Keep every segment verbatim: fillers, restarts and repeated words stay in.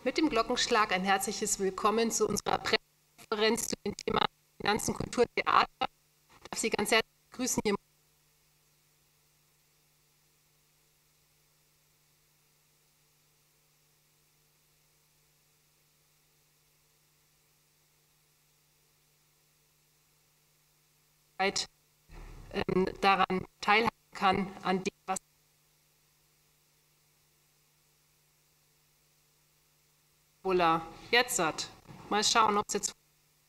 Mit dem Glockenschlag ein herzliches Willkommen zu unserer Pressekonferenz zu dem Thema Finanzen, Kultur, Theater. Ich darf Sie ganz herzlich begrüßen hier. Ähm, daran teilhaben kann, an dem, was jetzt hat. Mal schauen, ob es jetzt.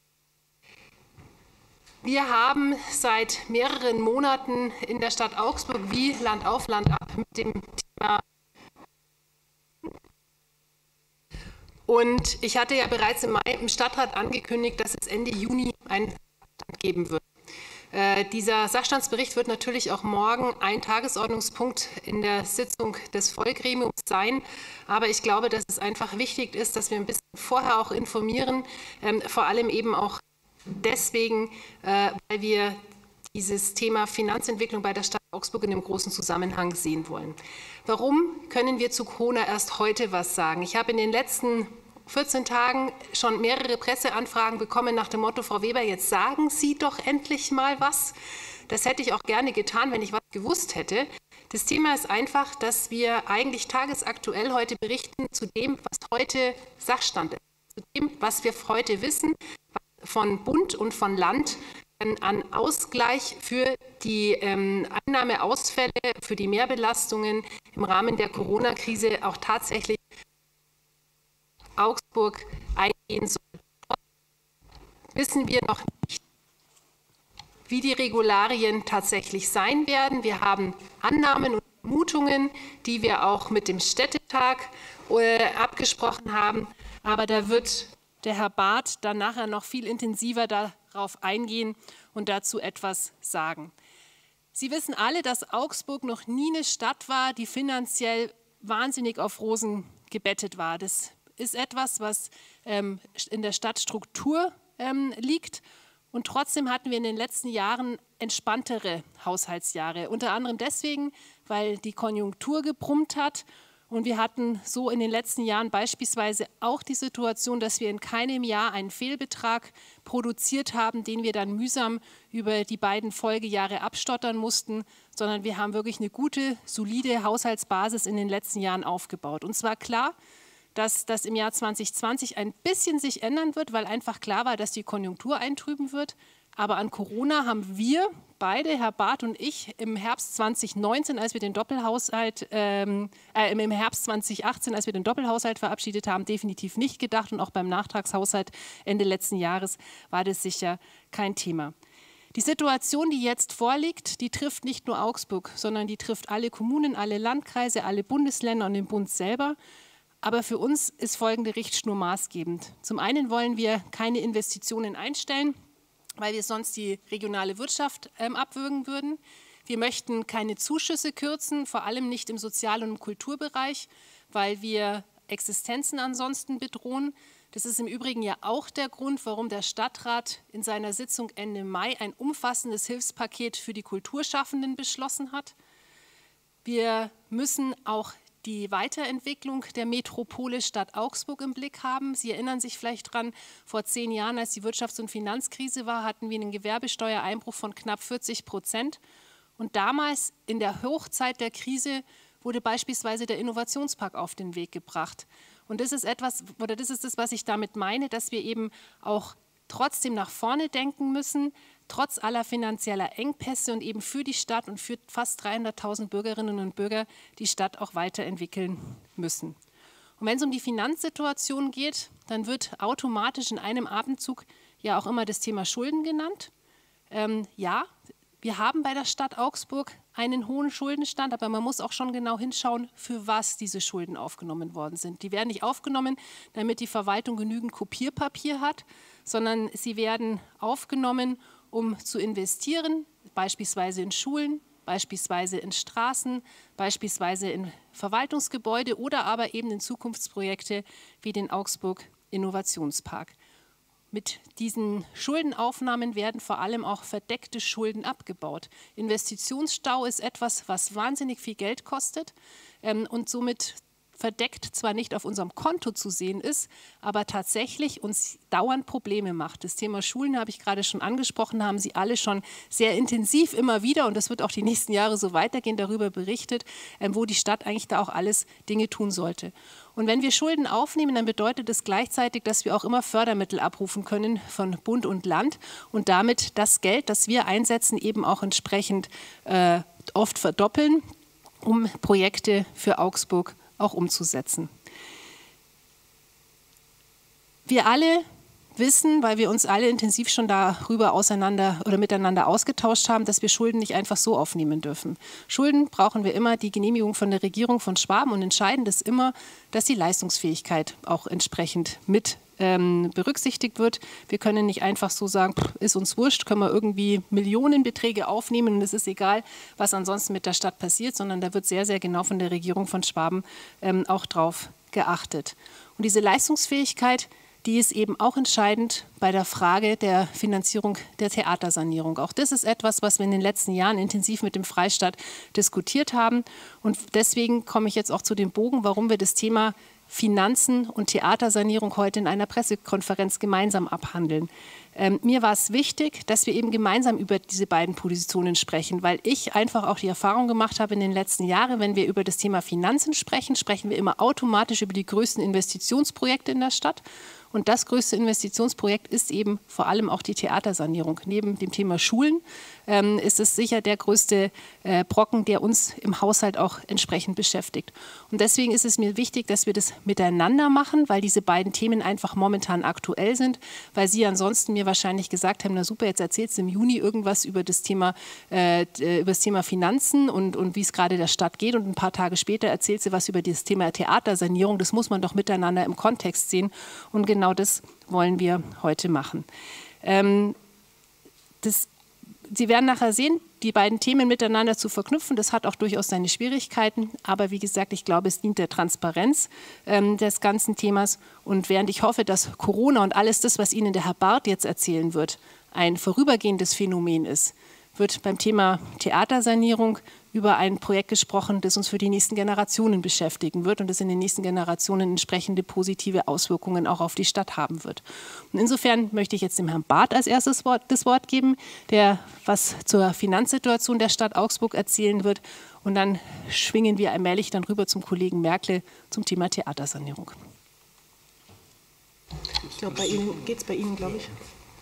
Wir haben seit mehreren Monaten in der Stadt Augsburg wie Land auf Land ab mit dem Thema. Und ich hatte ja bereits im Mai im Stadtrat angekündigt, dass es Ende Juni einen Sachstand geben wird. Äh, dieser Sachstandsbericht wird natürlich auch morgen ein Tagesordnungspunkt in der Sitzung des Vollgremiums sein. Aber ich glaube, dass es einfach wichtig ist, dass wir ein bisschen vorher auch informieren, ähm, vor allem eben auch deswegen, äh, weil wir dieses Thema Finanzentwicklung bei der Stadt Augsburg in einem großen Zusammenhang sehen wollen. Warum können wir zu Corona erst heute was sagen? Ich habe in den letzten vierzehn Tagen schon mehrere Presseanfragen bekommen nach dem Motto, Frau Weber, jetzt sagen Sie doch endlich mal was. Das hätte ich auch gerne getan, wenn ich was gewusst hätte. Das Thema ist einfach, dass wir eigentlich tagesaktuell heute berichten zu dem, was heute Sachstand ist, zu dem, was wir heute wissen, was von Bund und von Land an Ausgleich für die ähm, Einnahmeausfälle, für die Mehrbelastungen im Rahmen der Corona-Krise auch tatsächlich Augsburg eingehen soll. Wissen wir noch nicht, wie die Regularien tatsächlich sein werden. Wir haben Annahmen und Vermutungen, die wir auch mit dem Städtetag äh, abgesprochen haben. Aber da wird der Herr Barth dann nachher noch viel intensiver darauf eingehen und dazu etwas sagen. Sie wissen alle, dass Augsburg noch nie eine Stadt war, die finanziell wahnsinnig auf Rosen gebettet war. Das ist etwas, was ähm, in der Stadtstruktur ähm, liegt. Und trotzdem hatten wir in den letzten Jahren entspanntere Haushaltsjahre. Unter anderem deswegen, weil die Konjunktur gebrummt hat. Und wir hatten so in den letzten Jahren beispielsweise auch die Situation, dass wir in keinem Jahr einen Fehlbetrag produziert haben, den wir dann mühsam über die beiden Folgejahre abstottern mussten, sondern wir haben wirklich eine gute, solide Haushaltsbasis in den letzten Jahren aufgebaut. Und zwar klar, dass das im Jahr zwanzig zwanzig ein bisschen sich ändern wird, weil einfach klar war, dass die Konjunktur eintrüben wird. Aber an Corona haben wir beide, Herr Barth und ich, im Herbst zwanzig neunzehn, als wir den Doppelhaushalt, ähm, äh, im Herbst zwanzig achtzehn, als wir den Doppelhaushalt verabschiedet haben, definitiv nicht gedacht. Und auch beim Nachtragshaushalt Ende letzten Jahres war das sicher kein Thema. Die Situation, die jetzt vorliegt, die trifft nicht nur Augsburg, sondern die trifft alle Kommunen, alle Landkreise, alle Bundesländer und den Bund selber. Aber für uns ist folgende Richtschnur maßgebend. Zum einen wollen wir keine Investitionen einstellen, weil wir sonst die regionale Wirtschaft ähm, abwürgen würden. Wir möchten keine Zuschüsse kürzen, vor allem nicht im Sozial- und im Kulturbereich, weil wir Existenzen ansonsten bedrohen. Das ist im Übrigen ja auch der Grund, warum der Stadtrat in seiner Sitzung Ende Mai ein umfassendes Hilfspaket für die Kulturschaffenden beschlossen hat. Wir müssen auch die Weiterentwicklung der Metropole Stadt Augsburg im Blick haben. Sie erinnern sich vielleicht dran, vor zehn Jahren, als die Wirtschafts- und Finanzkrise war, hatten wir einen Gewerbesteuereinbruch von knapp vierzig Prozent. Und damals, in der Hochzeit der Krise, wurde beispielsweise der Innovationspark auf den Weg gebracht. Und das ist etwas, oder das ist das, was ich damit meine, dass wir eben auch trotzdem nach vorne denken müssen, trotz aller finanzieller Engpässe und eben für die Stadt und für fast dreihunderttausend Bürgerinnen und Bürger die Stadt auch weiterentwickeln müssen. Und wenn es um die Finanzsituation geht, dann wird automatisch in einem Atemzug ja auch immer das Thema Schulden genannt. Ähm, ja, wir haben bei der Stadt Augsburg einen hohen Schuldenstand, aber man muss auch schon genau hinschauen, für was diese Schulden aufgenommen worden sind. Die werden nicht aufgenommen, damit die Verwaltung genügend Kopierpapier hat, sondern sie werden aufgenommen, um zu investieren, beispielsweise in Schulen, beispielsweise in Straßen, beispielsweise in Verwaltungsgebäude oder aber eben in Zukunftsprojekte wie den Augsburg Innovationspark. Mit diesen Schuldenaufnahmen werden vor allem auch verdeckte Schulden abgebaut. Investitionsstau ist etwas, was wahnsinnig viel Geld kostet ähm, und somit verdeckt zwar nicht auf unserem Konto zu sehen ist, aber tatsächlich uns dauernd Probleme macht. Das Thema Schulen habe ich gerade schon angesprochen, haben Sie alle schon sehr intensiv immer wieder, und das wird auch die nächsten Jahre so weitergehen, darüber berichtet, wo die Stadt eigentlich da auch alles Dinge tun sollte. Und wenn wir Schulden aufnehmen, dann bedeutet das gleichzeitig, dass wir auch immer Fördermittel abrufen können von Bund und Land und damit das Geld, das wir einsetzen, eben auch entsprechend äh, oft verdoppeln, um Projekte für Augsburg auch umzusetzen. Wir alle wissen, weil wir uns alle intensiv schon darüber auseinander oder miteinander ausgetauscht haben, dass wir Schulden nicht einfach so aufnehmen dürfen. Schulden brauchen wir immer die Genehmigung von der Regierung von Schwaben und entscheidend ist immer, dass die Leistungsfähigkeit auch entsprechend mit ähm, berücksichtigt wird. Wir können nicht einfach so sagen, pff, ist uns wurscht, können wir irgendwie Millionenbeträge aufnehmen und es ist egal, was ansonsten mit der Stadt passiert, sondern da wird sehr, sehr genau von der Regierung von Schwaben ähm, auch drauf geachtet. Und diese Leistungsfähigkeit, die ist eben auch entscheidend bei der Frage der Finanzierung der Theatersanierung. Auch das ist etwas, was wir in den letzten Jahren intensiv mit dem Freistaat diskutiert haben. Und deswegen komme ich jetzt auch zu dem Bogen, warum wir das Thema Finanzen und Theatersanierung heute in einer Pressekonferenz gemeinsam abhandeln. Ähm, mir war es wichtig, dass wir eben gemeinsam über diese beiden Positionen sprechen, weil ich einfach auch die Erfahrung gemacht habe in den letzten Jahren, wenn wir über das Thema Finanzen sprechen, sprechen wir immer automatisch über die größten Investitionsprojekte in der Stadt. Und das größte Investitionsprojekt ist eben vor allem auch die Theatersanierung. Neben dem Thema Schulen ähm, ist es sicher der größte äh, Brocken, der uns im Haushalt auch entsprechend beschäftigt. Und deswegen ist es mir wichtig, dass wir das miteinander machen, weil diese beiden Themen einfach momentan aktuell sind, weil Sie ansonsten mir wahrscheinlich gesagt haben, na super, jetzt erzählst du im Juni irgendwas über das Thema, äh, über das Thema Finanzen und, und wie es gerade der Stadt geht und ein paar Tage später erzählst du was über das Thema Theatersanierung. Das muss man doch miteinander im Kontext sehen und genau das wollen wir heute machen. Ähm, das, Sie werden nachher sehen, die beiden Themen miteinander zu verknüpfen, das hat auch durchaus seine Schwierigkeiten, aber wie gesagt, ich glaube, es dient der Transparenz ähm, des ganzen Themas und während ich hoffe, dass Corona und alles das, was Ihnen der Herr Barth jetzt erzählen wird, ein vorübergehendes Phänomen ist, wird beim Thema Theatersanierung über ein Projekt gesprochen, das uns für die nächsten Generationen beschäftigen wird und das in den nächsten Generationen entsprechende positive Auswirkungen auch auf die Stadt haben wird. Und insofern möchte ich jetzt dem Herrn Barth als erstes Wort, das Wort geben, der was zur Finanzsituation der Stadt Augsburg erzählen wird und dann schwingen wir allmählich dann rüber zum Kollegen Merkle zum Thema Theatersanierung. Ich glaube, bei Ihnen geht es bei Ihnen, glaube ich.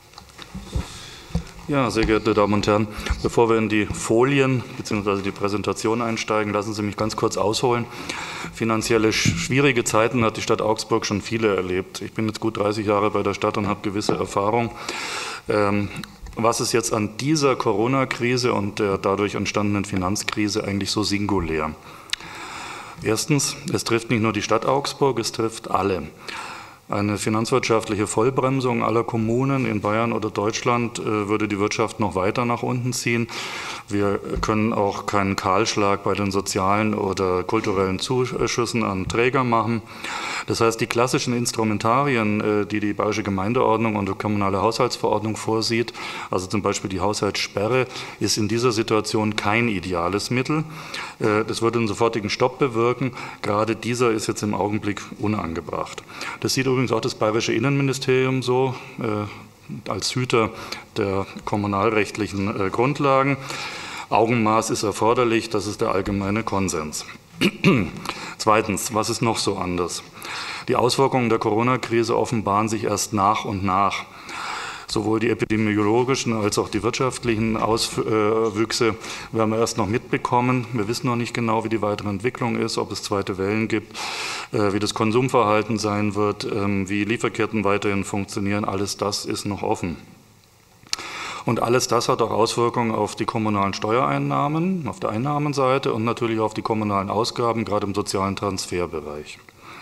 Ja, sehr geehrte Damen und Herren, bevor wir in die Folien bzw. die Präsentation einsteigen, lassen Sie mich ganz kurz ausholen. Finanzielle schwierige Zeiten hat die Stadt Augsburg schon viele erlebt. Ich bin jetzt gut dreißig Jahre bei der Stadt und habe gewisse Erfahrung. Ähm, was ist jetzt an dieser Corona-Krise und der dadurch entstandenen Finanzkrise eigentlich so singulär? Erstens, es trifft nicht nur die Stadt Augsburg, es trifft alle. Eine finanzwirtschaftliche Vollbremsung aller Kommunen in Bayern oder Deutschland äh, würde die Wirtschaft noch weiter nach unten ziehen. Wir können auch keinen Kahlschlag bei den sozialen oder kulturellen Zuschüssen an Träger machen. Das heißt, die klassischen Instrumentarien, äh, die die Bayerische Gemeindeordnung und die kommunale Haushaltsverordnung vorsieht, also zum Beispiel die Haushaltssperre, ist in dieser Situation kein ideales Mittel. Äh, das würde einen sofortigen Stopp bewirken. Gerade dieser ist jetzt im Augenblick unangebracht. Das sieht übrigens auch das Bayerische Innenministerium so, äh, als Hüter der kommunalrechtlichen äh, Grundlagen. Augenmaß ist erforderlich, das ist der allgemeine Konsens. Zweitens, was ist noch so anders? Die Auswirkungen der Corona-Krise offenbaren sich erst nach und nach. Sowohl die epidemiologischen als auch die wirtschaftlichen Auswüchse werden wir erst noch mitbekommen. Wir wissen noch nicht genau, wie die weitere Entwicklung ist, ob es zweite Wellen gibt, wie das Konsumverhalten sein wird, wie Lieferketten weiterhin funktionieren. Alles das ist noch offen. Und alles das hat auch Auswirkungen auf die kommunalen Steuereinnahmen, auf der Einnahmenseite und natürlich auf die kommunalen Ausgaben, gerade im sozialen Transferbereich.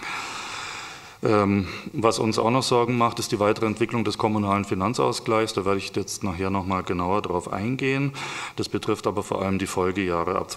Was uns auch noch Sorgen macht, ist die weitere Entwicklung des kommunalen Finanzausgleichs. Da werde ich jetzt nachher noch mal genauer darauf eingehen. Das betrifft aber vor allem die Folgejahre ab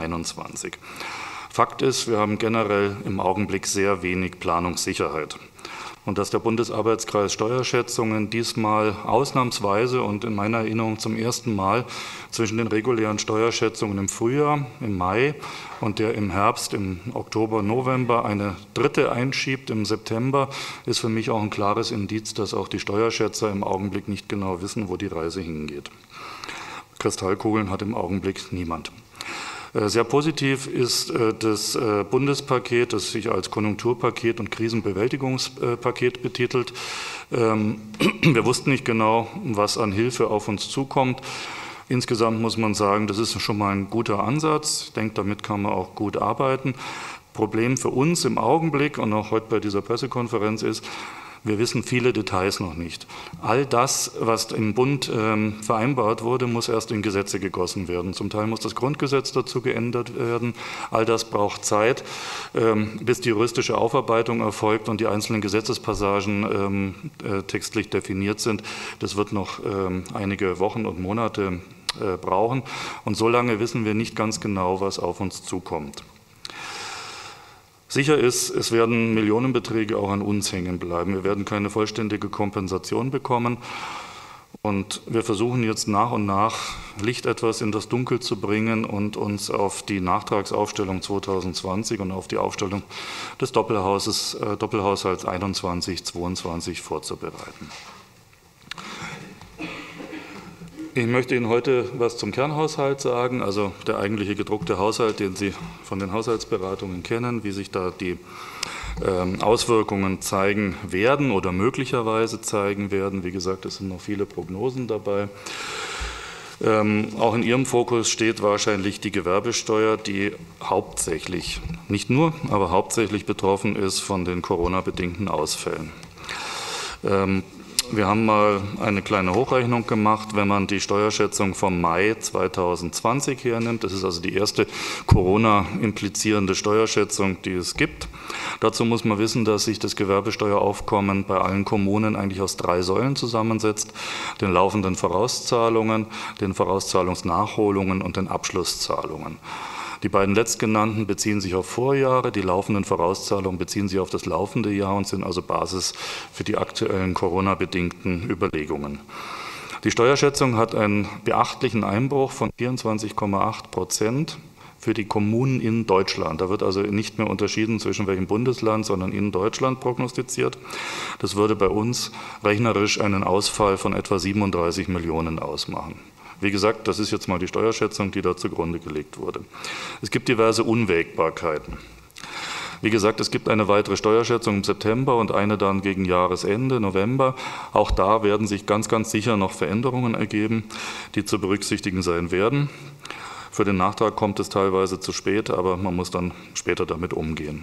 zweitausendeinundzwanzig. Fakt ist, wir haben generell im Augenblick sehr wenig Planungssicherheit. und dass der Bundesarbeitskreis Steuerschätzungen diesmal ausnahmsweise und in meiner Erinnerung zum ersten Mal zwischen den regulären Steuerschätzungen im Frühjahr, im Mai und der im Herbst, im Oktober, November eine dritte einschiebt im September, ist für mich auch ein klares Indiz, dass auch die Steuerschätzer im Augenblick nicht genau wissen, wo die Reise hingeht. Kristallkugeln hat im Augenblick niemand. Sehr positiv ist das Bundespaket, das sich als Konjunkturpaket und Krisenbewältigungspaket betitelt. Wir wussten nicht genau, was an Hilfe auf uns zukommt. Insgesamt muss man sagen, das ist schon mal ein guter Ansatz. Ich denke, damit kann man auch gut arbeiten. Problem für uns im Augenblick und auch heute bei dieser Pressekonferenz ist, wir wissen viele Details noch nicht. All das, was im Bund ähm, vereinbart wurde, muss erst in Gesetze gegossen werden. Zum Teil muss das Grundgesetz dazu geändert werden. All das braucht Zeit, ähm, bis die juristische Aufarbeitung erfolgt und die einzelnen Gesetzespassagen ähm, äh, textlich definiert sind. Das wird noch ähm, einige Wochen und Monate äh, brauchen. Und so lange wissen wir nicht ganz genau, was auf uns zukommt. Sicher ist, es werden Millionenbeträge auch an uns hängen bleiben. Wir werden keine vollständige Kompensation bekommen. Und wir versuchen jetzt nach und nach Licht etwas in das Dunkel zu bringen und uns auf die Nachtragsaufstellung zweitausendzwanzig und auf die Aufstellung des Doppelhauses, äh, Doppelhaushalts einundzwanzig zweiundzwanzig vorzubereiten. Ich möchte Ihnen heute was zum Kernhaushalt sagen, also der eigentliche gedruckte Haushalt, den Sie von den Haushaltsberatungen kennen, wie sich da die ähm, Auswirkungen zeigen werden oder möglicherweise zeigen werden. Wie gesagt, es sind noch viele Prognosen dabei. Ähm, auch in Ihrem Fokus steht wahrscheinlich die Gewerbesteuer, die hauptsächlich, nicht nur, aber hauptsächlich betroffen ist von den Corona-bedingten Ausfällen. Ähm, Wir haben mal eine kleine Hochrechnung gemacht, wenn man die Steuerschätzung vom Mai zweitausendzwanzig hernimmt. Das ist also die erste Corona-implizierende Steuerschätzung, die es gibt. Dazu muss man wissen, dass sich das Gewerbesteueraufkommen bei allen Kommunen eigentlich aus drei Säulen zusammensetzt: den laufenden Vorauszahlungen, den Vorauszahlungsnachholungen und den Abschlusszahlungen. Die beiden letztgenannten beziehen sich auf Vorjahre, die laufenden Vorauszahlungen beziehen sich auf das laufende Jahr und sind also Basis für die aktuellen Corona-bedingten Überlegungen. Die Steuerschätzung hat einen beachtlichen Einbruch von vierundzwanzig Komma acht Prozent für die Kommunen in Deutschland. Da wird also nicht mehr unterschieden zwischen welchem Bundesland, sondern in Deutschland prognostiziert. Das würde bei uns rechnerisch einen Ausfall von etwa siebenunddreißig Millionen ausmachen. Wie gesagt, das ist jetzt mal die Steuerschätzung, die da zugrunde gelegt wurde. Es gibt diverse Unwägbarkeiten. Wie gesagt, es gibt eine weitere Steuerschätzung im September und eine dann gegen Jahresende, November. Auch da werden sich ganz, ganz sicher noch Veränderungen ergeben, die zu berücksichtigen sein werden. Für den Nachtrag kommt es teilweise zu spät, aber man muss dann später damit umgehen.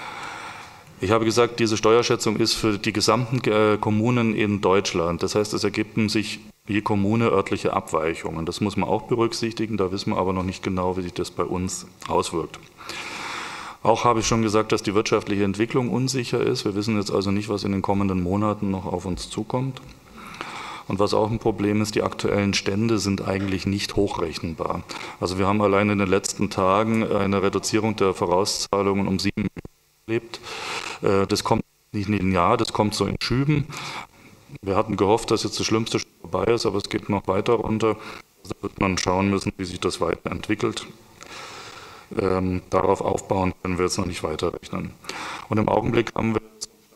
Ich habe gesagt, diese Steuerschätzung ist für die gesamten Kommunen in Deutschland. Das heißt, es ergeben sich je Kommune örtliche Abweichungen. Das muss man auch berücksichtigen, da wissen wir aber noch nicht genau, wie sich das bei uns auswirkt. Auch habe ich schon gesagt, dass die wirtschaftliche Entwicklung unsicher ist. Wir wissen jetzt also nicht, was in den kommenden Monaten noch auf uns zukommt. Und was auch ein Problem ist, die aktuellen Stände sind eigentlich nicht hochrechenbar. Also wir haben allein in den letzten Tagen eine Reduzierung der Vorauszahlungen um sieben Millionen erlebt. Das kommt nicht in ein Jahr, das kommt so in Schüben. Wir hatten gehofft, dass jetzt das Schlimmste schon vorbei ist, aber es geht noch weiter runter. Da wird man schauen müssen, wie sich das weiterentwickelt. Ähm, darauf aufbauen können wir jetzt noch nicht weiterrechnen. Und im Augenblick haben wir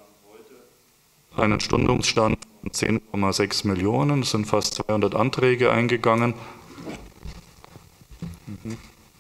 einen Stundungsstand von zehn Komma sechs Millionen. Es sind fast zweihundert Anträge eingegangen. Mhm.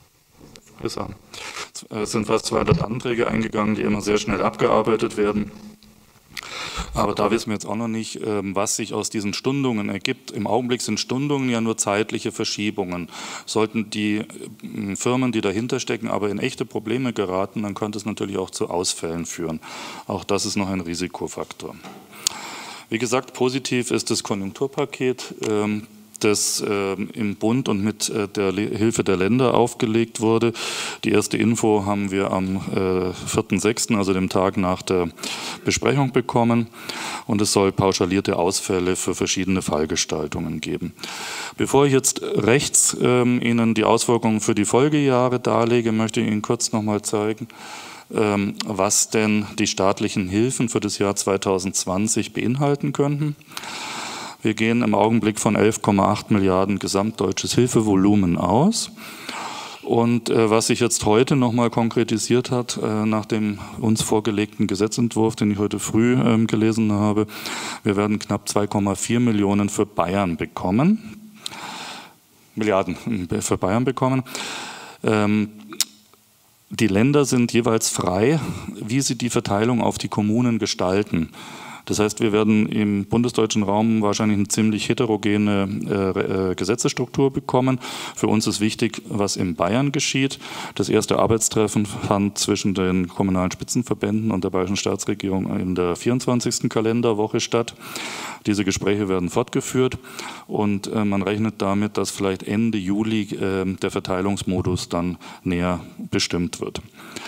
Es sind fast zweihundert Anträge eingegangen, die immer sehr schnell abgearbeitet werden. Aber da wissen wir jetzt auch noch nicht, was sich aus diesen Stundungen ergibt. Im Augenblick sind Stundungen ja nur zeitliche Verschiebungen. Sollten die Firmen, die dahinter stecken, aber in echte Probleme geraten, dann könnte es natürlich auch zu Ausfällen führen. Auch das ist noch ein Risikofaktor. Wie gesagt, positiv ist das Konjunkturpaket, das äh, im Bund und mit äh, der Le- Hilfe der Länder aufgelegt wurde. Die erste Info haben wir am äh, vierten sechsten, also dem Tag nach der Besprechung, bekommen. Und es soll pauschalierte Ausfälle für verschiedene Fallgestaltungen geben. Bevor ich jetzt rechts äh, Ihnen die Auswirkungen für die Folgejahre darlege, möchte ich Ihnen kurz nochmal zeigen, was denn die staatlichen Hilfen für das Jahr zweitausendzwanzig beinhalten könnten. Wir gehen im Augenblick von elf Komma acht Milliarden gesamtdeutsches Hilfevolumen aus. Und äh, was sich jetzt heute nochmal konkretisiert hat, äh, nach dem uns vorgelegten Gesetzentwurf, den ich heute früh äh, gelesen habe, wir werden knapp zwei Komma vier Millionen für Bayern bekommen, Milliarden für Bayern bekommen. Ähm, die Länder sind jeweils frei, wie sie die Verteilung auf die Kommunen gestalten. Das heißt, wir werden im bundesdeutschen Raum wahrscheinlich eine ziemlich heterogene äh, Gesetzesstruktur bekommen. Für uns ist wichtig, was in Bayern geschieht. Das erste Arbeitstreffen fand zwischen den kommunalen Spitzenverbänden und der bayerischen Staatsregierung in der vierundzwanzigsten Kalenderwoche statt. Diese Gespräche werden fortgeführt und äh, man rechnet damit, dass vielleicht Ende Juli äh, der Verteilungsmodus dann näher bestimmt wird.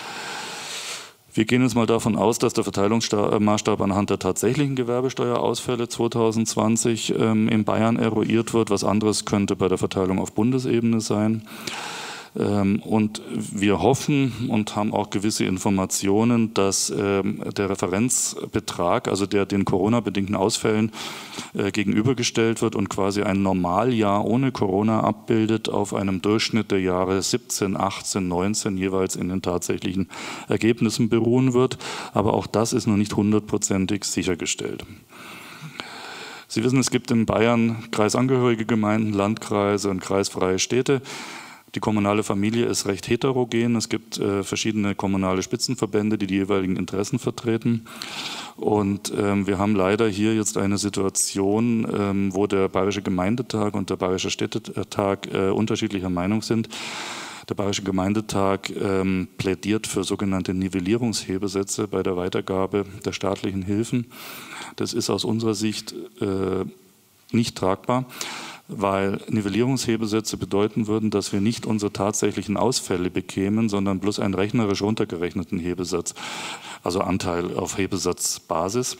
Wir gehen jetzt mal davon aus, dass der Verteilungsmaßstab anhand der tatsächlichen Gewerbesteuerausfälle zweitausendzwanzig ähm, in Bayern eruiert wird. Was anderes könnte bei der Verteilung auf Bundesebene sein. Ähm, und wir hoffen und haben auch gewisse Informationen, dass ähm, der Referenzbetrag, also der den Corona-bedingten Ausfällen äh, gegenübergestellt wird und quasi ein Normaljahr ohne Corona abbildet auf einem Durchschnitt der Jahre siebzehn, achtzehn, neunzehn jeweils in den tatsächlichen Ergebnissen beruhen wird. Aber auch das ist noch nicht hundertprozentig sichergestellt. Sie wissen, es gibt in Bayern kreisangehörige Gemeinden, Landkreise und kreisfreie Städte. Die kommunale Familie ist recht heterogen. Es gibt äh, verschiedene kommunale Spitzenverbände, die die jeweiligen Interessen vertreten. Und ähm, wir haben leider hier jetzt eine Situation, ähm, wo der Bayerische Gemeindetag und der Bayerische Städtetag äh, unterschiedlicher Meinung sind. Der Bayerische Gemeindetag ähm, plädiert für sogenannte Nivellierungshebesätze bei der Weitergabe der staatlichen Hilfen. Das ist aus unserer Sicht äh, nicht tragbar, weil Nivellierungshebesätze bedeuten würden, dass wir nicht unsere tatsächlichen Ausfälle bekämen, sondern bloß einen rechnerisch runtergerechneten Hebesatz, also Anteil auf Hebesatzbasis.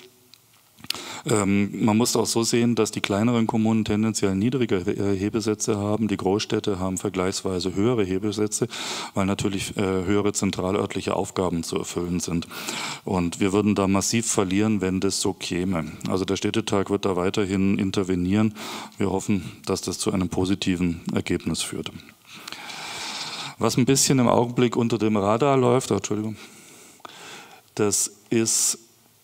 Ähm, man muss auch so sehen, dass die kleineren Kommunen tendenziell niedrigere Hebesätze haben, die Großstädte haben vergleichsweise höhere Hebesätze, weil natürlich äh, höhere zentralörtliche Aufgaben zu erfüllen sind. Und wir würden da massiv verlieren, wenn das so käme. Also der Städtetag wird da weiterhin intervenieren. Wir hoffen, dass das zu einem positiven Ergebnis führt. Was ein bisschen im Augenblick unter dem Radar läuft, oh, Entschuldigung, das ist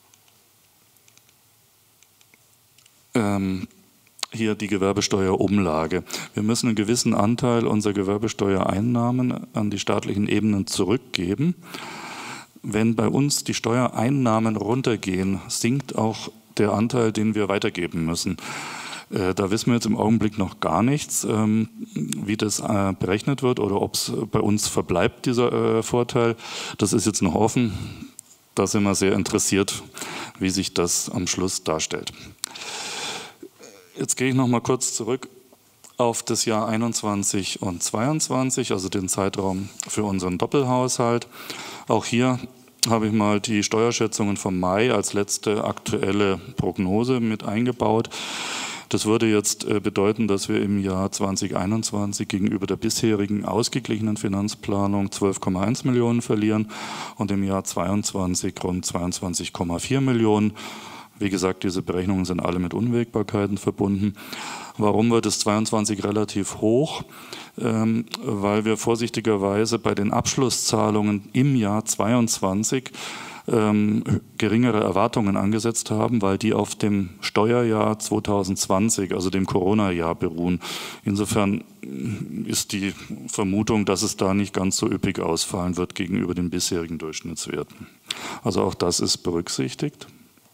hier die Gewerbesteuerumlage. Wir müssen einen gewissen Anteil unserer Gewerbesteuereinnahmen an die staatlichen Ebenen zurückgeben. Wenn bei uns die Steuereinnahmen runtergehen, sinkt auch der Anteil, den wir weitergeben müssen. Da wissen wir jetzt im Augenblick noch gar nichts, wie das berechnet wird oder ob es bei uns verbleibt, dieser Vorteil. Das ist jetzt noch offen. Da sind wir sehr interessiert, wie sich das am Schluss darstellt. Jetzt gehe ich noch mal kurz zurück auf das Jahr einundzwanzig und zweiundzwanzig, also den Zeitraum für unseren Doppelhaushalt. Auch hier habe ich mal die Steuerschätzungen vom Mai als letzte aktuelle Prognose mit eingebaut. Das würde jetzt bedeuten, dass wir im Jahr zweitausendeinundzwanzig gegenüber der bisherigen ausgeglichenen Finanzplanung zwölf Komma eins Millionen verlieren und im Jahr zweiundzwanzig rund zweiundzwanzig Komma vier Millionen. Wie gesagt, diese Berechnungen sind alle mit Unwägbarkeiten verbunden. Warum wird es zweiundzwanzig relativ hoch? Ähm, weil wir vorsichtigerweise bei den Abschlusszahlungen im Jahr zweiundzwanzig ähm, geringere Erwartungen angesetzt haben, weil die auf dem Steuerjahr zweitausendzwanzig, also dem Corona-Jahr, beruhen. Insofern ist die Vermutung, dass es da nicht ganz so üppig ausfallen wird gegenüber den bisherigen Durchschnittswerten. Also auch das ist berücksichtigt.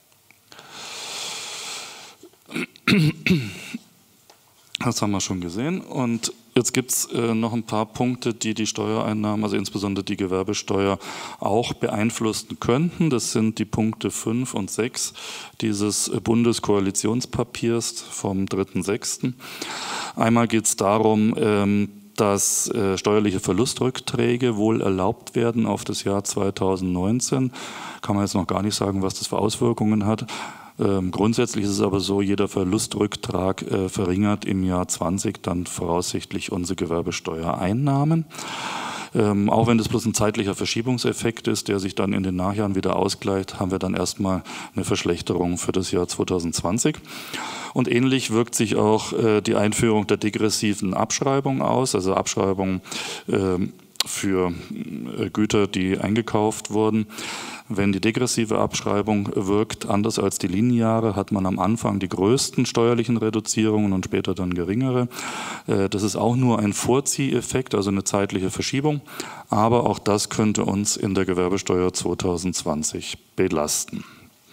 Das haben wir schon gesehen. Und jetzt gibt es äh, noch ein paar Punkte, die die Steuereinnahmen, also insbesondere die Gewerbesteuer, auch beeinflussen könnten. Das sind die Punkte fünf und sechs dieses Bundeskoalitionspapiers vom dritten sechsten Einmal geht es darum, ähm, dass äh, steuerliche Verlustrückträge wohl erlaubt werden auf das Jahr zweitausendneunzehn. Kann man jetzt noch gar nicht sagen, was das für Auswirkungen hat. Ähm, grundsätzlich ist es aber so, jeder Verlustrücktrag äh, verringert im Jahr zwanzig dann voraussichtlich unsere Gewerbesteuereinnahmen. Ähm, auch wenn das bloß ein zeitlicher Verschiebungseffekt ist, der sich dann in den Nachjahren wieder ausgleicht, haben wir dann erstmal eine Verschlechterung für das Jahr zweitausendzwanzig. Und ähnlich wirkt sich auch äh, die Einführung der degressiven Abschreibung aus, also Abschreibung äh, für äh, Güter, die eingekauft wurden. Wenn die degressive Abschreibung wirkt, anders als die lineare, hat man am Anfang die größten steuerlichen Reduzierungen und später dann geringere. Das ist auch nur ein Vorzieheffekt, also eine zeitliche Verschiebung. Aber auch das könnte uns in der Gewerbesteuer zweitausendzwanzig belasten.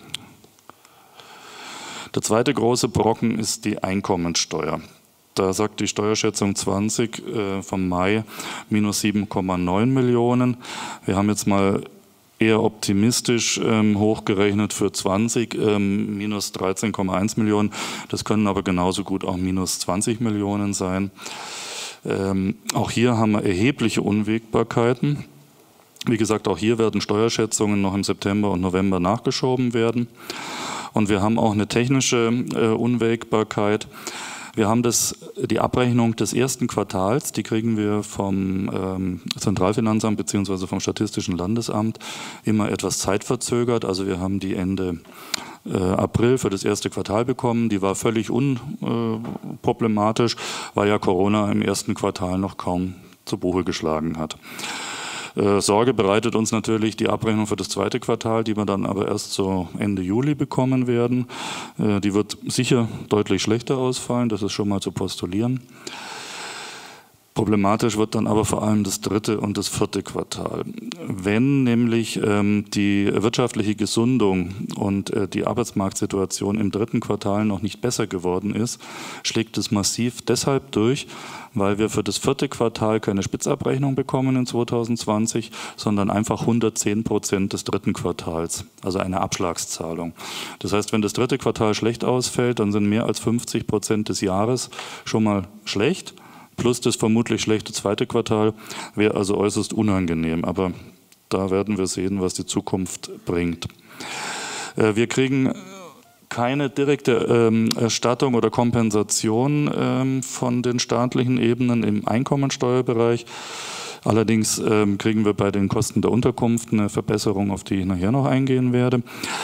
Der zweite große Brocken ist die Einkommensteuer. Da sagt die Steuerschätzung zwanzig äh, vom Mai minus sieben Komma neun Millionen. Wir haben jetzt mal eher optimistisch ähm, hochgerechnet für zwanzig, ähm, minus dreizehn Komma eins Millionen. Das können aber genauso gut auch minus zwanzig Millionen sein. Ähm, auch hier haben wir erhebliche Unwägbarkeiten. Wie gesagt, auch hier werden Steuerschätzungen noch im September und November nachgeschoben werden. Und wir haben auch eine technische äh, Unwägbarkeit. Wir haben das, die Abrechnung des ersten Quartals, die kriegen wir vom ähm, Zentralfinanzamt bzw. vom Statistischen Landesamt immer etwas zeitverzögert. Also wir haben die Ende äh, April für das erste Quartal bekommen. Die war völlig unproblematisch, äh, weil ja Corona im ersten Quartal noch kaum zu Buche geschlagen hat. Äh, Sorge bereitet uns natürlich die Abrechnung für das zweite Quartal, die wir dann aber erst so Ende Juli bekommen werden. Äh, die wird sicher deutlich schlechter ausfallen, das ist schon mal zu postulieren. Problematisch wird dann aber vor allem das dritte und das vierte Quartal. Wenn nämlich ähm, die wirtschaftliche Gesundung und äh, die Arbeitsmarktsituation im dritten Quartal noch nicht besser geworden ist, schlägt es massiv deshalb durch, weil wir für das vierte Quartal keine Spitzabrechnung bekommen in zweitausendzwanzig, sondern einfach hundertzehn Prozent des dritten Quartals, also eine Abschlagszahlung. Das heißt, wenn das dritte Quartal schlecht ausfällt, dann sind mehr als fünfzig Prozent des Jahres schon mal schlecht. Plus das vermutlich schlechte zweite Quartal wäre also äußerst unangenehm. Aber da werden wir sehen, was die Zukunft bringt. Wir kriegen keine direkte ähm, Erstattung oder Kompensation ähm, von den staatlichen Ebenen im Einkommensteuerbereich. Allerdings ähm, kriegen wir bei den Kosten der Unterkunft eine Verbesserung, auf die ich nachher noch eingehen werde.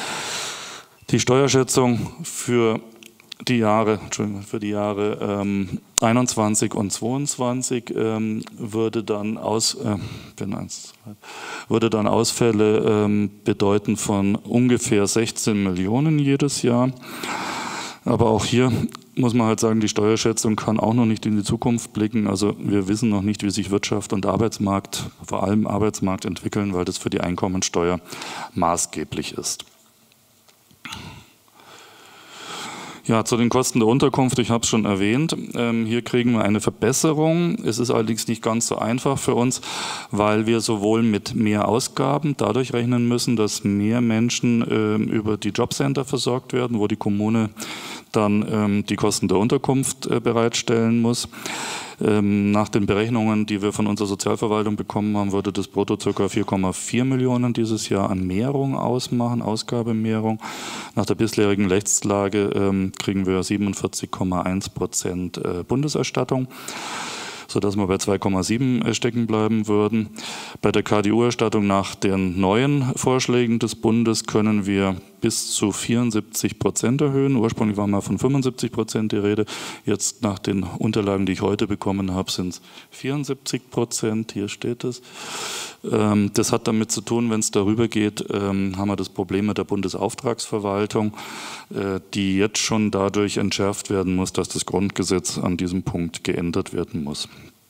Die Steuerschätzung für die Jahre, Entschuldigung, für die Jahre ähm, einundzwanzig und zweiundzwanzig ähm, würde dann aus, äh, würde dann Ausfälle ähm, bedeuten von ungefähr sechzehn Millionen jedes Jahr. Aber auch hier muss man halt sagen, die Steuerschätzung kann auch noch nicht in die Zukunft blicken. Also wir wissen noch nicht, wie sich Wirtschaft und Arbeitsmarkt, vor allem Arbeitsmarkt, entwickeln, weil das für die Einkommensteuer maßgeblich ist. Ja, zu den Kosten der Unterkunft, ich habe es schon erwähnt, ähm, hier kriegen wir eine Verbesserung. Es ist allerdings nicht ganz so einfach für uns, weil wir sowohl mit mehr Ausgaben dadurch rechnen müssen, dass mehr Menschen äh, über die Jobcenter versorgt werden, wo die Kommune dann ähm, die Kosten der Unterkunft äh, bereitstellen muss. Ähm, nach den Berechnungen, die wir von unserer Sozialverwaltung bekommen haben, würde das brutto ca. vier Komma vier Millionen dieses Jahr an Mehrung ausmachen, Ausgabemehrung. Nach der bisherigen Rechtslage ähm, kriegen wir siebenundvierzig Komma eins Prozent äh, Bundeserstattung, sodass wir bei zwei Komma sieben stecken bleiben würden. Bei der K D U-Erstattung nach den neuen Vorschlägen des Bundes können wir bis zu vierundsiebzig Prozent erhöhen. Ursprünglich war mal von fünfundsiebzig Prozent die Rede. Jetzt nach den Unterlagen, die ich heute bekommen habe, sind es vierundsiebzig Prozent. Hier steht es. Das hat damit zu tun, wenn es darüber geht, haben wir das Problem mit der Bundesauftragsverwaltung, die jetzt schon dadurch entschärft werden muss, dass das Grundgesetz an diesem Punkt geändert werden muss.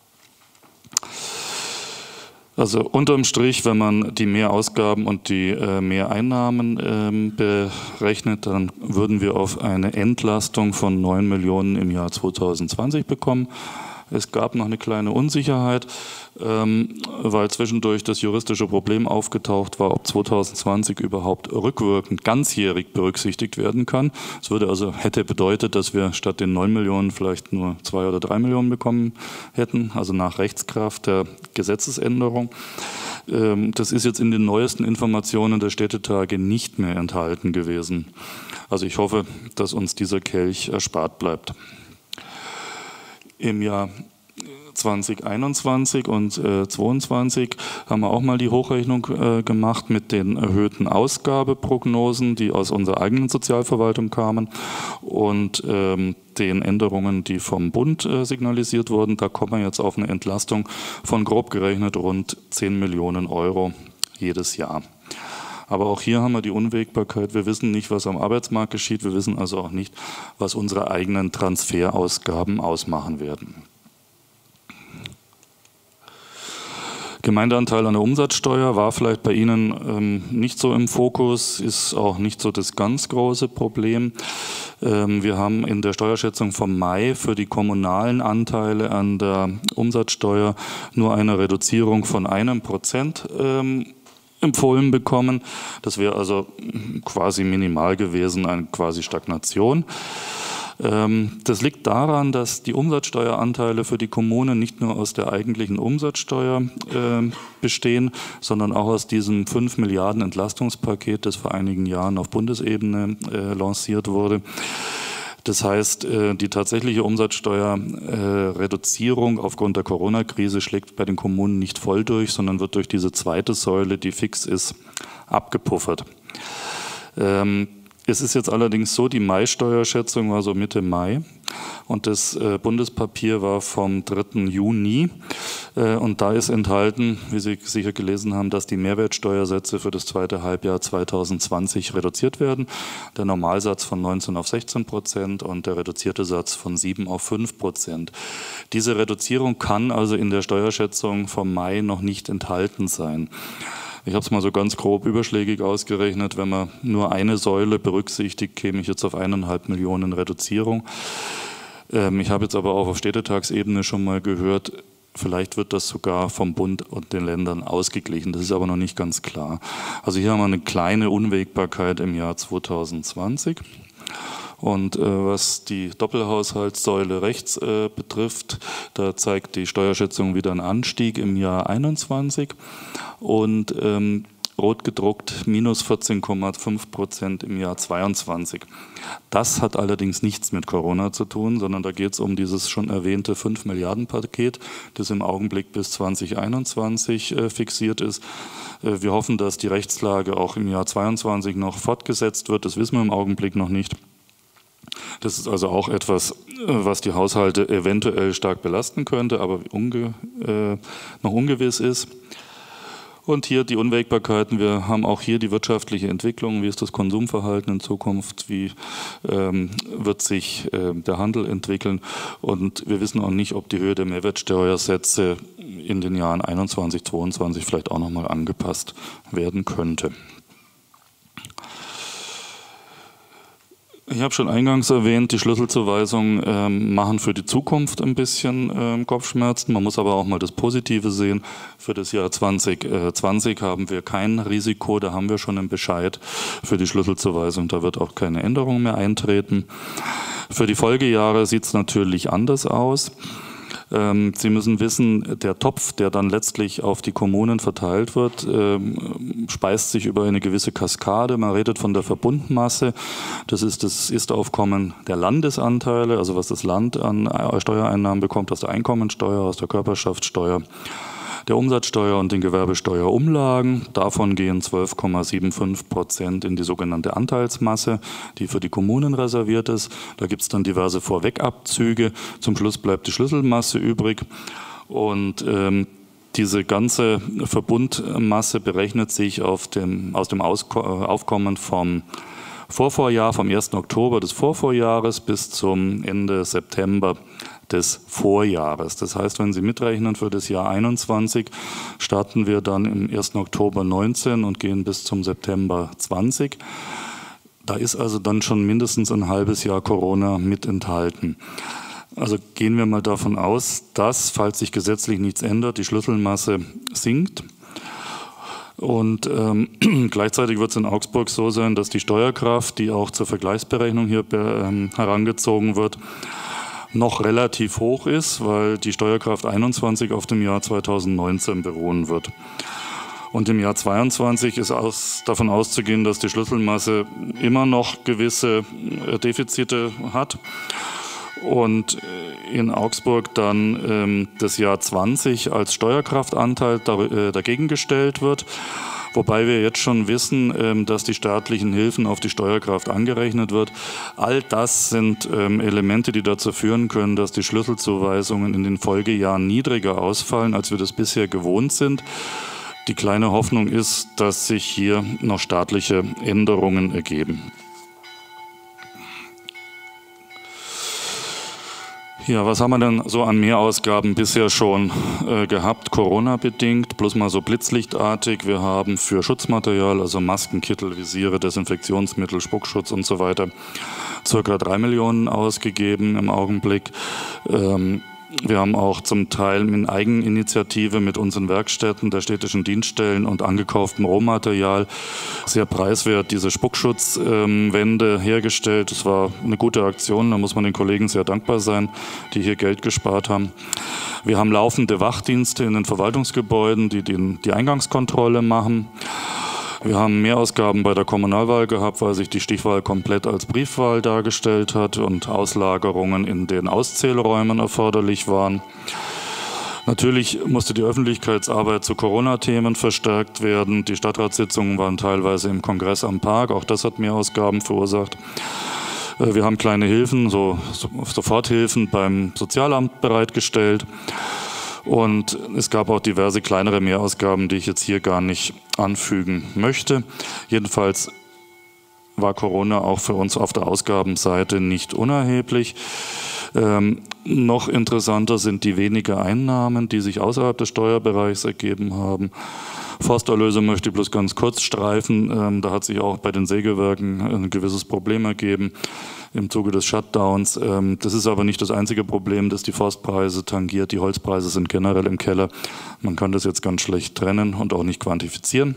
Also unterm Strich, wenn man die Mehrausgaben und die äh, Mehreinnahmen ähm, berechnet, dann würden wir auf eine Entlastung von neun Millionen im Jahr zweitausendzwanzig bekommen. Es gab noch eine kleine Unsicherheit, ähm, weil zwischendurch das juristische Problem aufgetaucht war, ob zweitausendzwanzig überhaupt rückwirkend ganzjährig berücksichtigt werden kann. Es würde also hätte bedeutet, dass wir statt den neun Millionen vielleicht nur zwei oder drei Millionen bekommen hätten, also nach Rechtskraft der Gesetzesänderung. Ähm, das ist jetzt in den neuesten Informationen der Städtetage nicht mehr enthalten gewesen. Also ich hoffe, dass uns dieser Kelch erspart bleibt. Im Jahr zwanzig einundzwanzig und äh, zweiundzwanzig haben wir auch mal die Hochrechnung äh, gemacht mit den erhöhten Ausgabeprognosen, die aus unserer eigenen Sozialverwaltung kamen und ähm, den Änderungen, die vom Bund äh, signalisiert wurden. Da kommen wir jetzt auf eine Entlastung von grob gerechnet rund zehn Millionen Euro jedes Jahr. Aber auch hier haben wir die Unwägbarkeit. Wir wissen nicht, was am Arbeitsmarkt geschieht. Wir wissen also auch nicht, was unsere eigenen Transferausgaben ausmachen werden. Gemeindeanteil an der Umsatzsteuer war vielleicht bei Ihnen ähm, nicht so im Fokus, ist auch nicht so das ganz große Problem. Ähm, wir haben in der Steuerschätzung vom Mai für die kommunalen Anteile an der Umsatzsteuer nur eine Reduzierung von einem Prozent ähm, empfohlen bekommen. Das wäre also quasi minimal gewesen, eine quasi Stagnation. Das liegt daran, dass die Umsatzsteueranteile für die Kommunen nicht nur aus der eigentlichen Umsatzsteuer äh, bestehen, sondern auch aus diesem fünf Milliarden Entlastungspaket, das vor einigen Jahren auf Bundesebene äh, lanciert wurde. Das heißt, äh, die tatsächliche Umsatzsteuerreduzierung äh, aufgrund der Corona-Krise schlägt bei den Kommunen nicht voll durch, sondern wird durch diese zweite Säule, die fix ist, abgepuffert. Ähm, Es ist jetzt allerdings so, die Mai-Steuerschätzung war so Mitte Mai und das äh, Bundespapier war vom dritten Juni äh, und da ist enthalten, wie Sie sicher gelesen haben, dass die Mehrwertsteuersätze für das zweite Halbjahr zweitausendzwanzig reduziert werden. Der Normalsatz von neunzehn auf sechzehn Prozent und der reduzierte Satz von sieben auf fünf Prozent. Diese Reduzierung kann also in der Steuerschätzung vom Mai noch nicht enthalten sein. Ich habe es mal so ganz grob überschlägig ausgerechnet. Wenn man nur eine Säule berücksichtigt, käme ich jetzt auf eineinhalb Millionen Reduzierung. Ähm, ich habe jetzt aber auch auf Städtetagsebene schon mal gehört, vielleicht wird das sogar vom Bund und den Ländern ausgeglichen. Das ist aber noch nicht ganz klar. Also hier haben wir eine kleine Unwägbarkeit im Jahr zweitausendzwanzig. Und äh, was die Doppelhaushaltssäule rechts äh, betrifft, da zeigt die Steuerschätzung wieder einen Anstieg im Jahr einundzwanzig und ähm, rot gedruckt minus vierzehn Komma fünf Prozent im Jahr zweiundzwanzig. Das hat allerdings nichts mit Corona zu tun, sondern da geht es um dieses schon erwähnte fünf Milliarden Paket, das im Augenblick bis zwanzig einundzwanzig äh, fixiert ist. Äh, wir hoffen, dass die Rechtslage auch im Jahr zweiundzwanzig noch fortgesetzt wird. Das wissen wir im Augenblick noch nicht. Das ist also auch etwas, was die Haushalte eventuell stark belasten könnte, aber unge, äh, noch ungewiss ist. Und hier die Unwägbarkeiten. Wir haben auch hier die wirtschaftliche Entwicklung. Wie ist das Konsumverhalten in Zukunft? Wie ähm, wird sich äh, der Handel entwickeln? Und wir wissen auch nicht, ob die Höhe der Mehrwertsteuersätze in den Jahren einundzwanzig, zweiundzwanzig vielleicht auch nochmal angepasst werden könnte. Ich habe schon eingangs erwähnt, die Schlüsselzuweisungen ähm, machen für die Zukunft ein bisschen ähm, Kopfschmerzen. Man muss aber auch mal das Positive sehen. Für das Jahr zwanzig zwanzig haben wir kein Risiko, da haben wir schon einen Bescheid für die Schlüsselzuweisung. Da wird auch keine Änderung mehr eintreten. Für die Folgejahre sieht es natürlich anders aus. Sie müssen wissen, der Topf, der dann letztlich auf die Kommunen verteilt wird, speist sich über eine gewisse Kaskade. Man redet von der Verbundmasse. Das ist das Ist-Aufkommen der Landesanteile, also was das Land an Steuereinnahmen bekommt aus der Einkommensteuer, aus der Körperschaftssteuer, der Umsatzsteuer und den Gewerbesteuerumlagen. Davon gehen zwölf Komma fünfundsiebzig Prozent in die sogenannte Anteilsmasse, die für die Kommunen reserviert ist. Da gibt es dann diverse Vorwegabzüge. Zum Schluss bleibt die Schlüsselmasse übrig. Und ähm, diese ganze Verbundmasse berechnet sich auf dem, aus dem Ausko- Aufkommen vom Vorvorjahr, vom ersten Oktober des Vorvorjahres bis zum Ende September des Vorjahres. Das heißt, wenn Sie mitrechnen für das Jahr einundzwanzig, starten wir dann im ersten Oktober neunzehn und gehen bis zum September zwanzig. Da ist also dann schon mindestens ein halbes Jahr Corona mit enthalten. Also gehen wir mal davon aus, dass, falls sich gesetzlich nichts ändert, die Schlüsselmasse sinkt. Und ähm, gleichzeitig wird es in Augsburg so sein, dass die Steuerkraft, die auch zur Vergleichsberechnung hier ähm, herangezogen wird, noch relativ hoch ist, weil die Steuerkraft einundzwanzig auf dem Jahr zweitausendneunzehn beruhen wird. Und im Jahr zweiundzwanzig ist aus, davon auszugehen, dass die Schlüsselmasse immer noch gewisse Defizite hat. und in Augsburg dann ähm, das Jahr zwanzig als Steuerkraftanteil da, äh, dagegen gestellt wird. Wobei wir jetzt schon wissen, ähm, dass die staatlichen Hilfen auf die Steuerkraft angerechnet wird. All das sind ähm, Elemente, die dazu führen können, dass die Schlüsselzuweisungen in den Folgejahren niedriger ausfallen, als wir das bisher gewohnt sind. Die kleine Hoffnung ist, dass sich hier noch staatliche Änderungen ergeben. Ja, was haben wir denn so an Mehrausgaben bisher schon äh, gehabt, Corona-bedingt, bloß mal so blitzlichtartig. Wir haben für Schutzmaterial, also Masken, Kittel, Visiere, Desinfektionsmittel, Spuckschutz und so weiter, circa drei Millionen ausgegeben im Augenblick. Ähm, Wir haben auch zum Teil in Eigeninitiative mit unseren Werkstätten der städtischen Dienststellen und angekauftem Rohmaterial sehr preiswert diese Spuckschutzwände hergestellt. Das war eine gute Aktion, da muss man den Kollegen sehr dankbar sein, die hier Geld gespart haben. Wir haben laufende Wachdienste in den Verwaltungsgebäuden, die die, die Eingangskontrolle machen. Wir haben Mehrausgaben bei der Kommunalwahl gehabt, weil sich die Stichwahl komplett als Briefwahl dargestellt hat und Auslagerungen in den Auszählräumen erforderlich waren. Natürlich musste die Öffentlichkeitsarbeit zu Corona-Themen verstärkt werden. Die Stadtratssitzungen waren teilweise im Kongress am Park, auch das hat Mehrausgaben verursacht. Wir haben kleine Hilfen, so Soforthilfen beim Sozialamt bereitgestellt. Und es gab auch diverse kleinere Mehrausgaben, die ich jetzt hier gar nicht anfügen möchte. Jedenfalls war Corona auch für uns auf der Ausgabenseite nicht unerheblich. Ähm, noch interessanter sind die wenigen Einnahmen, die sich außerhalb des Steuerbereichs ergeben haben. Forsterlöse möchte ich bloß ganz kurz streifen. Ähm, da hat sich auch bei den Sägewerken ein gewisses Problem ergeben im Zuge des Shutdowns. Ähm, das ist aber nicht das einzige Problem, das die Forstpreise tangiert. Die Holzpreise sind generell im Keller. Man kann das jetzt ganz schlecht trennen und auch nicht quantifizieren.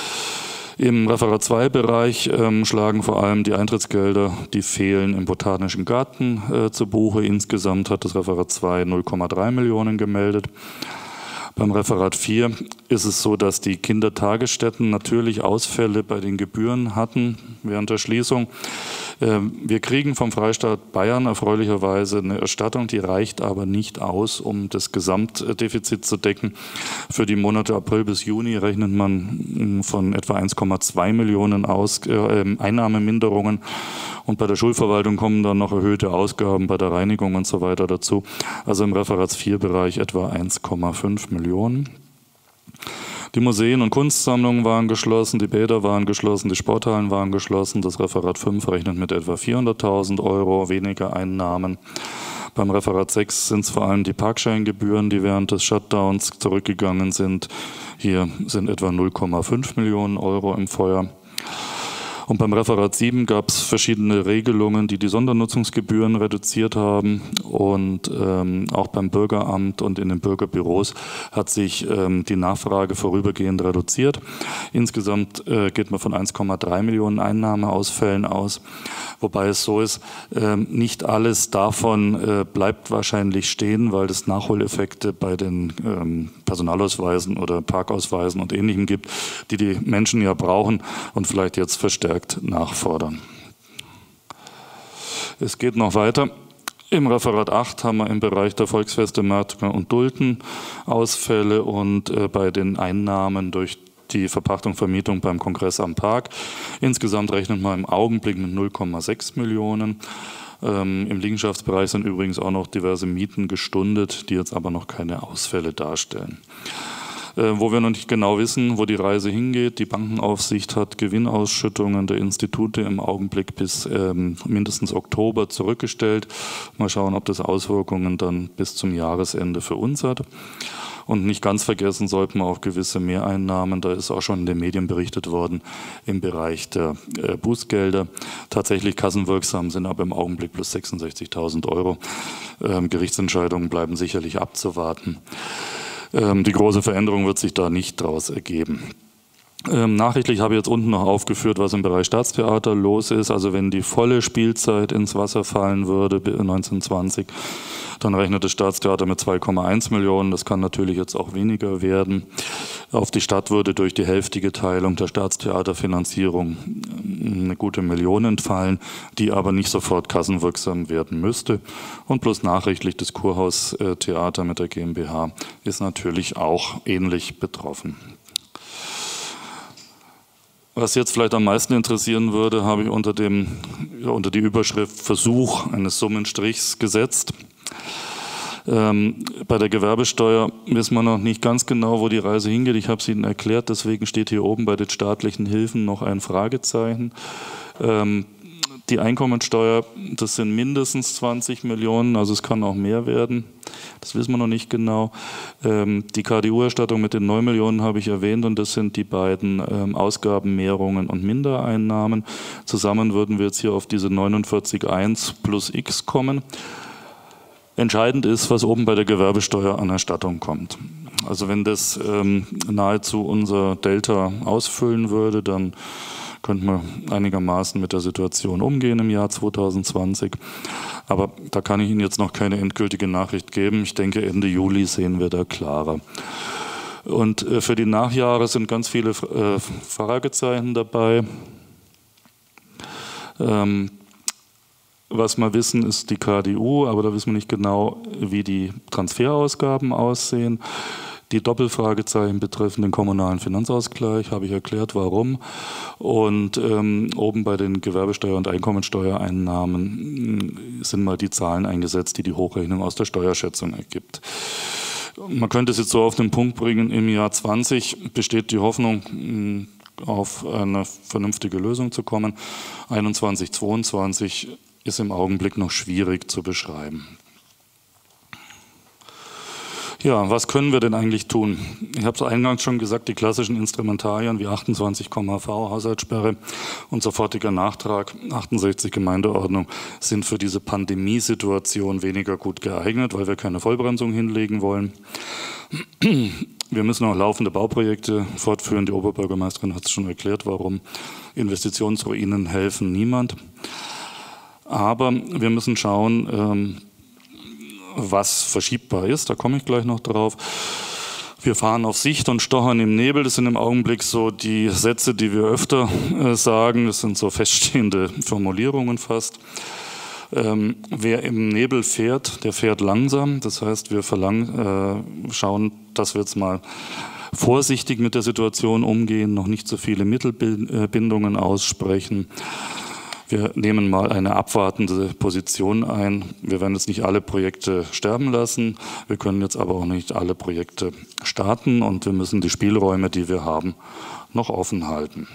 Im Referat zwei Bereich ähm, schlagen vor allem die Eintrittsgelder, die fehlen im Botanischen Garten äh, zu Buche. Insgesamt hat das Referat zwei null Komma drei Millionen gemeldet. Beim Referat vier ist es so, dass die Kindertagesstätten natürlich Ausfälle bei den Gebühren hatten während der Schließung. Wir kriegen vom Freistaat Bayern erfreulicherweise eine Erstattung, die reicht aber nicht aus, um das Gesamtdefizit zu decken. Für die Monate April bis Juni rechnet man von etwa eins Komma zwei Millionen aus, äh, Einnahmeminderungen. Und bei der Schulverwaltung kommen dann noch erhöhte Ausgaben bei der Reinigung und so weiter dazu. Also im Referats vier Bereich etwa eins Komma fünf Millionen. Die Museen und Kunstsammlungen waren geschlossen, die Bäder waren geschlossen, die Sporthallen waren geschlossen. Das Referat fünf rechnet mit etwa vierhunderttausend Euro weniger Einnahmen. Beim Referat sechs sind es vor allem die Parkscheingebühren, die während des Shutdowns zurückgegangen sind. Hier sind etwa null Komma fünf Millionen Euro im Feuer. Und beim Referat sieben gab es verschiedene Regelungen, die die Sondernutzungsgebühren reduziert haben. Und ähm, auch beim Bürgeramt und in den Bürgerbüros hat sich ähm, die Nachfrage vorübergehend reduziert. Insgesamt äh, geht man von eins Komma drei Millionen Einnahmeausfällen aus. Wobei es so ist, äh, nicht alles davon äh, bleibt wahrscheinlich stehen, weil es Nachholeffekte bei den ähm, Personalausweisen oder Parkausweisen und Ähnlichem gibt, die die Menschen ja brauchen und vielleicht jetzt verstärkt nachfordern. Es geht noch weiter. Im Referat acht haben wir im Bereich der Volksfeste, Märkte und Dulden Ausfälle und äh, bei den Einnahmen durch die Verpachtung, Vermietung beim Kongress am Park. Insgesamt rechnet man im Augenblick mit null Komma sechs Millionen. Ähm, Im Liegenschaftsbereich sind übrigens auch noch diverse Mieten gestundet, die jetzt aber noch keine Ausfälle darstellen. Äh, wo wir noch nicht genau wissen, wo die Reise hingeht. Die Bankenaufsicht hat Gewinnausschüttungen der Institute im Augenblick bis ähm, mindestens Oktober zurückgestellt. Mal schauen, ob das Auswirkungen dann bis zum Jahresende für uns hat. Und nicht ganz vergessen sollten wir auch gewisse Mehreinnahmen, da ist auch schon in den Medien berichtet worden, im Bereich der äh, Bußgelder. Tatsächlich kassenwirksam sind aber im Augenblick plus sechsundsechzigtausend Euro. Ähm, Gerichtsentscheidungen bleiben sicherlich abzuwarten. Die große Veränderung wird sich da nicht daraus ergeben. Ähm, nachrichtlich habe ich jetzt unten noch aufgeführt, was im Bereich Staatstheater los ist. Also wenn die volle Spielzeit ins Wasser fallen würde, neunzehn zwanzig, dann rechnet das Staatstheater mit zwei Komma eins Millionen. Das kann natürlich jetzt auch weniger werden. Auf die Stadt würde durch die hälftige Teilung der Staatstheaterfinanzierung eine gute Million entfallen, die aber nicht sofort kassenwirksam werden müsste. Und bloß nachrichtlich das Kurhaus-Theater mit der GmbH ist natürlich auch ähnlich betroffen. Was jetzt vielleicht am meisten interessieren würde, habe ich unter, dem, unter die Überschrift Versuch eines Summenstrichs gesetzt. Ähm, bei der Gewerbesteuer wissen wir noch nicht ganz genau, wo die Reise hingeht. Ich habe es Ihnen erklärt, deswegen steht hier oben bei den staatlichen Hilfen noch ein Fragezeichen. Ähm, die Einkommensteuer, das sind mindestens zwanzig Millionen, also es kann auch mehr werden. Das wissen wir noch nicht genau. Ähm, die K D U-Erstattung mit den neun Millionen habe ich erwähnt und das sind die beiden ähm, Ausgabenmehrungen und Mindereinnahmen. Zusammen würden wir jetzt hier auf diese neunundvierzig Komma eins plus X kommen. Entscheidend ist, was oben bei der Gewerbesteuer an Erstattung kommt. Also wenn das ähm, nahezu unser Delta ausfüllen würde, dann könnten wir einigermaßen mit der Situation umgehen im Jahr zweitausendzwanzig. Aber da kann ich Ihnen jetzt noch keine endgültige Nachricht geben. Ich denke, Ende Juli sehen wir da klarer. Und äh, für die Nachjahre sind ganz viele äh, Fragezeichen dabei. Ähm, Was wir wissen, ist die K D U, aber da wissen wir nicht genau, wie die Transferausgaben aussehen. Die Doppelfragezeichen betreffen den kommunalen Finanzausgleich, habe ich erklärt, warum. Und ähm, oben bei den Gewerbesteuer- und Einkommensteuereinnahmen sind mal die Zahlen eingesetzt, die die Hochrechnung aus der Steuerschätzung ergibt. Man könnte es jetzt so auf den Punkt bringen, im Jahr zwanzig besteht die Hoffnung, auf eine vernünftige Lösung zu kommen. einundzwanzig, zweiundzwanzig ist im Augenblick noch schwierig zu beschreiben. Ja, was können wir denn eigentlich tun? Ich habe es eingangs schon gesagt, die klassischen Instrumentarien wie achtundzwanzig Komma V, Haushaltssperre und sofortiger Nachtrag, achtundsechzig Gemeindeordnung, sind für diese Pandemiesituation weniger gut geeignet, weil wir keine Vollbremsung hinlegen wollen. Wir müssen auch laufende Bauprojekte fortführen. Die Oberbürgermeisterin hat es schon erklärt, warum. Investitionsruinen helfen niemand. Aber wir müssen schauen, was verschiebbar ist. Da komme ich gleich noch drauf. Wir fahren auf Sicht und stochern im Nebel. Das sind im Augenblick so die Sätze, die wir öfter sagen. Das sind so feststehende Formulierungen fast. Ähm, wer im Nebel fährt, der fährt langsam. Das heißt, wir verlangen, äh, schauen, dass wir jetzt mal vorsichtig mit der Situation umgehen, noch nicht so viele Mittelbindungen aussprechen. Wir nehmen mal eine abwartende Position ein. Wir werden jetzt nicht alle Projekte sterben lassen. Wir können jetzt aber auch nicht alle Projekte starten und wir müssen die Spielräume, die wir haben, noch offen halten.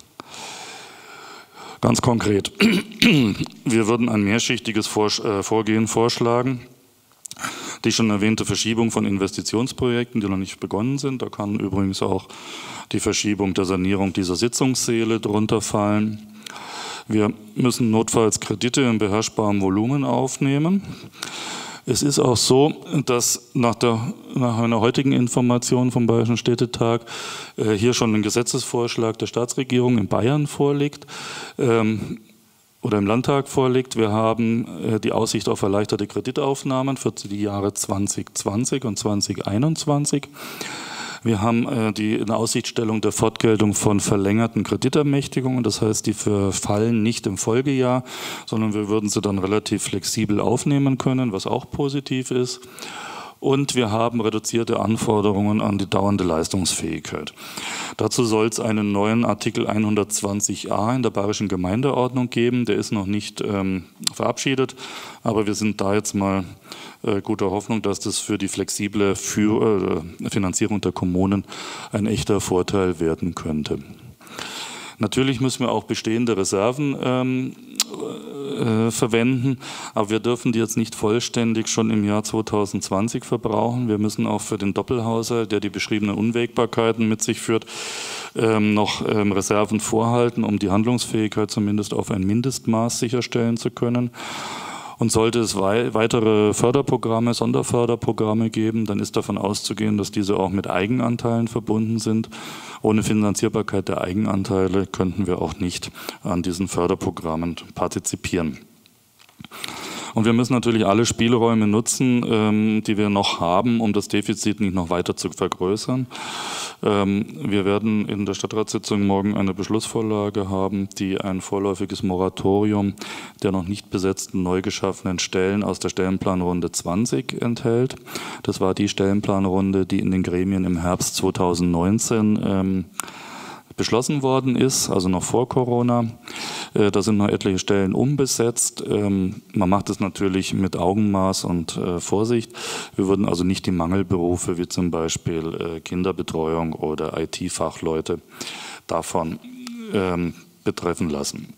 Ganz konkret, wir würden ein mehrschichtiges Vorgehen vorschlagen. Die schon erwähnte Verschiebung von Investitionsprojekten, die noch nicht begonnen sind. Da kann übrigens auch die Verschiebung der Sanierung dieser Sitzungssäle drunter fallen. Wir müssen notfalls Kredite in beherrschbarem Volumen aufnehmen. Es ist auch so, dass nach, der, nach einer heutigen Information vom Bayerischen Städtetag äh, hier schon ein Gesetzesvorschlag der Staatsregierung in Bayern vorliegt ähm, oder im Landtag vorliegt. Wir haben äh, die Aussicht auf erleichterte Kreditaufnahmen für die Jahre zwanzig zwanzig und zwanzig einundzwanzig. Wir haben äh, die in Aussichtstellung der Fortgeltung von verlängerten Kreditermächtigungen. Das heißt, die verfallen nicht im Folgejahr, sondern wir würden sie dann relativ flexibel aufnehmen können, was auch positiv ist. Und wir haben reduzierte Anforderungen an die dauernde Leistungsfähigkeit. Dazu soll es einen neuen Artikel hundertzwanzig a in der Bayerischen Gemeindeordnung geben. Der ist noch nicht ähm, verabschiedet, aber wir sind da jetzt mal äh, guter Hoffnung, dass das für die flexible für, äh, Finanzierung der Kommunen ein echter Vorteil werden könnte. Natürlich müssen wir auch bestehende Reserven ähm, äh, verwenden, aber wir dürfen die jetzt nicht vollständig schon im Jahr zweitausendzwanzig verbrauchen. Wir müssen auch für den Doppelhaushalt, der die beschriebenen Unwägbarkeiten mit sich führt, ähm, noch ähm, Reserven vorhalten, um die Handlungsfähigkeit zumindest auf ein Mindestmaß sicherstellen zu können. Und sollte es weitere Förderprogramme, Sonderförderprogramme geben, dann ist davon auszugehen, dass diese auch mit Eigenanteilen verbunden sind. Ohne Finanzierbarkeit der Eigenanteile könnten wir auch nicht an diesen Förderprogrammen partizipieren. Und wir müssen natürlich alle Spielräume nutzen, ähm, die wir noch haben, um das Defizit nicht noch weiter zu vergrößern. Ähm, wir werden in der Stadtratssitzung morgen eine Beschlussvorlage haben, die ein vorläufiges Moratorium der noch nicht besetzten neu geschaffenen Stellen aus der Stellenplanrunde zwanzig enthält. Das war die Stellenplanrunde, die in den Gremien im Herbst zweitausendneunzehn ähm, beschlossen worden ist, also noch vor Corona. Äh, da sind noch etliche Stellen unbesetzt. Ähm, man macht es natürlich mit Augenmaß und äh, Vorsicht. Wir würden also nicht die Mangelberufe wie zum Beispiel äh, Kinderbetreuung oder I T-Fachleute davon ähm, betreffen lassen.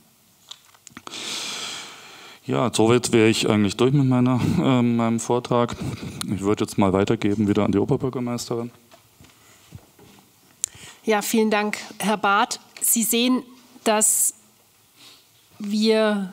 Ja, soweit wäre ich eigentlich durch mit meiner, äh, meinem Vortrag. Ich würde jetzt mal weitergeben wieder an die Oberbürgermeisterin. Ja, vielen Dank, Herr Barth. Sie sehen, dass wir,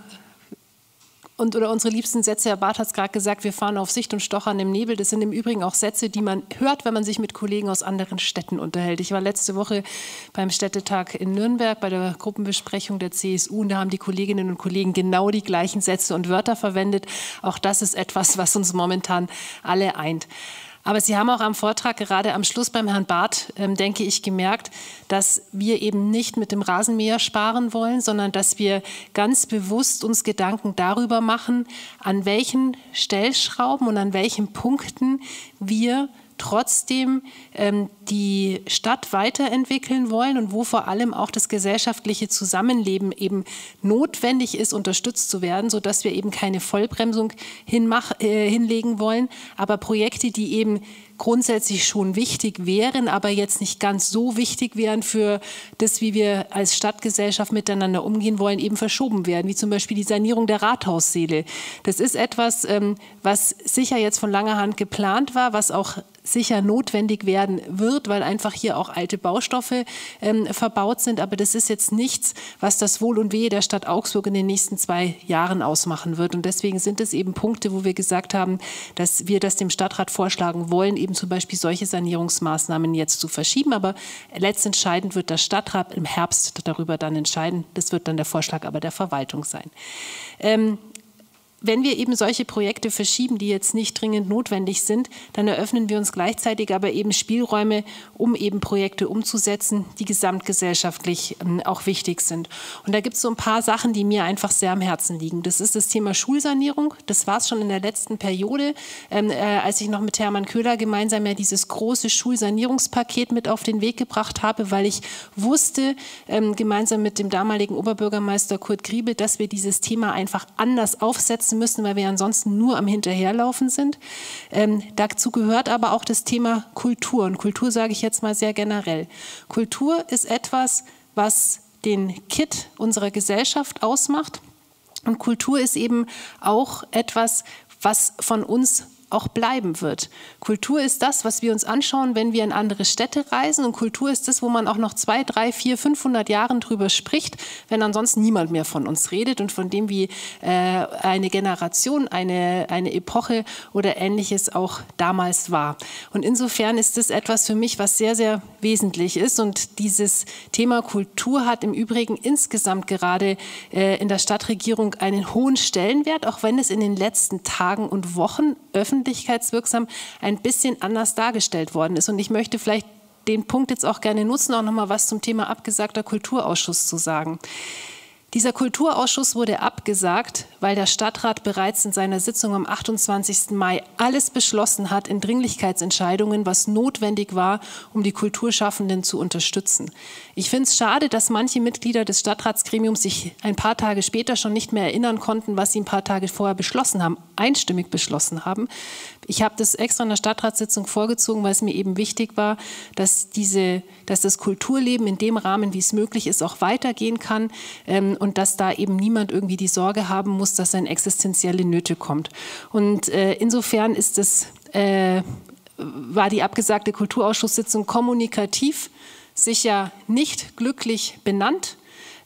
und oder unsere liebsten Sätze, Herr Barth hat es gerade gesagt, wir fahren auf Sicht und stochern im Nebel. Das sind im Übrigen auch Sätze, die man hört, wenn man sich mit Kollegen aus anderen Städten unterhält. Ich war letzte Woche beim Städtetag in Nürnberg bei der Gruppenbesprechung der C S U und da haben die Kolleginnen und Kollegen genau die gleichen Sätze und Wörter verwendet. Auch das ist etwas, was uns momentan alle eint. Aber Sie haben auch am Vortrag, gerade am Schluss beim Herrn Barth, ähm, denke ich, gemerkt, dass wir eben nicht mit dem Rasenmäher sparen wollen, sondern dass wir ganz bewusst uns Gedanken darüber machen, an welchen Stellschrauben und an welchen Punkten wir trotzdem ähm, die Stadt weiterentwickeln wollen und wo vor allem auch das gesellschaftliche Zusammenleben eben notwendig ist, unterstützt zu werden, sodass wir eben keine Vollbremsung hinmach, äh, hinlegen wollen, aber Projekte, die eben grundsätzlich schon wichtig wären, aber jetzt nicht ganz so wichtig wären für das, wie wir als Stadtgesellschaft miteinander umgehen wollen, eben verschoben werden, wie zum Beispiel die Sanierung der Rathaussäle. Das ist etwas, ähm, was sicher jetzt von langer Hand geplant war, was auch sicher notwendig werden wird, weil einfach hier auch alte Baustoffe ähm, verbaut sind. Aber das ist jetzt nichts, was das Wohl und Wehe der Stadt Augsburg in den nächsten zwei Jahren ausmachen wird. Und deswegen sind es eben Punkte, wo wir gesagt haben, dass wir das dem Stadtrat vorschlagen wollen, eben zum Beispiel solche Sanierungsmaßnahmen jetzt zu verschieben. Aber letztentscheidend wird der Stadtrat im Herbst darüber dann entscheiden. Das wird dann der Vorschlag aber der Verwaltung sein. Ähm, Wenn wir eben solche Projekte verschieben, die jetzt nicht dringend notwendig sind, dann eröffnen wir uns gleichzeitig aber eben Spielräume, um eben Projekte umzusetzen, die gesamtgesellschaftlich ähm, auch wichtig sind. Und da gibt es so ein paar Sachen, die mir einfach sehr am Herzen liegen. Das ist das Thema Schulsanierung. Das war es schon in der letzten Periode, ähm, äh, als ich noch mit Hermann Köhler gemeinsam ja dieses große Schulsanierungspaket mit auf den Weg gebracht habe, weil ich wusste, ähm, gemeinsam mit dem damaligen Oberbürgermeister Kurt Griebel, dass wir dieses Thema einfach anders aufsetzen müssen, weil wir ansonsten nur am Hinterherlaufen sind. Ähm, dazu gehört aber auch das Thema Kultur. Und Kultur sage ich jetzt mal sehr generell. Kultur ist etwas, was den Kit unserer Gesellschaft ausmacht. Und Kultur ist eben auch etwas, was von uns auch bleiben wird. Kultur ist das, was wir uns anschauen, wenn wir in andere Städte reisen. Und Kultur ist das, wo man auch noch zwei, drei, vier, fünfhundert Jahren drüber spricht, wenn ansonsten niemand mehr von uns redet und von dem, wie äh, eine Generation, eine, eine Epoche oder Ähnliches auch damals war. Und insofern ist das etwas für mich, was sehr, sehr wesentlich ist. Und dieses Thema Kultur hat im Übrigen insgesamt gerade äh, in der Stadtregierung einen hohen Stellenwert, auch wenn es in den letzten Tagen und Wochen öffentlich öffentlichkeitswirksam ein bisschen anders dargestellt worden ist. Und ich möchte vielleicht den Punkt jetzt auch gerne nutzen, auch noch mal was zum Thema abgesagter Kulturausschuss zu sagen. Dieser Kulturausschuss wurde abgesagt, weil der Stadtrat bereits in seiner Sitzung am achtundzwanzigsten Mai alles beschlossen hat in Dringlichkeitsentscheidungen, was notwendig war, um die Kulturschaffenden zu unterstützen. Ich finde es schade, dass manche Mitglieder des Stadtratsgremiums sich ein paar Tage später schon nicht mehr erinnern konnten, was sie ein paar Tage vorher beschlossen haben, einstimmig beschlossen haben. Ich habe das extra in der Stadtratssitzung vorgezogen, weil es mir eben wichtig war, dass, diese, dass das Kulturleben in dem Rahmen, wie es möglich ist, auch weitergehen kann ähm, und dass da eben niemand irgendwie die Sorge haben muss, dass er in existenzielle Nöte kommt. Und äh, insofern ist es, äh, war die abgesagte Kulturausschusssitzung kommunikativ sicher nicht glücklich benannt.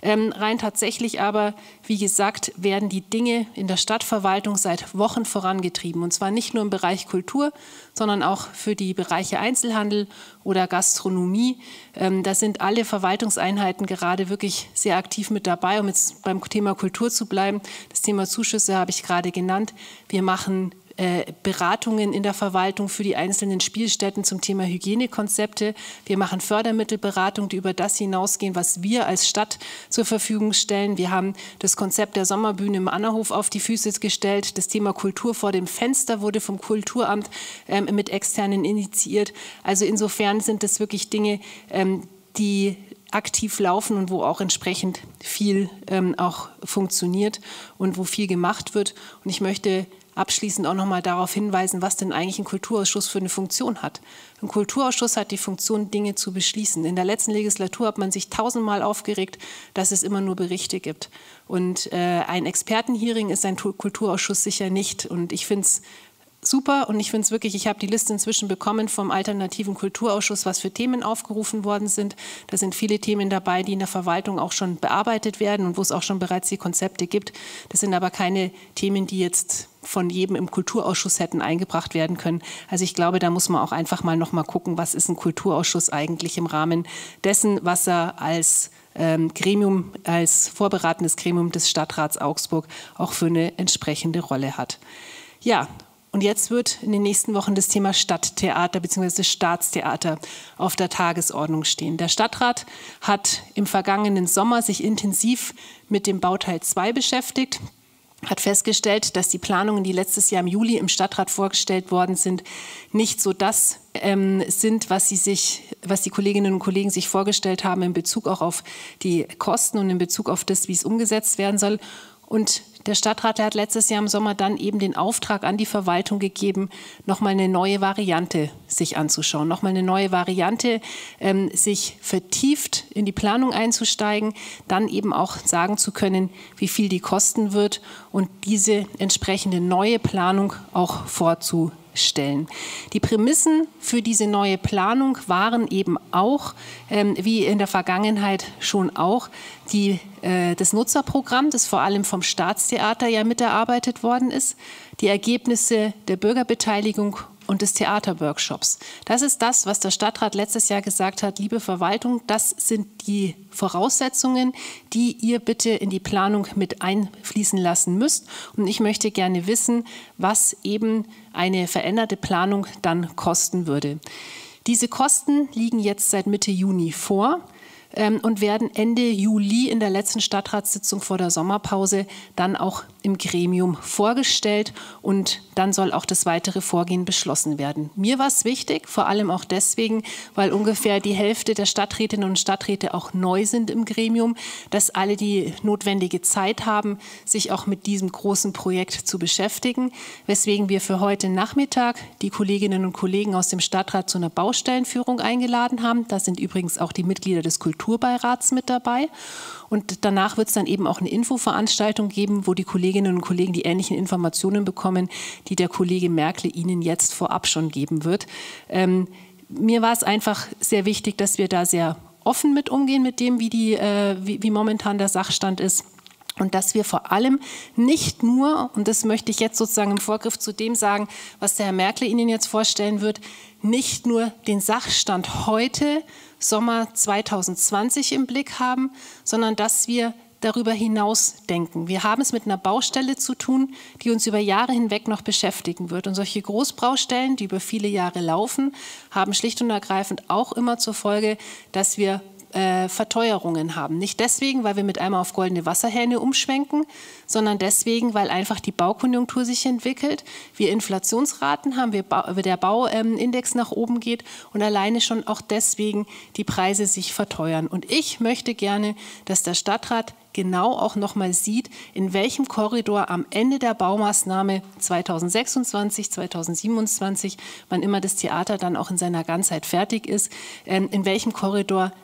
Ähm, rein tatsächlich aber, wie gesagt, werden die Dinge in der Stadtverwaltung seit Wochen vorangetrieben. Und zwar nicht nur im Bereich Kultur, sondern auch für die Bereiche Einzelhandel oder Gastronomie. Ähm, da sind alle Verwaltungseinheiten gerade wirklich sehr aktiv mit dabei, um jetzt beim Thema Kultur zu bleiben. Das Thema Zuschüsse habe ich gerade genannt. Wir machen Äh, Beratungen in der Verwaltung für die einzelnen Spielstätten zum Thema Hygienekonzepte. Wir machen Fördermittelberatung, die über das hinausgehen, was wir als Stadt zur Verfügung stellen. Wir haben das Konzept der Sommerbühne im Annerhof auf die Füße gestellt. Das Thema Kultur vor dem Fenster wurde vom Kulturamt ähm, mit Externen initiiert. Also insofern sind das wirklich Dinge, ähm, die aktiv laufen und wo auch entsprechend viel ähm, auch funktioniert und wo viel gemacht wird. Und ich möchte abschließend auch noch mal darauf hinweisen, was denn eigentlich ein Kulturausschuss für eine Funktion hat. Ein Kulturausschuss hat die Funktion, Dinge zu beschließen. In der letzten Legislatur hat man sich tausendmal aufgeregt, dass es immer nur Berichte gibt. Und äh, ein Expertenhearing ist ein Kulturausschuss sicher nicht. Und ich finde es super und ich finde es wirklich, ich habe die Liste inzwischen bekommen vom alternativen Kulturausschuss, was für Themen aufgerufen worden sind. Da sind viele Themen dabei, die in der Verwaltung auch schon bearbeitet werden und wo es auch schon bereits die Konzepte gibt. Das sind aber keine Themen, die jetzt von jedem im Kulturausschuss hätten eingebracht werden können. Also ich glaube, da muss man auch einfach mal noch mal gucken, was ist ein Kulturausschuss eigentlich im Rahmen dessen, was er als ähm, Gremium, als vorberatendes Gremium des Stadtrats Augsburg auch für eine entsprechende Rolle hat. Ja, und jetzt wird in den nächsten Wochen das Thema Stadttheater bzw. Staatstheater auf der Tagesordnung stehen. Der Stadtrat hat im vergangenen Sommer sich intensiv mit dem Bauteil zwei beschäftigt, hat festgestellt, dass die Planungen, die letztes Jahr im Juli im Stadtrat vorgestellt worden sind, nicht so das ähm, sind, was, sie sich, was die Kolleginnen und Kollegen sich vorgestellt haben in Bezug auch auf die Kosten und in Bezug auf das, wie es umgesetzt werden soll. Und der Stadtrat der hat letztes Jahr im Sommer dann eben den Auftrag an die Verwaltung gegeben, nochmal eine neue Variante sich anzuschauen, nochmal eine neue Variante, ähm, sich vertieft in die Planung einzusteigen, dann eben auch sagen zu können, wie viel die kosten wird und diese entsprechende neue Planung auch vorzustellen. Die Prämissen für diese neue Planung waren eben auch, ähm, wie in der Vergangenheit schon auch, die, äh, das Nutzerprogramm, das vor allem vom Staatstheater ja miterarbeitet worden ist, die Ergebnisse der Bürgerbeteiligung und des Theaterworkshops. Das ist das, was der Stadtrat letztes Jahr gesagt hat, liebe Verwaltung, das sind die Voraussetzungen, die ihr bitte in die Planung mit einfließen lassen müsst. Und ich möchte gerne wissen, was eben eine veränderte Planung dann kosten würde. Diese Kosten liegen jetzt seit Mitte Juni vor und werden Ende Juli in der letzten Stadtratssitzung vor der Sommerpause dann auch im Gremium vorgestellt und dann soll auch das weitere Vorgehen beschlossen werden. Mir war es wichtig, vor allem auch deswegen, weil ungefähr die Hälfte der Stadträtinnen und Stadträte auch neu sind im Gremium, dass alle die notwendige Zeit haben, sich auch mit diesem großen Projekt zu beschäftigen, weswegen wir für heute Nachmittag die Kolleginnen und Kollegen aus dem Stadtrat zu einer Baustellenführung eingeladen haben. Da sind übrigens auch die Mitglieder des Kulturbeirats mit dabei. Und danach wird es dann eben auch eine Infoveranstaltung geben, wo die Kolleginnen und Kollegen die ähnlichen Informationen bekommen, die der Kollege Merkle Ihnen jetzt vorab schon geben wird. Ähm, mir war es einfach sehr wichtig, dass wir da sehr offen mit umgehen, mit dem, wie, die, äh, wie, wie momentan der Sachstand ist. Und dass wir vor allem nicht nur, und das möchte ich jetzt sozusagen im Vorgriff zu dem sagen, was der Herr Merkle Ihnen jetzt vorstellen wird, nicht nur den Sachstand heute, Sommer zweitausendzwanzig im Blick haben, sondern dass wir darüber hinaus denken. Wir haben es mit einer Baustelle zu tun, die uns über Jahre hinweg noch beschäftigen wird. Und solche Großbaustellen, die über viele Jahre laufen, haben schlicht und ergreifend auch immer zur Folge, dass wir Äh, Verteuerungen haben. Nicht deswegen, weil wir mit einmal auf goldene Wasserhähne umschwenken, sondern deswegen, weil einfach die Baukonjunktur sich entwickelt, wir Inflationsraten haben, wir ba der Bauindex ähm, nach oben geht und alleine schon auch deswegen die Preise sich verteuern. Und ich möchte gerne, dass der Stadtrat genau auch noch mal sieht, in welchem Korridor am Ende der Baumaßnahme zweitausendsechsundzwanzig, zweitausendsiebenundzwanzig, wann immer das Theater dann auch in seiner Ganzheit fertig ist, in welchem Korridor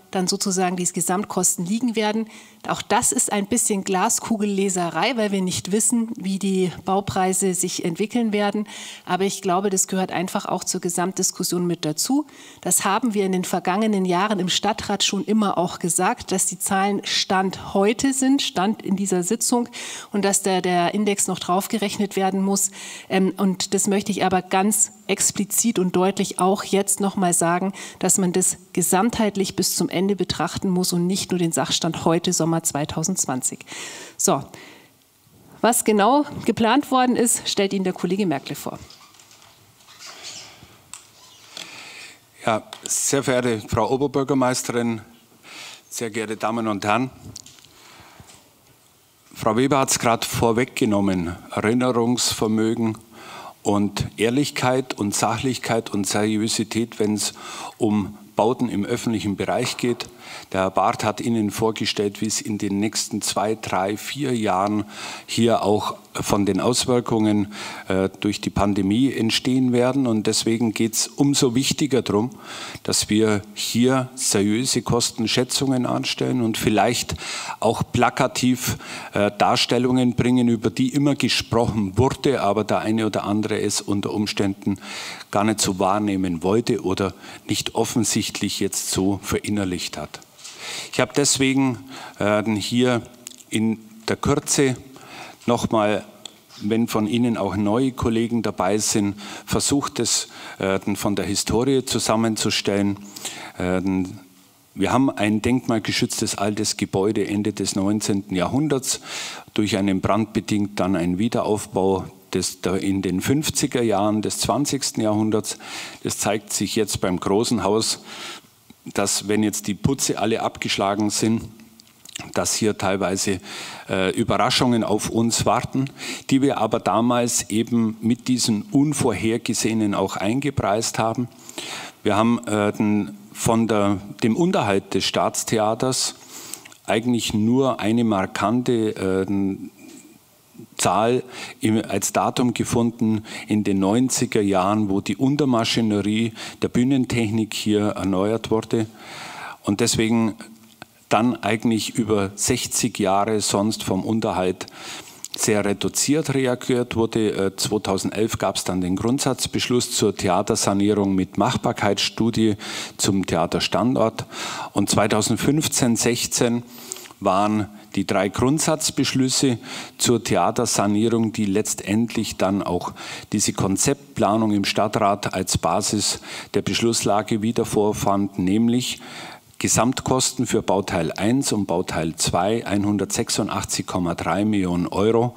dann sozusagen die Gesamtkosten liegen werden. Auch das ist ein bisschen Glaskugelleserei, weil wir nicht wissen, wie die Baupreise sich entwickeln werden. Aber ich glaube, das gehört einfach auch zur Gesamtdiskussion mit dazu. Das haben wir in den vergangenen Jahren im Stadtrat schon immer auch gesagt, dass die Zahlen Stand heute sind, Stand in dieser Sitzung, und dass da der Index noch draufgerechnet werden muss. Und das möchte ich aber ganz explizit und deutlich auch jetzt noch mal sagen, dass man das gesamtheitlich bis zum Ende betrachten muss und nicht nur den Sachstand heute, Sommer zweitausendzwanzig. So, was genau geplant worden ist, stellt Ihnen der Kollege Merkle vor. Ja, sehr verehrte Frau Oberbürgermeisterin, sehr geehrte Damen und Herren, Frau Weber hat es gerade vorweggenommen, Erinnerungsvermögen und Ehrlichkeit und Sachlichkeit und Seriosität, wenn es um Bauten im öffentlichen Bereich geht. Der Herr Barth hat Ihnen vorgestellt, wie es in den nächsten zwei, drei, vier Jahren hier auch von den Auswirkungen äh, durch die Pandemie entstehen werden. Und deswegen geht es umso wichtiger darum, dass wir hier seriöse Kostenschätzungen anstellen und vielleicht auch plakativ äh, Darstellungen bringen, über die immer gesprochen wurde, aber der eine oder andere es unter Umständen gar nicht so wahrnehmen wollte oder nicht offensichtlich jetzt so verinnerlicht hat. Ich habe deswegen äh, hier in der Kürze nochmal, wenn von Ihnen auch neue Kollegen dabei sind, versucht es äh, von der Historie zusammenzustellen. Äh, wir haben ein denkmalgeschütztes altes Gebäude Ende des neunzehnten Jahrhunderts, durch einen brandbedingt dann einen Wiederaufbau des, in den fünfziger Jahren des zwanzigsten Jahrhunderts. Das zeigt sich jetzt beim Großen Haus, dass, wenn jetzt die Putze alle abgeschlagen sind, dass hier teilweise äh, Überraschungen auf uns warten, die wir aber damals eben mit diesen Unvorhergesehenen auch eingepreist haben. Wir haben äh, den, von der, dem Unterhalt des Staatstheaters eigentlich nur eine markante äh, Zahl im, als Datum gefunden in den neunziger Jahren, wo die Untermaschinerie der Bühnentechnik hier erneuert wurde und deswegen dann eigentlich über sechzig Jahre sonst vom Unterhalt sehr reduziert reagiert wurde. zweitausendelf gab es dann den Grundsatzbeschluss zur Theatersanierung mit Machbarkeitsstudie zum Theaterstandort und zweitausendfünfzehn sechzehn waren die drei Grundsatzbeschlüsse zur Theatersanierung, die letztendlich dann auch diese Konzeptplanung im Stadtrat als Basis der Beschlusslage wieder vorfanden, nämlich Gesamtkosten für Bauteil eins und Bauteil zwei hundertsechsundachtzig Komma drei Millionen Euro,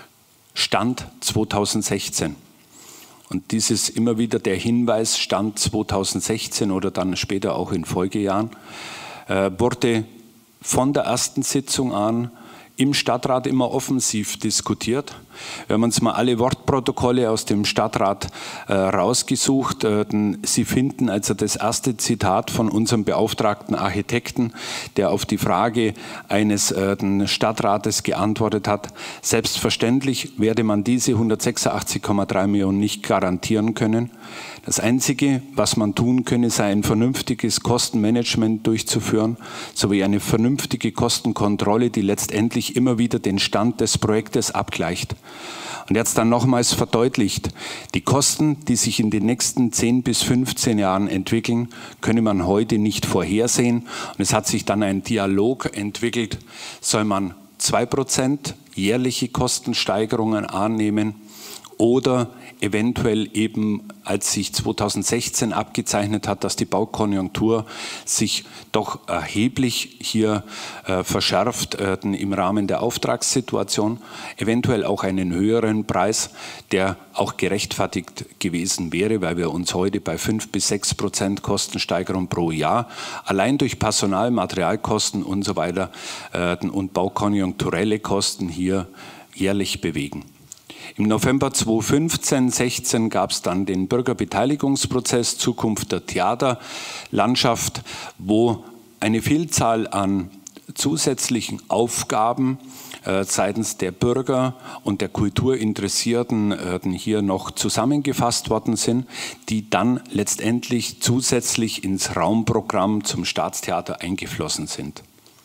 Stand zweitausendsechzehn. Und dies ist immer wieder der Hinweis, Stand zweitausendsechzehn oder dann später auch in Folgejahren, äh, wurde von der ersten Sitzung an im Stadtrat immer offensiv diskutiert. Wir haben uns mal alle Wortprotokolle aus dem Stadtrat äh, rausgesucht. Äh, Sie finden also das erste Zitat von unserem beauftragten Architekten, der auf die Frage eines äh, Stadtrates geantwortet hat: Selbstverständlich werde man diese hundertsechsundachtzig Komma drei Millionen nicht garantieren können. Das Einzige, was man tun könne, sei ein vernünftiges Kostenmanagement durchzuführen, sowie eine vernünftige Kostenkontrolle, die letztendlich immer wieder den Stand des Projektes abgleicht. Und jetzt dann nochmals verdeutlicht, die Kosten, die sich in den nächsten zehn bis fünfzehn Jahren entwickeln, könne man heute nicht vorhersehen. Und es hat sich dann ein Dialog entwickelt, soll man zwei Prozent jährliche Kostensteigerungen annehmen oder eventuell eben, als sich zweitausendsechzehn abgezeichnet hat, dass die Baukonjunktur sich doch erheblich hier äh, verschärft äh, im Rahmen der Auftragssituation, eventuell auch einen höheren Preis, der auch gerechtfertigt gewesen wäre, weil wir uns heute bei fünf bis sechs Prozent Kostensteigerung pro Jahr allein durch Personal-, Materialkosten und so weiter äh, und baukonjunkturelle Kosten hier jährlich bewegen. Im November zweitausendfünfzehn sechzehn gab es dann den Bürgerbeteiligungsprozess Zukunft der Theaterlandschaft, wo eine Vielzahl an zusätzlichen Aufgaben äh, seitens der Bürger und der Kulturinteressierten äh, hier noch zusammengefasst worden sind, die dann letztendlich zusätzlich ins Raumprogramm zum Staatstheater eingeflossen sind.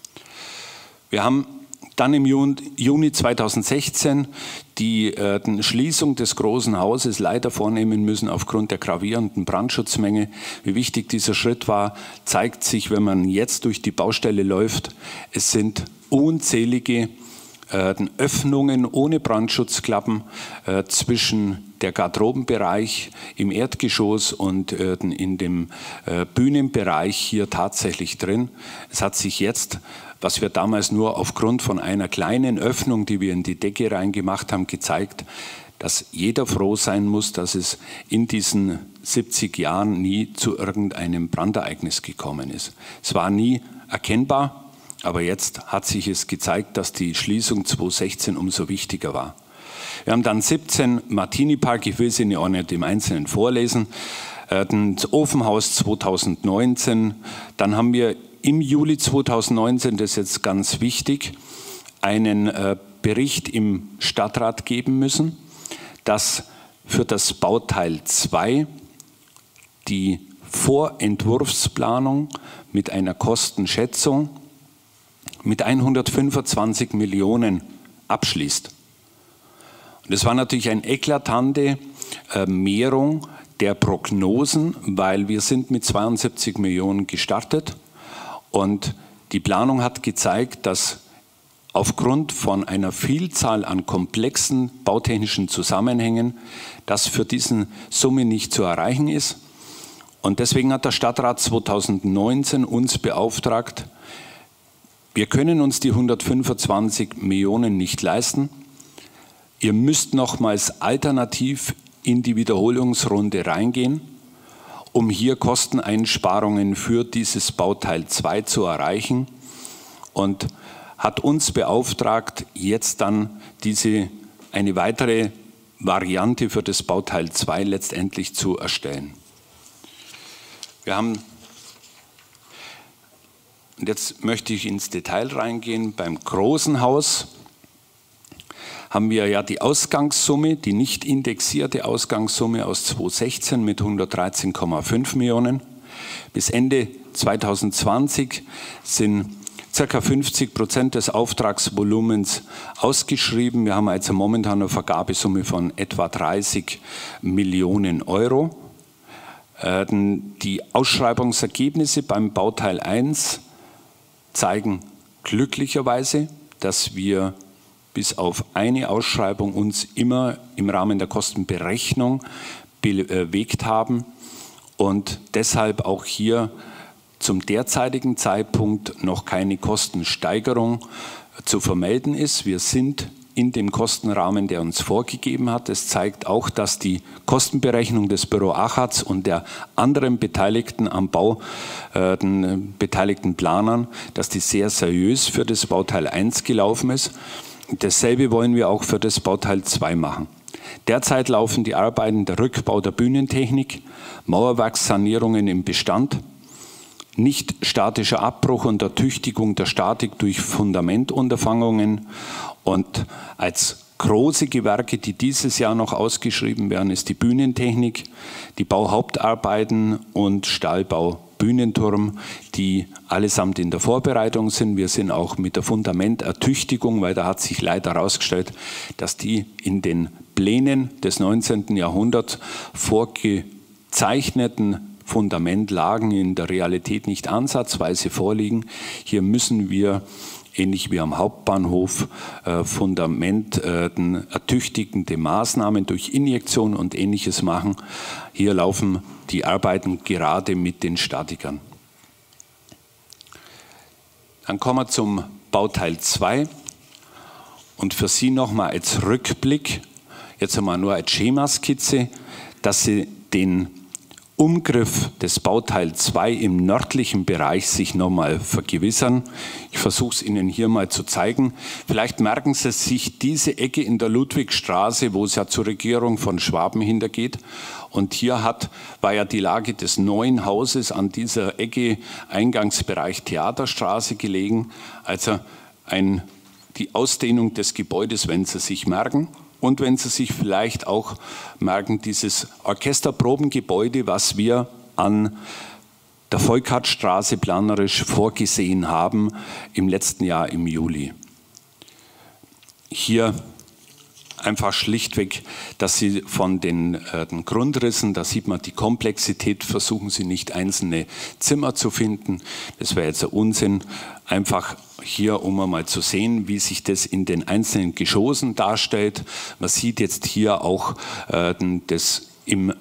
Wir haben dann im Juni zweitausendsechzehn die äh, die Schließung des Großen Hauses leider vornehmen müssen aufgrund der gravierenden Brandschutzmenge. Wie wichtig dieser Schritt war, zeigt sich, wenn man jetzt durch die Baustelle läuft. Es sind unzählige äh, Öffnungen ohne Brandschutzklappen äh, zwischen der Garderobenbereich im Erdgeschoss und äh, in dem äh, Bühnenbereich hier tatsächlich drin. Es hat sich jetzt, was wir damals nur aufgrund von einer kleinen Öffnung, die wir in die Decke reingemacht haben, gezeigt, dass jeder froh sein muss, dass es in diesen siebzig Jahren nie zu irgendeinem Brandereignis gekommen ist. Es war nie erkennbar, aber jetzt hat sich es gezeigt, dass die Schließung zweitausendsechzehn umso wichtiger war. Wir haben dann siebzehn Martini-Park, ich will sie auch nicht im Einzelnen vorlesen, das Ofenhaus zweitausendneunzehn, dann haben wir im Juli zweitausendneunzehn, das ist jetzt ganz wichtig, einen äh, Bericht im Stadtrat geben müssen, dass für das Bauteil zwei die Vorentwurfsplanung mit einer Kostenschätzung mit hundertfünfundzwanzig Millionen abschließt. Und das war natürlich eine eklatante äh, Mehrung der Prognosen, weil wir sind mit zweiundsiebzig Millionen gestartet. Und die Planung hat gezeigt, dass aufgrund von einer Vielzahl an komplexen bautechnischen Zusammenhängen das für diese Summe nicht zu erreichen ist. Und deswegen hat der Stadtrat zweitausendneunzehn uns beauftragt, wir können uns die hundertfünfundzwanzig Millionen nicht leisten. Ihr müsst nochmals alternativ in die Wiederholungsrunde reingehen, um hier Kosteneinsparungen für dieses Bauteil zwei zu erreichen, und hat uns beauftragt, jetzt dann diese, eine weitere Variante für das Bauteil zwei letztendlich zu erstellen. Wir haben, und jetzt möchte ich ins Detail reingehen, beim Großen Haus haben wir ja die Ausgangssumme, die nicht indexierte Ausgangssumme aus zweitausendsechzehn mit hundertdreizehn Komma fünf Millionen. Bis Ende zweitausendzwanzig sind ca. fünfzig Prozent des Auftragsvolumens ausgeschrieben. Wir haben also momentan eine Vergabesumme von etwa dreißig Millionen Euro. Die Ausschreibungsergebnisse beim Bauteil eins zeigen glücklicherweise, dass wir bis auf eine Ausschreibung uns immer im Rahmen der Kostenberechnung bewegt haben und deshalb auch hier zum derzeitigen Zeitpunkt noch keine Kostensteigerung zu vermelden ist. Wir sind in dem Kostenrahmen, der uns vorgegeben hat. Es zeigt auch, dass die Kostenberechnung des Büro Achatz und der anderen Beteiligten am Bau, äh, den beteiligten Planern, dass die sehr seriös für das Bauteil eins gelaufen ist. Dasselbe wollen wir auch für das Bauteil zwei machen. Derzeit laufen die Arbeiten der Rückbau der Bühnentechnik, Mauerwerkssanierungen im Bestand, nicht statischer Abbruch und Ertüchtigung der Statik durch Fundamentunterfangungen, und als große Gewerke, die dieses Jahr noch ausgeschrieben werden, ist die Bühnentechnik, die Bauhauptarbeiten und Stahlbau Bühnenturm, die allesamt in der Vorbereitung sind. Wir sind auch mit der Fundamentertüchtigung, weil da hat sich leider herausgestellt, dass die in den Plänen des neunzehnten Jahrhunderts vorgezeichneten Fundamentlagen in der Realität nicht ansatzweise vorliegen. Hier müssen wir, ähnlich wie am Hauptbahnhof, äh, Fundament, äh, ertüchtigende Maßnahmen durch Injektion und Ähnliches machen. Hier laufen die Arbeiten gerade mit den Statikern. Dann kommen wir zum Bauteil zwei. Und für Sie nochmal als Rückblick, jetzt einmal nur als Schemaskizze, dass Sie den Umgriff des Bauteil zwei im nördlichen Bereich sich nochmal vergewissern. Ich versuche es Ihnen hier mal zu zeigen. Vielleicht merken Sie sich diese Ecke in der Ludwigstraße, wo es ja zur Regierung von Schwaben hintergeht. Und hier hat, war ja die Lage des neuen Hauses an dieser Ecke, Eingangsbereich Theaterstraße gelegen. Also ein, die Ausdehnung des Gebäudes, wenn Sie sich merken. Und wenn Sie sich vielleicht auch merken, dieses Orchesterprobengebäude, was wir an der Volkhartstraße planerisch vorgesehen haben im letzten Jahr im Juli. Hier einfach schlichtweg, dass Sie von den, äh, den Grundrissen, da sieht man die Komplexität, versuchen Sie nicht einzelne Zimmer zu finden. Das wäre jetzt ein Unsinn. Einfach hier, um einmal zu sehen, wie sich das in den einzelnen Geschossen darstellt. Man sieht jetzt hier auch äh, das im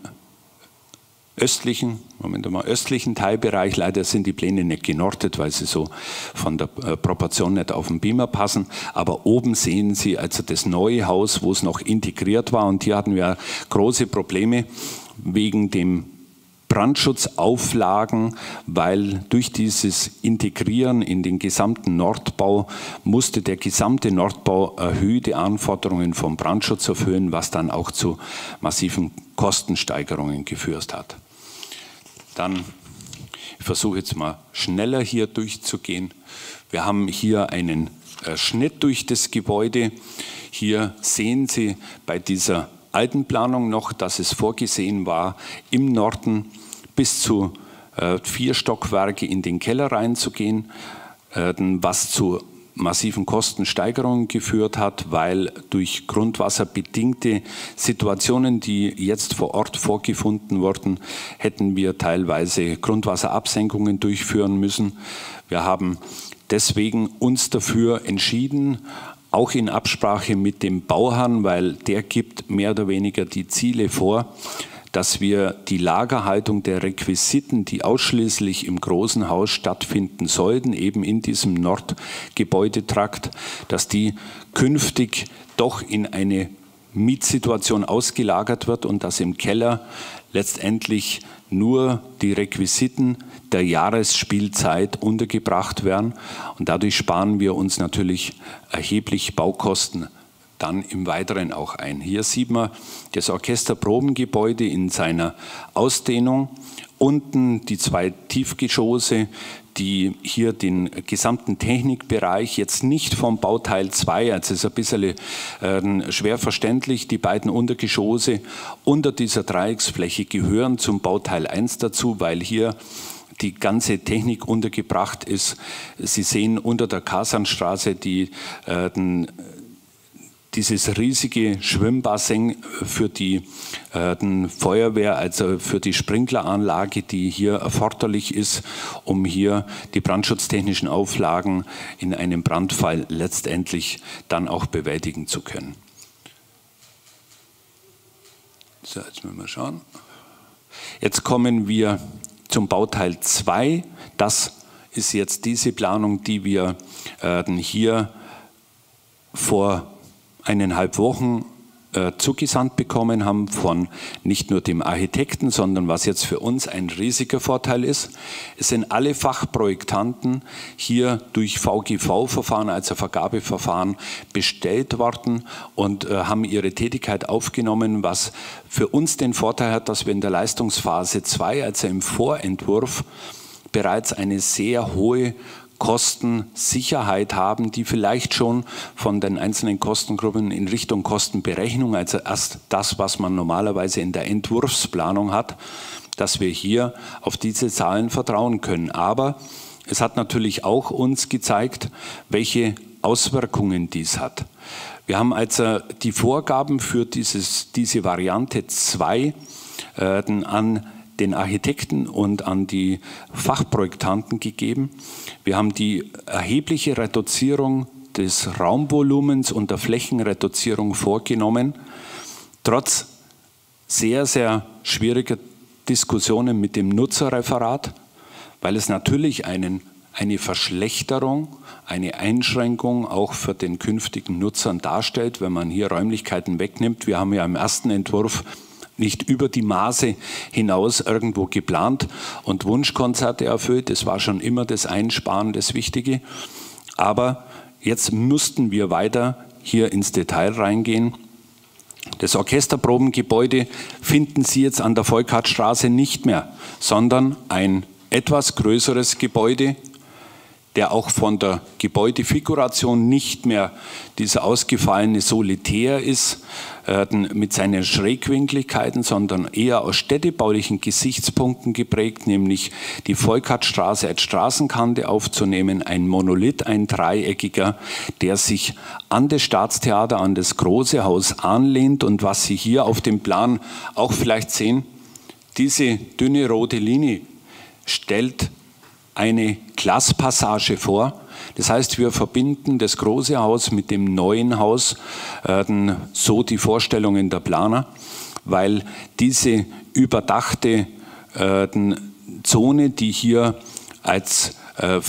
östlichen, Moment mal, östlichen Teilbereich. Leider sind die Pläne nicht genortet, weil sie so von der äh, Proportion nicht auf den Beamer passen. Aber oben sehen Sie also das neue Haus, wo es noch integriert war. Und hier hatten wir große Probleme wegen dem Brandschutzauflagen, weil durch dieses Integrieren in den gesamten Nordbau musste der gesamte Nordbau erhöhte Anforderungen vom Brandschutz erfüllen, was dann auch zu massiven Kostensteigerungen geführt hat. Dann, ich versuche jetzt mal schneller hier durchzugehen. Wir haben hier einen äh, Schnitt durch das Gebäude. Hier sehen Sie bei dieser alten Planung noch, dass es vorgesehen war, im Norden bis zu äh, vier Stockwerke in den Keller reinzugehen, äh, was zu massiven Kostensteigerungen geführt hat, weil durch grundwasserbedingte Situationen, die jetzt vor Ort vorgefunden wurden, hätten wir teilweise Grundwasserabsenkungen durchführen müssen. Wir haben deswegen uns dafür entschieden, auch in Absprache mit dem Bauherrn, weil der gibt mehr oder weniger die Ziele vor, dass wir die Lagerhaltung der Requisiten, die ausschließlich im großen Haus stattfinden sollten, eben in diesem Nordgebäudetrakt, dass die künftig doch in eine Mietsituation ausgelagert wird und dass im Keller letztendlich nur die Requisiten der Jahresspielzeit untergebracht werden. Und dadurch sparen wir uns natürlich erheblich Baukosten dann im Weiteren auch ein. Hier sieht man das Orchesterprobengebäude in seiner Ausdehnung. Unten die zwei Tiefgeschosse, die hier den gesamten Technikbereich jetzt nicht vom Bauteil zwei, also ist ein bisschen äh, schwer verständlich, die beiden Untergeschosse unter dieser Dreiecksfläche gehören zum Bauteil eins dazu, weil hier die ganze Technik untergebracht ist. Sie sehen unter der Kasernstraße die äh, den, dieses riesige Schwimmbassin für die äh, Feuerwehr, also für die Sprinkleranlage, die hier erforderlich ist, um hier die brandschutztechnischen Auflagen in einem Brandfall letztendlich dann auch bewältigen zu können. So, jetzt müssen wir schauen. Jetzt kommen wir zum Bauteil zwei. Das ist jetzt diese Planung, die wir äh, hier vor eineinhalb Wochen äh, zugesandt bekommen haben von nicht nur dem Architekten, sondern was jetzt für uns ein riesiger Vorteil ist, es sind alle Fachprojektanten hier durch V G V-Verfahren, also Vergabeverfahren, bestellt worden und äh, haben ihre Tätigkeit aufgenommen, was für uns den Vorteil hat, dass wir in der Leistungsphase zwei, also im Vorentwurf, bereits eine sehr hohe Kostensicherheit haben, die vielleicht schon von den einzelnen Kostengruppen in Richtung Kostenberechnung, also erst das, was man normalerweise in der Entwurfsplanung hat, dass wir hier auf diese Zahlen vertrauen können. Aber es hat natürlich auch uns gezeigt, welche Auswirkungen dies hat. Wir haben also die Vorgaben für dieses, diese Variante zwei äh, an den Architekten und an die Fachprojektanten gegeben. Wir haben die erhebliche Reduzierung des Raumvolumens und der Flächenreduzierung vorgenommen, trotz sehr, sehr schwieriger Diskussionen mit dem Nutzerreferat, weil es natürlich einen, eine Verschlechterung, eine Einschränkung auch für den künftigen Nutzern darstellt, wenn man hier Räumlichkeiten wegnimmt. Wir haben ja im ersten Entwurf nicht über die Maße hinaus irgendwo geplant und Wunschkonzerte erfüllt. Das war schon immer das Einsparen, das Wichtige. Aber jetzt mussten wir weiter hier ins Detail reingehen. Das Orchesterprobengebäude finden Sie jetzt an der Volkhartstraße nicht mehr, sondern ein etwas größeres Gebäude, der auch von der Gebäudefiguration nicht mehr dieser ausgefallene Solitär ist, äh, mit seinen Schrägwinkligkeiten, sondern eher aus städtebaulichen Gesichtspunkten geprägt, nämlich die Volkhartstraße als Straßenkante aufzunehmen, ein Monolith, ein dreieckiger, der sich an das Staatstheater, an das große Haus anlehnt. Und was Sie hier auf dem Plan auch vielleicht sehen, diese dünne rote Linie stellt eine Glaspassage vor. Das heißt, wir verbinden das große Haus mit dem neuen Haus, äh, so die Vorstellungen der Planer, weil diese überdachte äh, Zone, die hier als äh,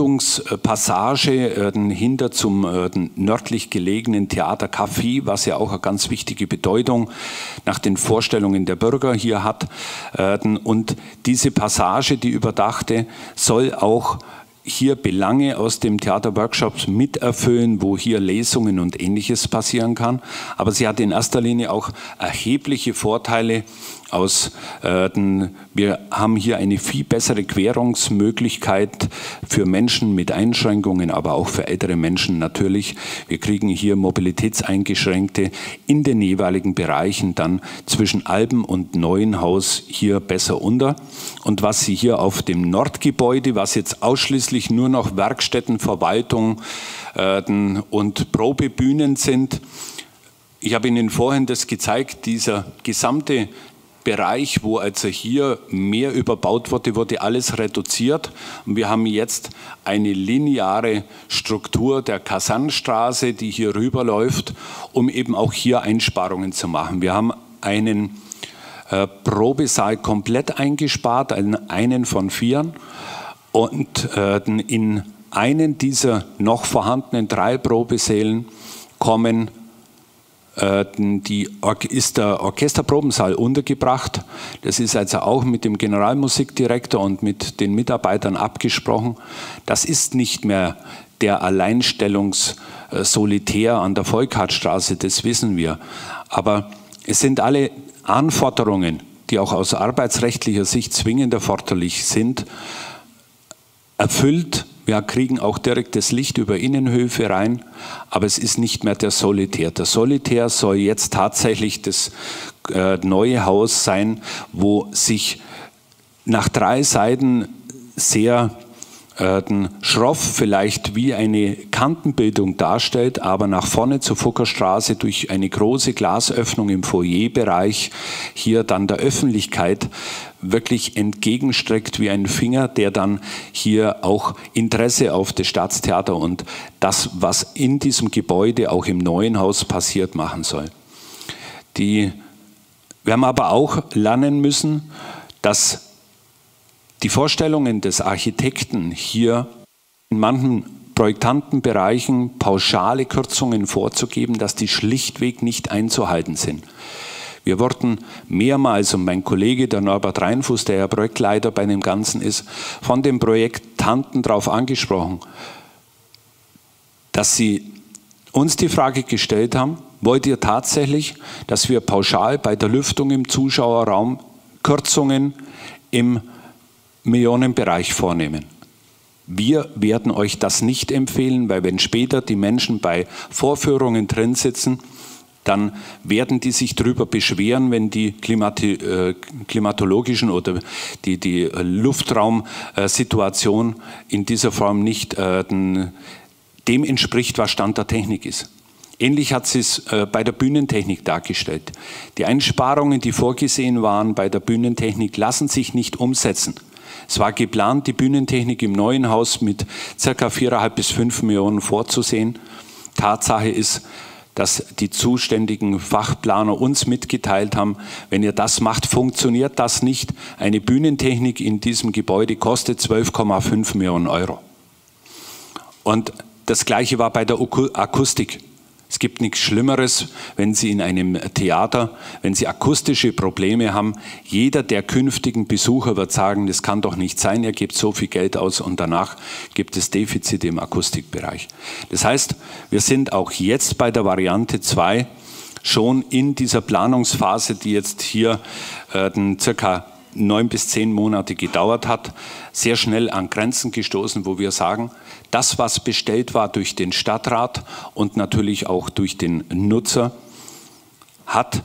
Verbindungspassage äh, hinter zum äh, nördlich gelegenen Theater Café, was ja auch eine ganz wichtige Bedeutung nach den Vorstellungen der Bürger hier hat. Äh, und diese Passage, die überdachte, soll auch hier Belange aus dem Theaterworkshops miterfüllen, wo hier Lesungen und Ähnliches passieren kann. Aber sie hat in erster Linie auch erhebliche Vorteile aus, äh, den, wir haben hier eine viel bessere Querungsmöglichkeit für Menschen mit Einschränkungen, aber auch für ältere Menschen natürlich. Wir kriegen hier Mobilitätseingeschränkte in den jeweiligen Bereichen dann zwischen Alben und Neuenhaus hier besser unter. Und was Sie hier auf dem Nordgebäude, was jetzt ausschließlich nur noch Werkstätten, Verwaltung äh, und Probebühnen sind, ich habe Ihnen vorhin das gezeigt, dieser gesamte Bereich, wo also hier mehr überbaut wurde, wurde alles reduziert. Und wir haben jetzt eine lineare Struktur der Kasernstraße, die hier rüberläuft, um eben auch hier Einsparungen zu machen. Wir haben einen äh, Probesaal komplett eingespart, einen, einen von vieren. Und äh, in einen dieser noch vorhandenen drei Probesälen kommen Die, ist der Orchesterprobensaal untergebracht. Das ist also auch mit dem Generalmusikdirektor und mit den Mitarbeitern abgesprochen. Das ist nicht mehr der Alleinstellungssolitär an der Volkhartstraße, das wissen wir. Aber es sind alle Anforderungen, die auch aus arbeitsrechtlicher Sicht zwingend erforderlich sind, erfüllt. Wir kriegen auch direkt das Licht über Innenhöfe rein, aber es ist nicht mehr der Solitär. Der Solitär soll jetzt tatsächlich das äh, neue Haus sein, wo sich nach drei Seiten sehr äh, schroff vielleicht wie eine Kantenbildung darstellt, aber nach vorne zur Fuggerstraße durch eine große Glasöffnung im Foyerbereich hier dann der Öffentlichkeit wirklich entgegenstreckt wie ein Finger, der dann hier auch Interesse auf das Staatstheater und das, was in diesem Gebäude auch im neuen Haus passiert, machen soll. Die, wir haben aber auch lernen müssen, dass die Vorstellungen des Architekten hier in manchen Projektantenbereichen pauschale Kürzungen vorzugeben, dass die schlichtweg nicht einzuhalten sind. Wir wurden mehrmals, und mein Kollege, der Norbert Reinfuß, der ja Projektleiter bei dem Ganzen ist, von den Projektanten darauf angesprochen, dass sie uns die Frage gestellt haben, wollt ihr tatsächlich, dass wir pauschal bei der Lüftung im Zuschauerraum Kürzungen im Millionenbereich vornehmen? Wir werden euch das nicht empfehlen, weil wenn später die Menschen bei Vorführungen drin sitzen, dann werden die sich darüber beschweren, wenn die Klimati äh, klimatologischen oder die, die Luftraumsituation in dieser Form nicht äh, dem entspricht, was Stand der Technik ist. Ähnlich hat sie es äh, bei der Bühnentechnik dargestellt. Die Einsparungen, die vorgesehen waren bei der Bühnentechnik, lassen sich nicht umsetzen. Es war geplant, die Bühnentechnik im neuen Haus mit ca. viereinhalb bis fünf Millionen vorzusehen. Tatsache ist, dass die zuständigen Fachplaner uns mitgeteilt haben, wenn ihr das macht, funktioniert das nicht. Eine Bühnentechnik in diesem Gebäude kostet zwölf Komma fünf Millionen Euro. Und das Gleiche war bei der Akustik. Es Es gibt nichts Schlimmeres, wenn Sie in einem Theater, wenn Sie akustische Probleme haben. Jeder der künftigen Besucher wird sagen, das kann doch nicht sein, ihr gebt so viel Geld aus und danach gibt es Defizite im Akustikbereich. Das heißt, wir sind auch jetzt bei der Variante zwei schon in dieser Planungsphase, die jetzt hier äh, circa neun bis zehn Monate gedauert hat, sehr schnell an Grenzen gestoßen, wo wir sagen, das, was bestellt war durch den Stadtrat und natürlich auch durch den Nutzer, hat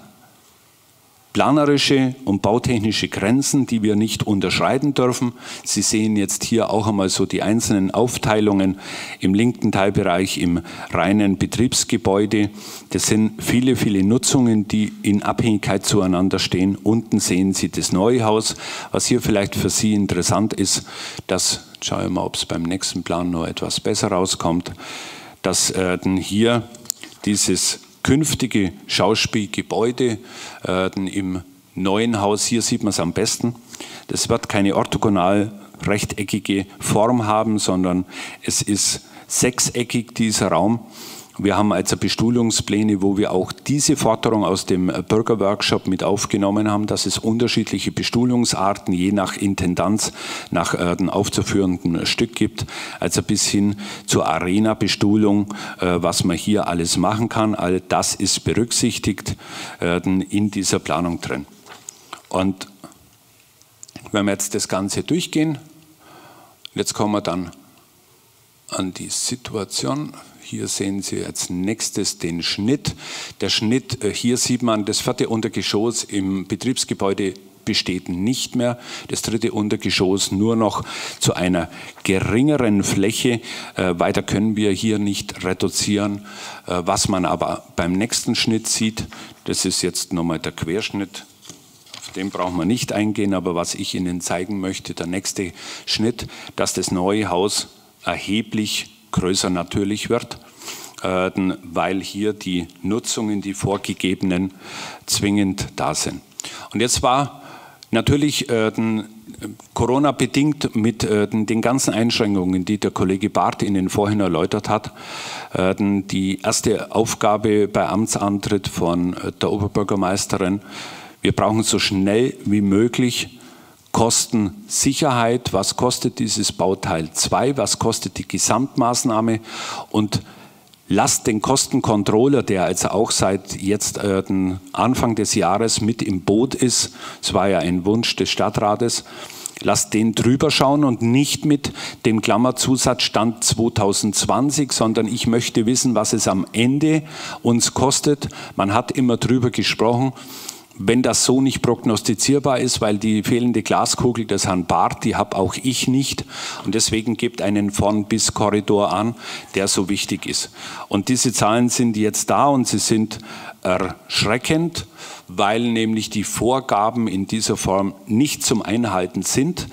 planerische und bautechnische Grenzen, die wir nicht unterschreiten dürfen. Sie sehen jetzt hier auch einmal so die einzelnen Aufteilungen im linken Teilbereich im reinen Betriebsgebäude. Das sind viele, viele Nutzungen, die in Abhängigkeit zueinander stehen. Unten sehen Sie das neue Haus. Was hier vielleicht für Sie interessant ist, dass, schauen wir mal, ob es beim nächsten Plan noch etwas besser rauskommt, dass äh, hier dieses künftige Schauspielgebäude äh, im neuen Haus, hier sieht man es am besten. Das wird keine orthogonal rechteckige Form haben, sondern es ist sechseckig, dieser Raum. Wir haben also Bestuhlungspläne, wo wir auch diese Forderung aus dem Bürgerworkshop mit aufgenommen haben, dass es unterschiedliche Bestuhlungsarten je nach Intendanz, nach äh, dem aufzuführenden Stück gibt, also bis hin zur Arena-Bestuhlung, äh, was man hier alles machen kann. All das ist berücksichtigt äh, in dieser Planung drin. Und wenn wir jetzt das Ganze durchgehen, jetzt kommen wir dann an die Situation. Hier sehen Sie als nächstes den Schnitt. Der Schnitt, hier sieht man, das vierte Untergeschoss im Betriebsgebäude besteht nicht mehr. Das dritte Untergeschoss nur noch zu einer geringeren Fläche. Äh, weiter können wir hier nicht reduzieren. Äh, was man aber beim nächsten Schnitt sieht, das ist jetzt nochmal der Querschnitt. Auf den brauchen wir nicht eingehen, aber was ich Ihnen zeigen möchte, der nächste Schnitt, dass das neue Haus erheblich größer natürlich wird, äh, weil hier die Nutzungen, die vorgegebenen, zwingend da sind. Und jetzt war natürlich äh, Corona-bedingt mit äh, den ganzen Einschränkungen, die der Kollege Barth Ihnen vorhin erläutert hat, äh, die erste Aufgabe bei Amtsantritt von äh, der Oberbürgermeisterin, wir brauchen so schnell wie möglich Kostensicherheit, was kostet dieses Bauteil zwei, was kostet die Gesamtmaßnahme und lasst den Kostencontroller, der also auch seit jetzt äh, Anfang des Jahres mit im Boot ist, es war ja ein Wunsch des Stadtrates, lasst den drüber schauen und nicht mit dem Klammerzusatz Stand zwanzig zwanzig, sondern ich möchte wissen, was es am Ende uns kostet. Man hat immer drüber gesprochen. Wenn das so nicht prognostizierbar ist, weil die fehlende Glaskugel des Herrn Barth, die habe auch ich nicht. Und deswegen gibt einen Vorn-bis-Korridor an, der so wichtig ist. Und diese Zahlen sind jetzt da und sie sind erschreckend, weil nämlich die Vorgaben in dieser Form nicht zum Einhalten sind.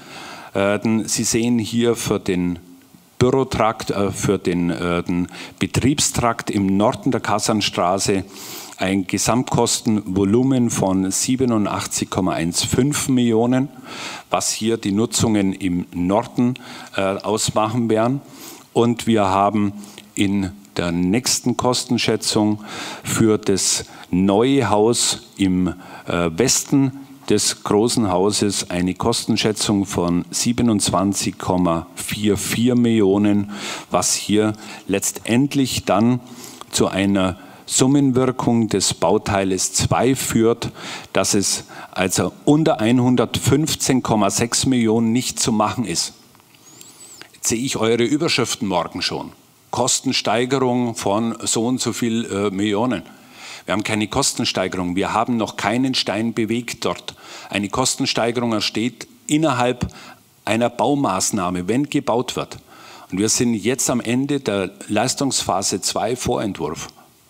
Sie sehen hier für den Bürotrakt, für den Betriebstrakt im Norden der Kasernstraße ein Gesamtkostenvolumen von siebenundachtzig Komma fünfzehn Millionen, was hier die Nutzungen im Norden äh, ausmachen werden. Und wir haben in der nächsten Kostenschätzung für das neue Haus im äh, Westen des großen Hauses eine Kostenschätzung von siebenundzwanzig Komma vierundvierzig Millionen, was hier letztendlich dann zu einer Summenwirkung des Bauteiles zwei führt, dass es also unter hundertfünfzehn Komma sechs Millionen nicht zu machen ist. Jetzt sehe ich eure Überschriften morgen schon. Kostensteigerung von so und so viel äh, Millionen. Wir haben keine Kostensteigerung, wir haben noch keinen Stein bewegt dort. Eine Kostensteigerung entsteht innerhalb einer Baumaßnahme, wenn gebaut wird. Und wir sind jetzt am Ende der Leistungsphase zwei Vorentwurf.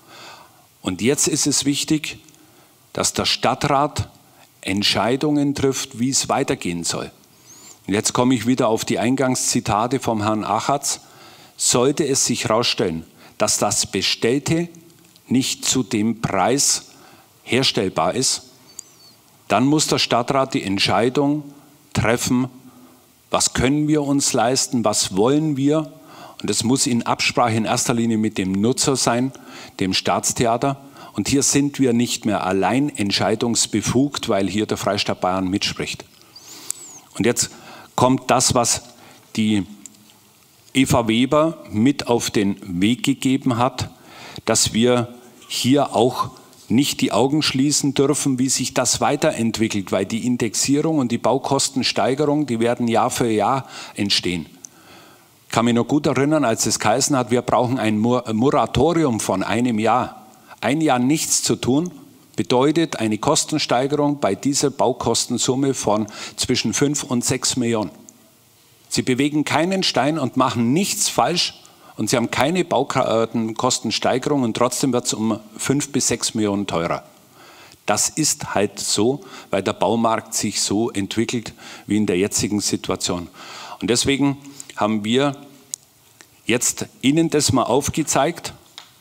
Und jetzt ist es wichtig, dass der Stadtrat Entscheidungen trifft, wie es weitergehen soll. Und jetzt komme ich wieder auf die Eingangszitate vom Herrn Achatz. Sollte es sich herausstellen, dass das Bestellte nicht zu dem Preis herstellbar ist, dann muss der Stadtrat die Entscheidung treffen, was können wir uns leisten, was wollen wir. Und das muss in Absprache in erster Linie mit dem Nutzer sein, dem Staatstheater. Und hier sind wir nicht mehr allein entscheidungsbefugt, weil hier der Freistaat Bayern mitspricht. Und jetzt kommt das, was die Eva Weber mit auf den Weg gegeben hat, dass wir hier auch nicht die Augen schließen dürfen, wie sich das weiterentwickelt, weil die Indexierung und die Baukostensteigerung, die werden Jahr für Jahr entstehen. Ich kann mich noch gut erinnern, als es geheißen hat, wir brauchen ein Moratorium von einem Jahr. Ein Jahr nichts zu tun, bedeutet eine Kostensteigerung bei dieser Baukostensumme von zwischen fünf und sechs Millionen. Sie bewegen keinen Stein und machen nichts falsch und sie haben keine Baukostensteigerung und trotzdem wird es um fünf bis sechs Millionen teurer. Das ist halt so, weil der Baumarkt sich so entwickelt wie in der jetzigen Situation. Und deswegen haben wir jetzt Ihnen das mal aufgezeigt,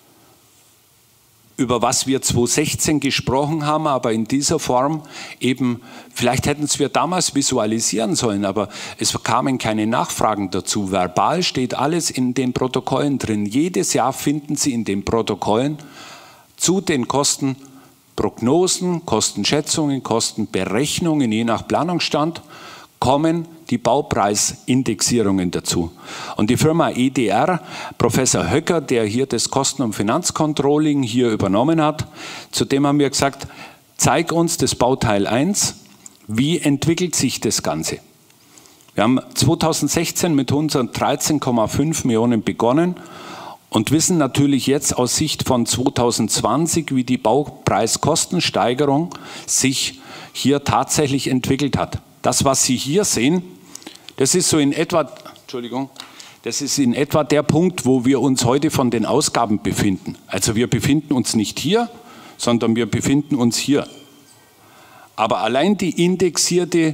über was wir zweitausendsechzehn gesprochen haben, aber in dieser Form eben, vielleicht hätten es wir damals visualisieren sollen, aber es kamen keine Nachfragen dazu. Verbal steht alles in den Protokollen drin. Jedes Jahr finden Sie in den Protokollen zu den Kostenprognosen, Kostenschätzungen, Kostenberechnungen, je nach Planungsstand, kommen die Baupreisindexierungen dazu. Und die Firma E D R, Professor Höcker, der hier das Kosten- und Finanzcontrolling hier übernommen hat, zu dem haben wir gesagt, zeig uns das Bauteil eins, wie entwickelt sich das Ganze? Wir haben zweitausendsechzehn mit hundertdreizehn Komma fünf Millionen begonnen und wissen natürlich jetzt aus Sicht von zweitausendzwanzig, wie die Baupreiskostensteigerung sich hier tatsächlich entwickelt hat. Das, was Sie hier sehen, das ist so in etwa, Entschuldigung, das ist in etwa der Punkt, wo wir uns heute von den Ausgaben befinden. Also wir befinden uns nicht hier, sondern wir befinden uns hier. Aber allein die indexierte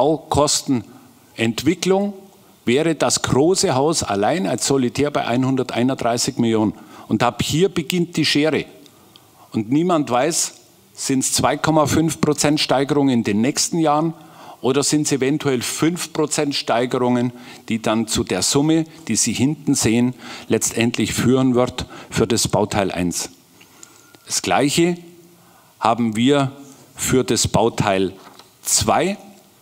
Baukostenentwicklung wäre das große Haus allein als Solitär bei hunderteinunddreißig Millionen. Und ab hier beginnt die Schere. Und niemand weiß, sind es zwei Komma fünf Prozent Steigerung in den nächsten Jahren oder sind es eventuell fünf Prozent Steigerungen, die dann zu der Summe, die Sie hinten sehen, letztendlich führen wird für das Bauteil eins. Das Gleiche haben wir für das Bauteil zwei,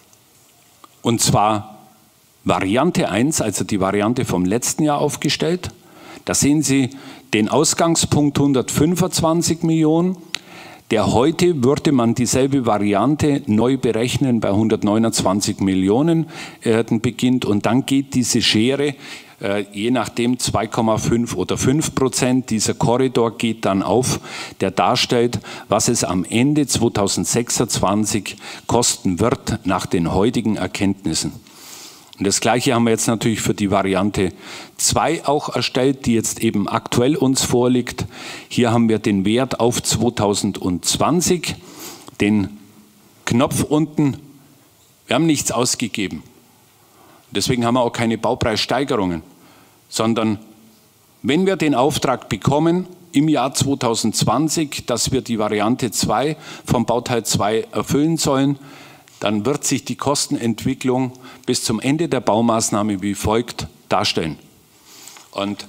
und zwar Variante eins, also die Variante vom letzten Jahr aufgestellt. Da sehen Sie den Ausgangspunkt hundertfünfundzwanzig Millionen. Der heute würde man dieselbe Variante neu berechnen bei hundertneunundzwanzig Millionen äh, beginnt und dann geht diese Schere äh, je nachdem zwei Komma fünf oder fünf Prozent, dieser Korridor geht dann auf, der darstellt, was es am Ende zweitausendsechsundzwanzig kosten wird nach den heutigen Erkenntnissen. Und das Gleiche haben wir jetzt natürlich für die Variante zwei auch erstellt, die jetzt eben aktuell uns vorliegt. Hier haben wir den Wert auf zweitausendzwanzig, den Knopf unten. Wir haben nichts ausgegeben. Deswegen haben wir auch keine Baupreissteigerungen, sondern wenn wir den Auftrag bekommen im Jahr zweitausendzwanzig, dass wir die Variante zwei vom Bauteil zwei erfüllen sollen, dann wird sich die Kostenentwicklung bis zum Ende der Baumaßnahme wie folgt darstellen. Und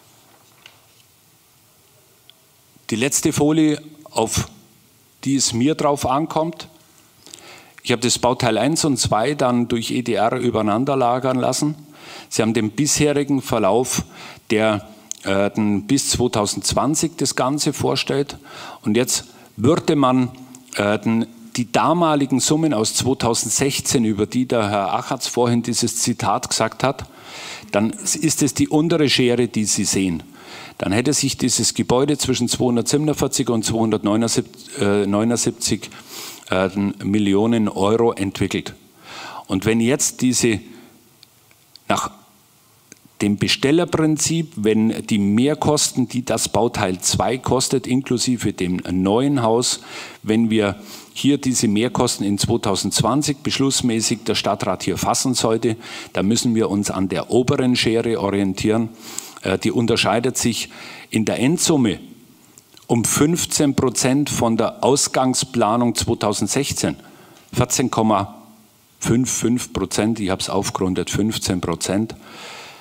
die letzte Folie, auf die es mir drauf ankommt, ich habe das Bauteil eins und zwei dann durch E D R übereinander lagern lassen. Sie haben den bisherigen Verlauf, der äh, bis zweitausendzwanzig das Ganze vorstellt. Und jetzt würde man äh, die damaligen Summen aus zweitausendsechzehn, über die der Herr Achatz vorhin dieses Zitat gesagt hat, dann ist es die untere Schere, die Sie sehen. Dann hätte sich dieses Gebäude zwischen zweihundertsiebenundvierzig und zweihundertneunundsiebzig äh, Millionen Euro entwickelt. Und wenn jetzt diese nach dem Bestellerprinzip, wenn die Mehrkosten, die das Bauteil zwei kostet, inklusive dem neuen Haus, wenn wir hier diese Mehrkosten in zweitausendzwanzig beschlussmäßig der Stadtrat hier fassen sollte, dann müssen wir uns an der oberen Schere orientieren. Die unterscheidet sich in der Endsumme um fünfzehn Prozent von der Ausgangsplanung zweitausendsechzehn. vierzehn Komma fünfundfünfzig Prozent, ich habe es aufgerundet, fünfzehn Prozent.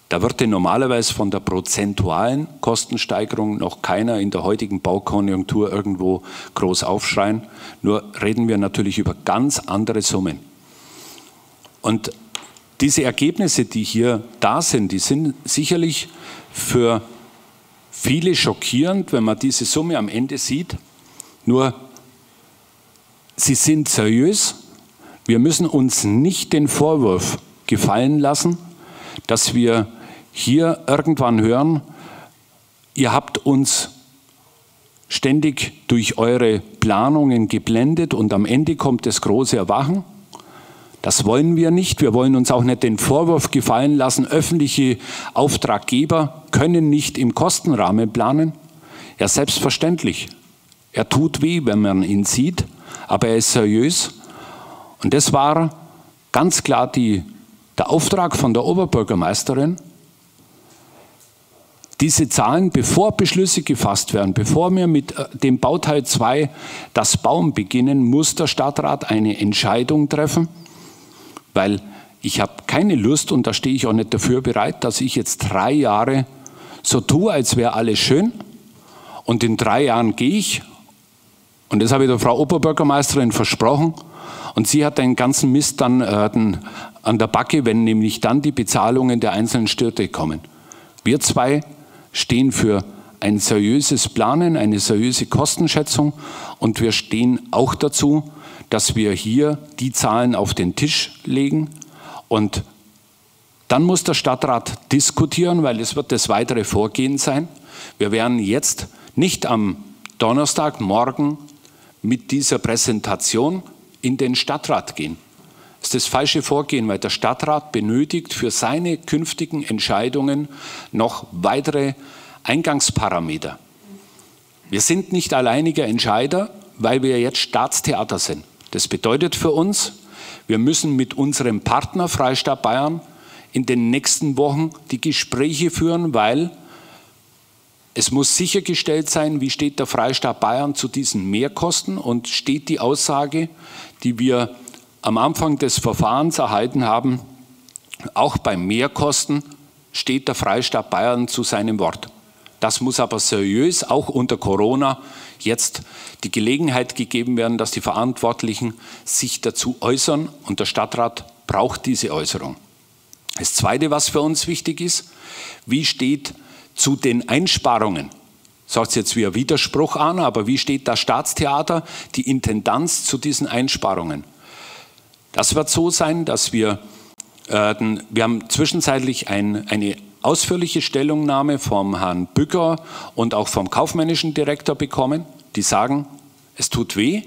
Da würde normalerweise von der prozentualen Kostensteigerung noch keiner in der heutigen Baukonjunktur irgendwo groß aufschreien. Nur reden wir natürlich über ganz andere Summen. Und diese Ergebnisse, die hier da sind, die sind sicherlich für viele schockierend, wenn man diese Summe am Ende sieht. Nur, sie sind seriös. Wir müssen uns nicht den Vorwurf gefallen lassen, dass wir hier irgendwann hören, ihr habt uns ständig durch eure Planungen geblendet und am Ende kommt das große Erwachen. Das wollen wir nicht. Wir wollen uns auch nicht den Vorwurf gefallen lassen, öffentliche Auftraggeber können nicht im Kostenrahmen planen. Ja, selbstverständlich. Er tut weh, wenn man ihn sieht, aber er ist seriös. Und das war ganz klar die, der Auftrag von der Oberbürgermeisterin, diese Zahlen, bevor Beschlüsse gefasst werden, bevor wir mit dem Bauteil zwei das Bauen beginnen, muss der Stadtrat eine Entscheidung treffen, weil ich habe keine Lust, und da stehe ich auch nicht dafür bereit, dass ich jetzt drei Jahre so tue, als wäre alles schön, und in drei Jahren gehe ich, und das habe ich der Frau Oberbürgermeisterin versprochen, und sie hat den ganzen Mist dann äh, an der Backe, wenn nämlich dann die Bezahlungen der einzelnen Städte kommen. Wir zwei stehen für ein seriöses Planen, eine seriöse Kostenschätzung, und wir stehen auch dazu, dass wir hier die Zahlen auf den Tisch legen, und dann muss der Stadtrat diskutieren, weil es wird das weitere Vorgehen sein. Wir werden jetzt nicht am Donnerstag, morgen mit dieser Präsentation in den Stadtrat gehen. Das ist das falsche Vorgehen, weil der Stadtrat benötigt für seine künftigen Entscheidungen noch weitere Eingangsparameter. Wir sind nicht alleiniger Entscheider, weil wir jetzt Staatstheater sind. Das bedeutet für uns, wir müssen mit unserem Partner Freistaat Bayern in den nächsten Wochen die Gespräche führen, weil es muss sichergestellt sein, wie steht der Freistaat Bayern zu diesen Mehrkosten, und steht die Aussage, die wir am Anfang des Verfahrens erhalten haben, auch bei Mehrkosten steht der Freistaat Bayern zu seinem Wort. Das muss aber seriös, auch unter Corona, jetzt die Gelegenheit gegeben werden, dass die Verantwortlichen sich dazu äußern, und der Stadtrat braucht diese Äußerung. Das Zweite, was für uns wichtig ist, wie steht zu den Einsparungen? Sagt es jetzt wie ein Widerspruch an, aber wie steht das Staatstheater, die Intendanz zu diesen Einsparungen? Das wird so sein, dass wir, äh, wir haben zwischenzeitlich ein, eine ausführliche Stellungnahme vom Herrn Bücker und auch vom kaufmännischen Direktor bekommen, die sagen, es tut weh,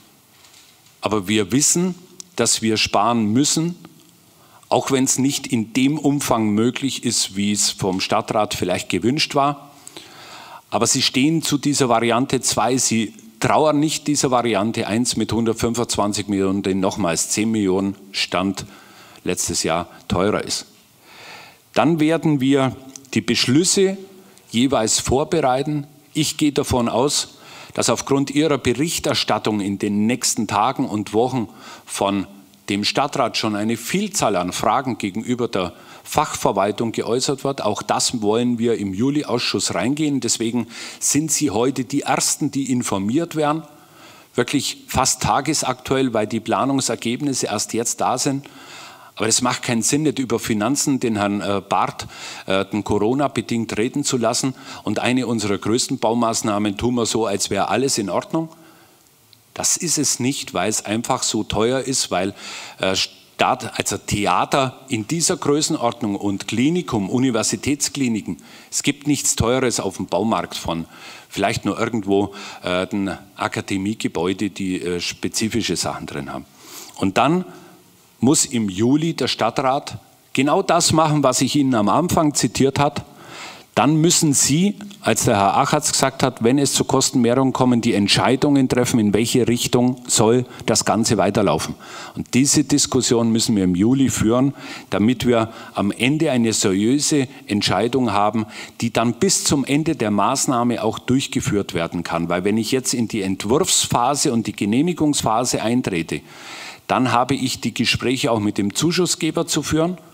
aber wir wissen, dass wir sparen müssen, auch wenn es nicht in dem Umfang möglich ist, wie es vom Stadtrat vielleicht gewünscht war. Aber sie stehen zu dieser Variante zwei, sie trauern nicht dieser Variante eins mit hundertfünfundzwanzig Millionen, den nochmals zehn Millionen Stand letztes Jahr teurer ist. Dann werden wir die Beschlüsse jeweils vorbereiten. Ich gehe davon aus, dass aufgrund Ihrer Berichterstattung in den nächsten Tagen und Wochen von dem Stadtrat schon eine Vielzahl an Fragen gegenüber der Fachverwaltung geäußert wird. Auch das wollen wir im Juli-Ausschuss reingehen. Deswegen sind Sie heute die Ersten, die informiert werden. Wirklich fast tagesaktuell, weil die Planungsergebnisse erst jetzt da sind. Aber es macht keinen Sinn, nicht über Finanzen den Herrn Barth äh, den Corona-bedingt reden zu lassen. Und eine unserer größten Baumaßnahmen tun wir so, als wäre alles in Ordnung. Das ist es nicht, weil es einfach so teuer ist, weil äh, Staat, also Theater in dieser Größenordnung und Klinikum, Universitätskliniken, es gibt nichts Teures auf dem Baumarkt von vielleicht nur irgendwo äh, ein Akademiegebäude, die äh, spezifische Sachen drin haben. Und dann muss im Juli der Stadtrat genau das machen, was ich Ihnen am Anfang zitiert habe. Dann müssen Sie, als der Herr Achatz gesagt hat, wenn es zu Kostenmehrungen kommen, die Entscheidungen treffen, in welche Richtung soll das Ganze weiterlaufen. Und diese Diskussion müssen wir im Juli führen, damit wir am Ende eine seriöse Entscheidung haben, die dann bis zum Ende der Maßnahme auch durchgeführt werden kann. Weil wenn ich jetzt in die Entwurfsphase und die Genehmigungsphase eintrete, dann habe ich die Gespräche auch mit dem Zuschussgeber zu führen,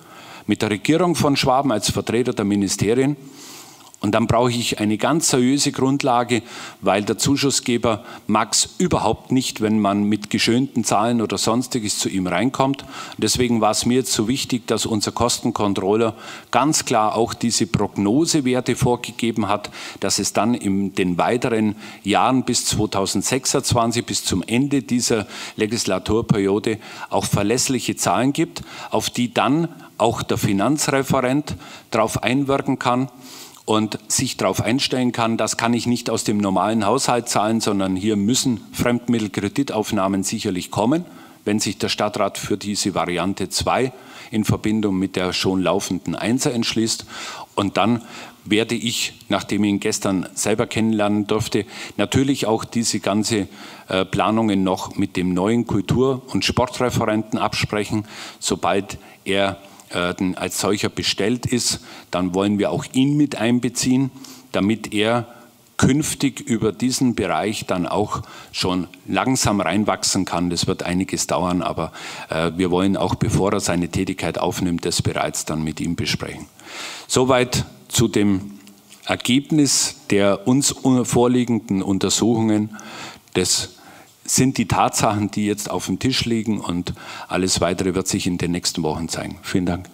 mit der Regierung von Schwaben als Vertreter der Ministerien. Und dann brauche ich eine ganz seriöse Grundlage, weil der Zuschussgeber mag es überhaupt nicht, wenn man mit geschönten Zahlen oder Sonstiges zu ihm reinkommt. Und deswegen war es mir jetzt so wichtig, dass unser Kostencontroller ganz klar auch diese Prognosewerte vorgegeben hat, dass es dann in den weiteren Jahren bis zweitausendsechsundzwanzig, bis zum Ende dieser Legislaturperiode auch verlässliche Zahlen gibt, auf die dann auch der Finanzreferent darauf einwirken kann und sich darauf einstellen kann, das kann ich nicht aus dem normalen Haushalt zahlen, sondern hier müssen Fremdmittelkreditaufnahmen sicherlich kommen, wenn sich der Stadtrat für diese Variante zwei in Verbindung mit der schon laufenden Einser entschließt. Und dann werde ich, nachdem ich ihn gestern selber kennenlernen durfte, natürlich auch diese ganze äh, Planungen noch mit dem neuen Kultur- und Sportreferenten absprechen, sobald er als solcher bestellt ist, dann wollen wir auch ihn mit einbeziehen, damit er künftig über diesen Bereich dann auch schon langsam reinwachsen kann. Das wird einiges dauern, aber äh, wir wollen auch, bevor er seine Tätigkeit aufnimmt, das bereits dann mit ihm besprechen. Soweit zu dem Ergebnis der uns vorliegenden Untersuchungen. Das sind die Tatsachen, die jetzt auf dem Tisch liegen, und alles Weitere wird sich in den nächsten Wochen zeigen. Vielen Dank.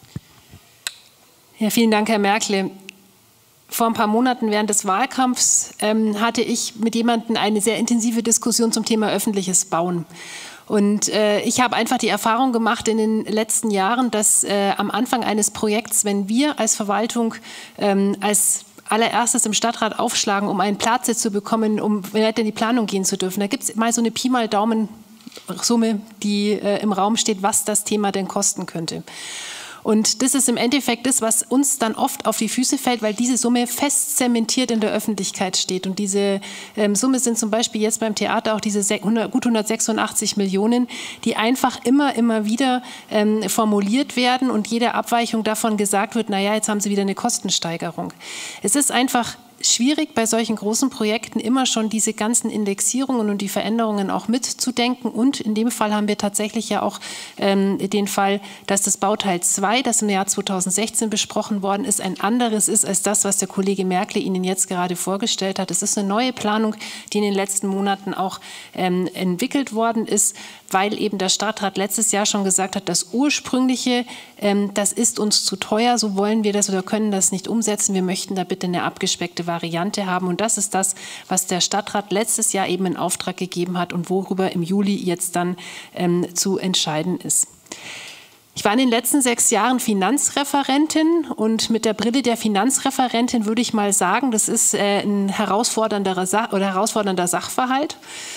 Ja, vielen Dank, Herr Merkle. Vor ein paar Monaten während des Wahlkampfs ähm, hatte ich mit jemandem eine sehr intensive Diskussion zum Thema öffentliches Bauen. Und äh, ich habe einfach die Erfahrung gemacht in den letzten Jahren, dass äh, am Anfang eines Projekts, wenn wir als Verwaltung ähm, als allererstes im Stadtrat aufschlagen, um einen Platz zu bekommen, um weiter in die Planung gehen zu dürfen. Da gibt es mal so eine Pi mal Daumen-Summe, die äh, im Raum steht, was das Thema denn kosten könnte. Und das ist im Endeffekt das, was uns dann oft auf die Füße fällt, weil diese Summe fest zementiert in der Öffentlichkeit steht. Und diese ähm, Summe sind zum Beispiel jetzt beim Theater auch diese hundert, gut hundertsechsundachtzig Millionen, die einfach immer, immer wieder ähm, formuliert werden und jede Abweichung davon gesagt wird, naja, jetzt haben Sie wieder eine Kostensteigerung. Es ist einfach schwierig, bei solchen großen Projekten immer schon diese ganzen Indexierungen und die Veränderungen auch mitzudenken. Und in dem Fall haben wir tatsächlich ja auch ähm, den Fall, dass das Bauteil zwei, das im Jahr zweitausendsechzehn besprochen worden ist, ein anderes ist als das, was der Kollege Merkle Ihnen jetzt gerade vorgestellt hat. Es ist eine neue Planung, die in den letzten Monaten auch ähm, entwickelt worden ist, weil eben der Stadtrat letztes Jahr schon gesagt hat, das ursprüngliche, ähm, das ist uns zu teuer, so wollen wir das oder können das nicht umsetzen. Wir möchten da bitte eine abgespeckte Variante haben. Und das ist das, was der Stadtrat letztes Jahr eben in Auftrag gegeben hat und worüber im Juli jetzt dann ähm, zu entscheiden ist. Ich war in den letzten sechs Jahren Finanzreferentin und mit der Brille der Finanzreferentin würde ich mal sagen, das ist äh, ein herausfordernder, Sa- oder herausfordernder Sachverhalt.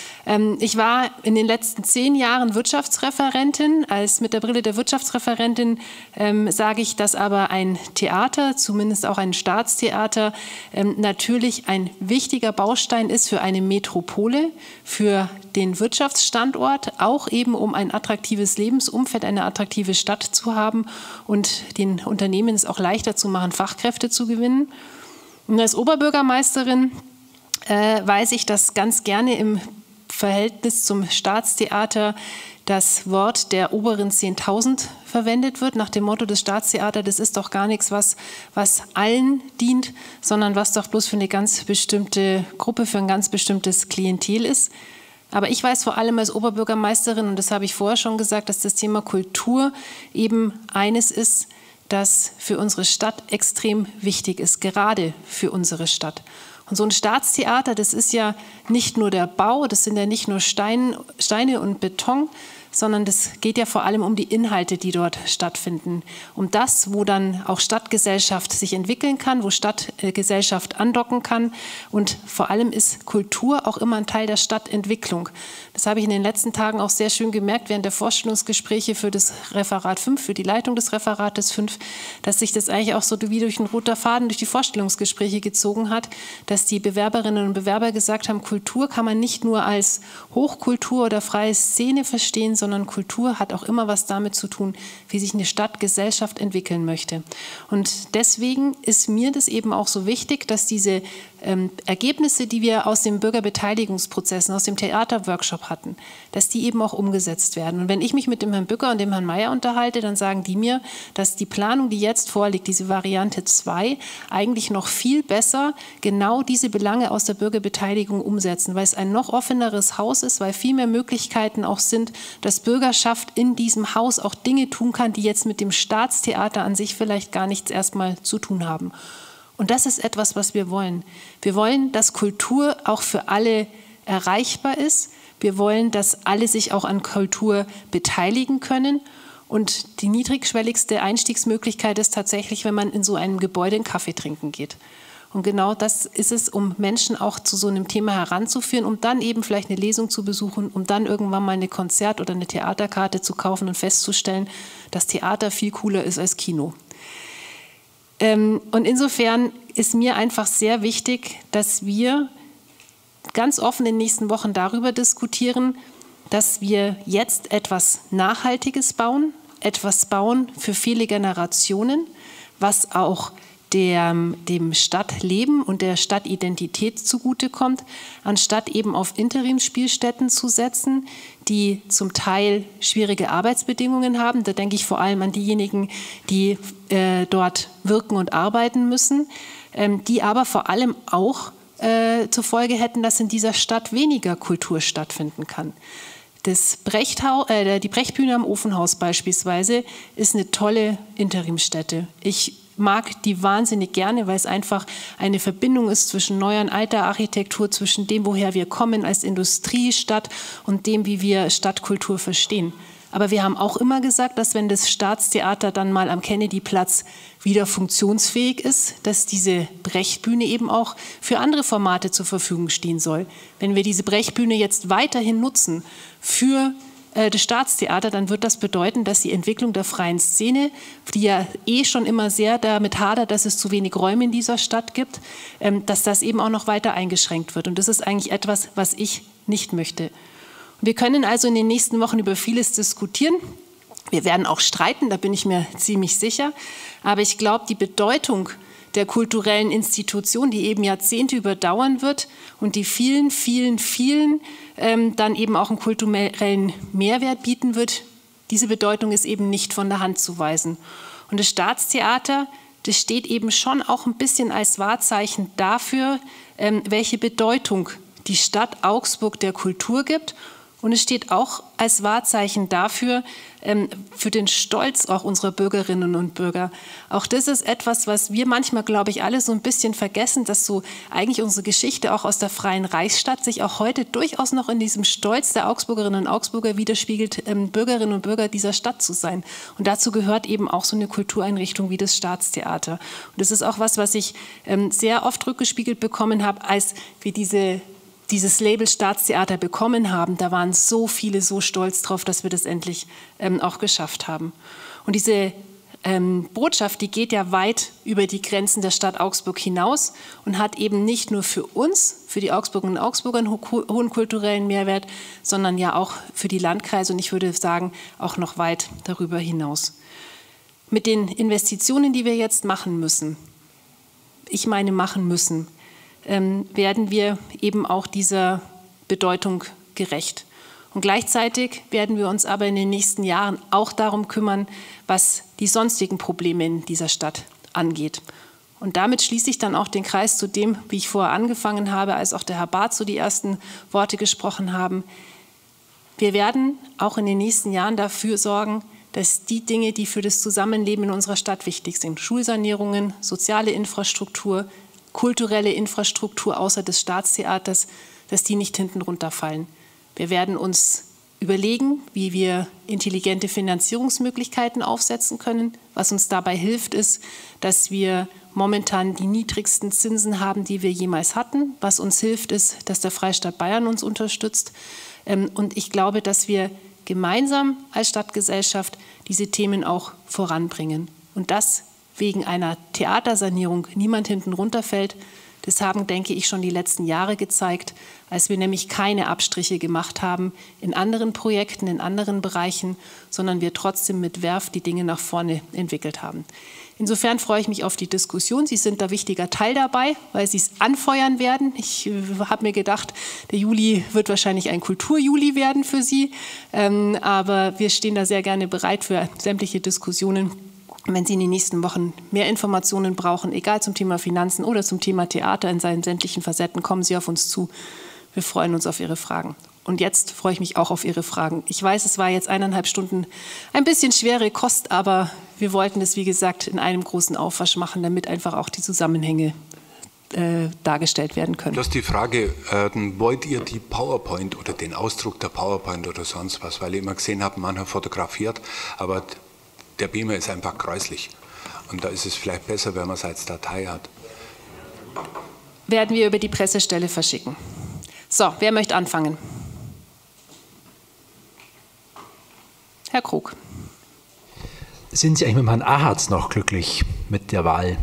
Ich war in den letzten zehn Jahren Wirtschaftsreferentin. Als mit der Brille der Wirtschaftsreferentin ähm, sage ich, dass aber ein Theater, zumindest auch ein Staatstheater, ähm, natürlich ein wichtiger Baustein ist für eine Metropole, für den Wirtschaftsstandort, auch eben um ein attraktives Lebensumfeld, eine attraktive Stadt zu haben und den Unternehmen es auch leichter zu machen, Fachkräfte zu gewinnen. Und als Oberbürgermeisterin äh, weiß ich, dass ganz gerne im Verhältnis zum Staatstheater das Wort der oberen zehntausend verwendet wird, nach dem Motto des Staatstheaters, das ist doch gar nichts, was, was allen dient, sondern was doch bloß für eine ganz bestimmte Gruppe, für ein ganz bestimmtes Klientel ist. Aber ich weiß vor allem als Oberbürgermeisterin, und das habe ich vorher schon gesagt, dass das Thema Kultur eben eines ist, das für unsere Stadt extrem wichtig ist, gerade für unsere Stadt. Und so ein Staatstheater, das ist ja nicht nur der Bau, das sind ja nicht nur Stein, Steine und Beton, sondern das geht ja vor allem um die Inhalte, die dort stattfinden. Um das, wo dann auch Stadtgesellschaft sich entwickeln kann, wo Stadtgesellschaft andocken kann. Und vor allem ist Kultur auch immer ein Teil der Stadtentwicklung. Das habe ich in den letzten Tagen auch sehr schön gemerkt während der Vorstellungsgespräche für das Referat fünf, für die Leitung des Referates fünf, dass sich das eigentlich auch so wie durch einen roter Faden durch die Vorstellungsgespräche gezogen hat, dass die Bewerberinnen und Bewerber gesagt haben, Kultur kann man nicht nur als Hochkultur oder freie Szene verstehen, sondern Kultur hat auch immer was damit zu tun, wie sich eine Stadtgesellschaft entwickeln möchte. Und deswegen ist mir das eben auch so wichtig, dass diese ähm, Ergebnisse, die wir aus den Bürgerbeteiligungsprozessen, aus dem Theaterworkshop hatten, dass die eben auch umgesetzt werden. Und wenn ich mich mit dem Herrn Bücker und dem Herrn Mayer unterhalte, dann sagen die mir, dass die Planung, die jetzt vorliegt, diese Variante zwei, eigentlich noch viel besser genau diese Belange aus der Bürgerbeteiligung umsetzen, weil es ein noch offeneres Haus ist, weil viel mehr Möglichkeiten auch sind, dass Bürgerschaft in diesem Haus auch Dinge tun kann, die jetzt mit dem Staatstheater an sich vielleicht gar nichts erstmal zu tun haben. Und das ist etwas, was wir wollen. Wir wollen, dass Kultur auch für alle erreichbar ist. Wir wollen, dass alle sich auch an Kultur beteiligen können. Und die niedrigschwelligste Einstiegsmöglichkeit ist tatsächlich, wenn man in so einem Gebäude einen Kaffee trinken geht. Und genau das ist es, um Menschen auch zu so einem Thema heranzuführen, um dann eben vielleicht eine Lesung zu besuchen, um dann irgendwann mal eine Konzert- oder eine Theaterkarte zu kaufen und festzustellen, dass Theater viel cooler ist als Kino. Und insofern ist mir einfach sehr wichtig, dass wir ganz offen in den nächsten Wochen darüber diskutieren, dass wir jetzt etwas Nachhaltiges bauen, etwas bauen für viele Generationen, was auch der, dem Stadtleben und der Stadtidentität zugutekommt, anstatt eben auf Interimsspielstätten zu setzen, die zum Teil schwierige Arbeitsbedingungen haben. Da denke ich vor allem an diejenigen, die äh, dort wirken und arbeiten müssen, ähm, die aber vor allem auch äh, zur Folge hätten, dass in dieser Stadt weniger Kultur stattfinden kann. Das Brechthaus, äh, die Brechtbühne am Ofenhaus beispielsweise ist eine tolle Interimsstätte. Ich mag die wahnsinnig gerne, weil es einfach eine Verbindung ist zwischen neuer und alter Architektur, zwischen dem, woher wir kommen als Industriestadt und dem, wie wir Stadtkultur verstehen. Aber wir haben auch immer gesagt, dass wenn das Staatstheater dann mal am Kennedyplatz wieder funktionsfähig ist, dass diese Brechtbühne eben auch für andere Formate zur Verfügung stehen soll. Wenn wir diese Brechtbühne jetzt weiterhin nutzen für das Staatstheater, dann wird das bedeuten, dass die Entwicklung der freien Szene, die ja eh schon immer sehr damit hadert, dass es zu wenig Räume in dieser Stadt gibt, dass das eben auch noch weiter eingeschränkt wird. Und das ist eigentlich etwas, was ich nicht möchte. Und wir können also in den nächsten Wochen über vieles diskutieren. Wir werden auch streiten, da bin ich mir ziemlich sicher. Aber ich glaube, die Bedeutung der kulturellen Institution, die eben Jahrzehnte überdauern wird und die vielen, vielen, vielen ähm, dann eben auch einen kulturellen Mehrwert bieten wird, diese Bedeutung ist eben nicht von der Hand zu weisen. Und das Staatstheater, das steht eben schon auch ein bisschen als Wahrzeichen dafür, ähm, welche Bedeutung die Stadt Augsburg der Kultur gibt. Und es steht auch als Wahrzeichen dafür, ähm, für den Stolz auch unserer Bürgerinnen und Bürger. Auch das ist etwas, was wir manchmal, glaube ich, alle so ein bisschen vergessen, dass so eigentlich unsere Geschichte auch aus der Freien Reichsstadt sich auch heute durchaus noch in diesem Stolz der Augsburgerinnen und Augsburger widerspiegelt, ähm, Bürgerinnen und Bürger dieser Stadt zu sein. Und dazu gehört eben auch so eine Kultureinrichtung wie das Staatstheater. Und das ist auch was, was ich ähm, sehr oft rückgespiegelt bekommen habe, als wir diese dieses Label Staatstheater bekommen haben, da waren so viele so stolz drauf, dass wir das endlich ähm, auch geschafft haben. Und diese ähm, Botschaft, die geht ja weit über die Grenzen der Stadt Augsburg hinaus und hat eben nicht nur für uns, für die Augsburgerinnen und Augsburger einen ho hohen kulturellen Mehrwert, sondern ja auch für die Landkreise und ich würde sagen, auch noch weit darüber hinaus. Mit den Investitionen, die wir jetzt machen müssen, ich meine machen müssen, Ähm, werden wir eben auch dieser Bedeutung gerecht. Und gleichzeitig werden wir uns aber in den nächsten Jahren auch darum kümmern, was die sonstigen Probleme in dieser Stadt angeht. Und damit schließe ich dann auch den Kreis zu dem, wie ich vorher angefangen habe, als auch der Herr Barth so die ersten Worte gesprochen haben. Wir werden auch in den nächsten Jahren dafür sorgen, dass die Dinge, die für das Zusammenleben in unserer Stadt wichtig sind, Schulsanierungen, soziale Infrastruktur, kulturelle Infrastruktur außer des Staatstheaters, dass die nicht hinten runterfallen. Wir werden uns überlegen, wie wir intelligente Finanzierungsmöglichkeiten aufsetzen können. Was uns dabei hilft, ist, dass wir momentan die niedrigsten Zinsen haben, die wir jemals hatten. Was uns hilft, ist, dass der Freistaat Bayern uns unterstützt. Und ich glaube, dass wir gemeinsam als Stadtgesellschaft diese Themen auch voranbringen. Und das wegen einer Theatersanierung niemand hinten runterfällt, Das haben, denke ich, schon die letzten Jahre gezeigt, als wir nämlich keine Abstriche gemacht haben in anderen Projekten, in anderen Bereichen, sondern wir trotzdem mit Werf die Dinge nach vorne entwickelt haben. Insofern freue ich mich auf die Diskussion. Sie sind da wichtiger Teil dabei, weil Sie es anfeuern werden. Ich äh, habe mir gedacht, der Juli wird wahrscheinlich ein Kulturjuli werden für Sie. Ähm, aber wir stehen da sehr gerne bereit für sämtliche Diskussionen. Wenn Sie in den nächsten Wochen mehr Informationen brauchen, egal zum Thema Finanzen oder zum Thema Theater in seinen sämtlichen Facetten, kommen Sie auf uns zu. Wir freuen uns auf Ihre Fragen. Und jetzt freue ich mich auch auf Ihre Fragen. Ich weiß, es war jetzt eineinhalb Stunden ein bisschen schwere Kost, aber wir wollten es, wie gesagt, in einem großen Aufwasch machen, damit einfach auch die Zusammenhänge äh, dargestellt werden können. Das ist die Frage, äh, wollt ihr die PowerPoint oder den Ausdruck der PowerPoint oder sonst was? Weil ich immer gesehen habe, mancher fotografiert, aber der Beamer ist einfach gräuslich. Und da ist es vielleicht besser, wenn man es als Datei hat. Werden wir über die Pressestelle verschicken. So, wer möchte anfangen? Herr Krug. Sind Sie eigentlich mit Herrn Ahatz noch glücklich mit der Wahl?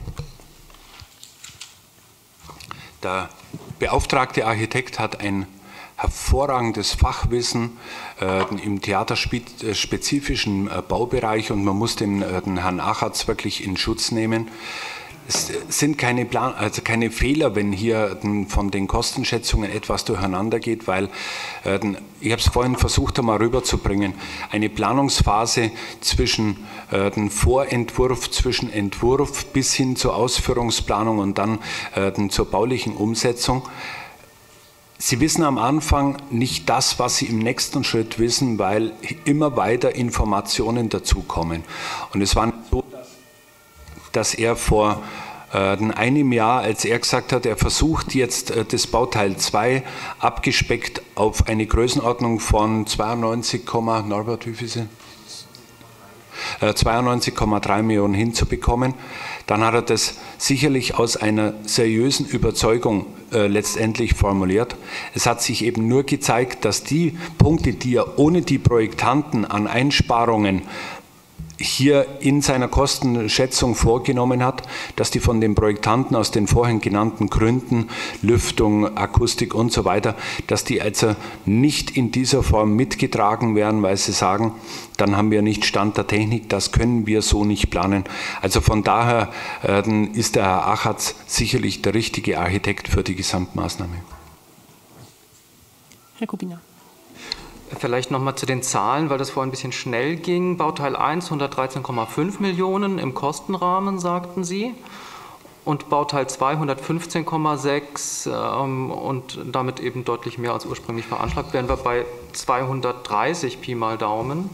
Der beauftragte Architekt hat ein hervorragendes Fachwissen äh, im theaterspezifischen äh, Baubereich und man muss den, äh, den Herrn Ahatz wirklich in Schutz nehmen. Es sind keine, Plan also keine Fehler, wenn hier von den Kostenschätzungen etwas durcheinander geht, weil, äh, ich habe es vorhin versucht einmal rüberzubringen, eine Planungsphase zwischen äh, dem Vorentwurf, zwischen Entwurf bis hin zur Ausführungsplanung und dann äh, zur baulichen Umsetzung. Sie wissen am Anfang nicht das, was Sie im nächsten Schritt wissen, weil immer weiter Informationen dazukommen. Und es war so, dass er vor äh, einem Jahr, als er gesagt hat, er versucht jetzt äh, das Bauteil zwei abgespeckt auf eine Größenordnung von zweiundneunzig, Norbert, wie viel sind? Äh, zweiundneunzig Komma drei Millionen hinzubekommen. Dann hat er das sicherlich aus einer seriösen Überzeugung äh, letztendlich formuliert. Es hat sich eben nur gezeigt, dass die Punkte, die er ohne die Projektanten an Einsparungen hier in seiner Kostenschätzung vorgenommen hat, dass die von den Projektanten aus den vorhin genannten Gründen, Lüftung, Akustik und so weiter, dass die also nicht in dieser Form mitgetragen werden, weil sie sagen, dann haben wir nicht Stand der Technik, das können wir so nicht planen. Also von daher äh, ist der Herr Ahatz sicherlich der richtige Architekt für die Gesamtmaßnahme. Herr Kubiner. Vielleicht noch mal zu den Zahlen, weil das vorhin ein bisschen schnell ging. Bauteil eins, hundertdreizehn Komma fünf Millionen im Kostenrahmen, sagten Sie. Und Bauteil zwei, hundertfünfzehn Komma sechs ähm, und damit eben deutlich mehr als ursprünglich veranschlagt. Wären wir bei zweihundertdreißig Pi mal Daumen?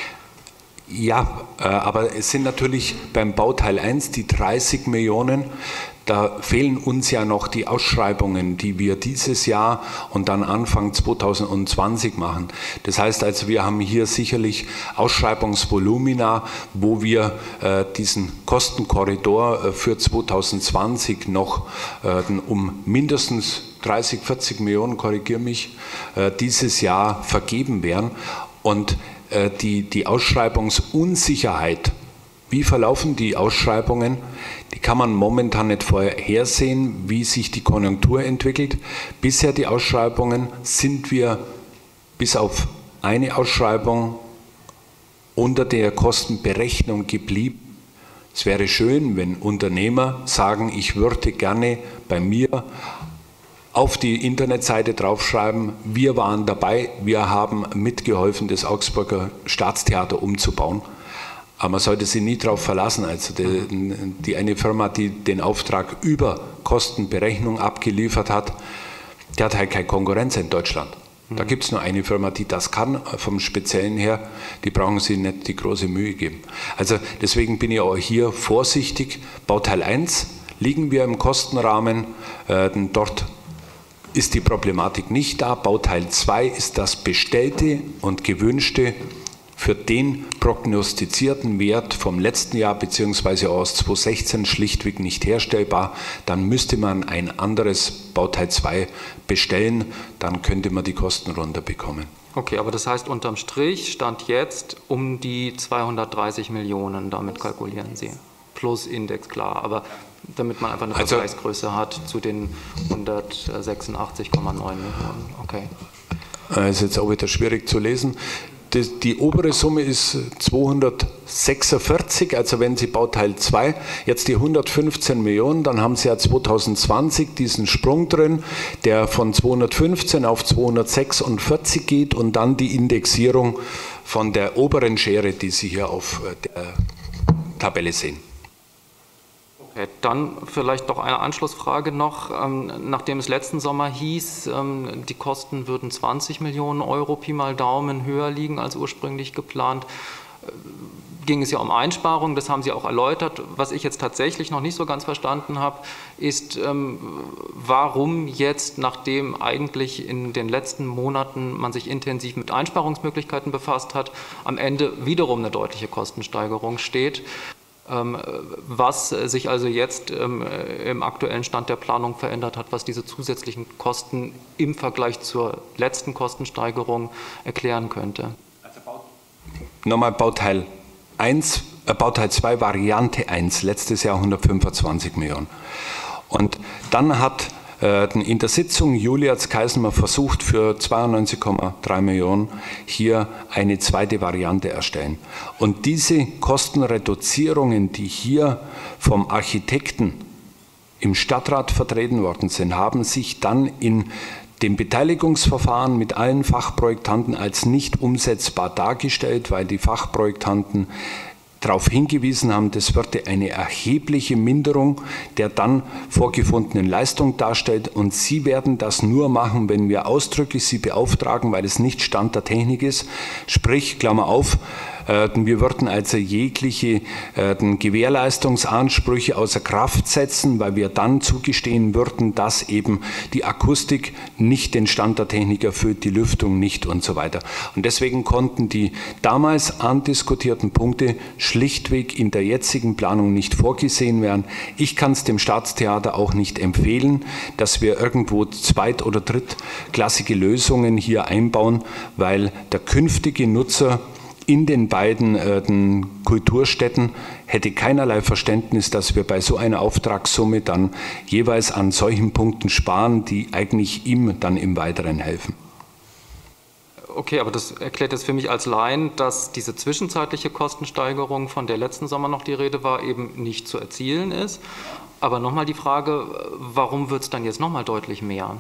Ja, äh, aber es sind natürlich beim Bauteil eins die dreißig Millionen. Da fehlen uns ja noch die Ausschreibungen, die wir dieses Jahr und dann Anfang zweitausendzwanzig machen. Das heißt also, wir haben hier sicherlich Ausschreibungsvolumina, wo wir äh, diesen Kostenkorridor äh, für zweitausendzwanzig noch äh, um mindestens dreißig, vierzig Millionen, korrigiere mich, äh, dieses Jahr vergeben werden. Und äh, die, die Ausschreibungsunsicherheit, wie verlaufen die Ausschreibungen? Die kann man momentan nicht vorhersehen, wie sich die Konjunktur entwickelt. Bisher die Ausschreibungen sind wir bis auf eine Ausschreibung unter der Kostenberechnung geblieben. Es wäre schön, wenn Unternehmer sagen, ich würde gerne bei mir auf die Internetseite draufschreiben, wir waren dabei, wir haben mitgeholfen, das Augsburger Staatstheater umzubauen. Aber man sollte sich nie darauf verlassen. Also die, die eine Firma, die den Auftrag über Kostenberechnung abgeliefert hat, die hat halt keine Konkurrenz in Deutschland. Da gibt es nur eine Firma, die das kann, vom Speziellen her. Die brauchen sich nicht die große Mühe geben. Also deswegen bin ich auch hier vorsichtig. Bauteil eins liegen wir im Kostenrahmen. Äh, dort ist die Problematik nicht da. Bauteil zwei ist das bestellte und gewünschte für den prognostizierten Wert vom letzten Jahr bzw. aus zweitausendsechzehn schlichtweg nicht herstellbar, dann müsste man ein anderes Bauteil zwei bestellen, dann könnte man die Kosten runterbekommen. Okay, aber das heißt unterm Strich stand jetzt um die zweihundertdreißig Millionen, damit kalkulieren Sie. Plus Index, klar, aber Damit man einfach eine also, Vergleichsgröße hat zu den hundertsechsundachtzig Komma neun Millionen. Okay. Das ist jetzt auch wieder schwierig zu lesen. Die, die obere Summe ist zweihundertsechsundvierzig, also wenn Sie Bauteil zwei, jetzt die hundertfünfzehn Millionen, dann haben Sie ja zweitausendzwanzig diesen Sprung drin, der von zweihundertfünfzehn auf zweihundertsechsundvierzig geht und dann die Indexierung von der oberen Schere, die Sie hier auf der Tabelle sehen. Okay, dann vielleicht doch eine Anschlussfrage noch. Ähm, nachdem es letzten Sommer hieß, ähm, die Kosten würden zwanzig Millionen Euro Pi mal Daumen höher liegen als ursprünglich geplant, äh, ging es ja um Einsparungen, das haben Sie auch erläutert. Was ich jetzt tatsächlich noch nicht so ganz verstanden habe, ist, ähm, warum jetzt, nachdem eigentlich in den letzten Monaten man sich intensiv mit Einsparungsmöglichkeiten befasst hat, am Ende wiederum eine deutliche Kostensteigerung steht. Was sich also jetzt im aktuellen Stand der Planung verändert hat, was diese zusätzlichen Kosten im Vergleich zur letzten Kostensteigerung erklären könnte. Nochmal Bauteil eins, äh, Bauteil zwei, Variante eins, letztes Jahr hundertfünfundzwanzig Millionen. Und dann hat in der Sitzung Juli hat Kaisenmer versucht, für zweiundneunzig Komma drei Millionen hier eine zweite Variante erstellen. Und diese Kostenreduzierungen, die hier vom Architekten im Stadtrat vertreten worden sind, haben sich dann in dem Beteiligungsverfahren mit allen Fachprojektanten als nicht umsetzbar dargestellt, weil die Fachprojektanten darauf hingewiesen haben, das würde eine erhebliche Minderung der dann vorgefundenen Leistung darstellen und Sie werden das nur machen, wenn wir ausdrücklich Sie beauftragen, weil es nicht Stand der Technik ist, sprich, Klammer auf, wir würden also jegliche Gewährleistungsansprüche außer Kraft setzen, weil wir dann zugestehen würden, dass eben die Akustik nicht den Stand der Technik erfüllt, die Lüftung nicht und so weiter. Und deswegen konnten die damals andiskutierten Punkte schlichtweg in der jetzigen Planung nicht vorgesehen werden. Ich kann es dem Staatstheater auch nicht empfehlen, dass wir irgendwo zweit- oder drittklassige Lösungen hier einbauen, weil der künftige Nutzer in den beiden äh, den Kulturstätten hätte keinerlei Verständnis, dass wir bei so einer Auftragssumme dann jeweils an solchen Punkten sparen, die eigentlich ihm dann im Weiteren helfen. Okay, aber das erklärt jetzt für mich als Laien, dass diese zwischenzeitliche Kostensteigerung, von der letzten Sommer noch die Rede war, eben nicht zu erzielen ist. Aber nochmal die Frage, warum wird es dann jetzt nochmal deutlich mehr?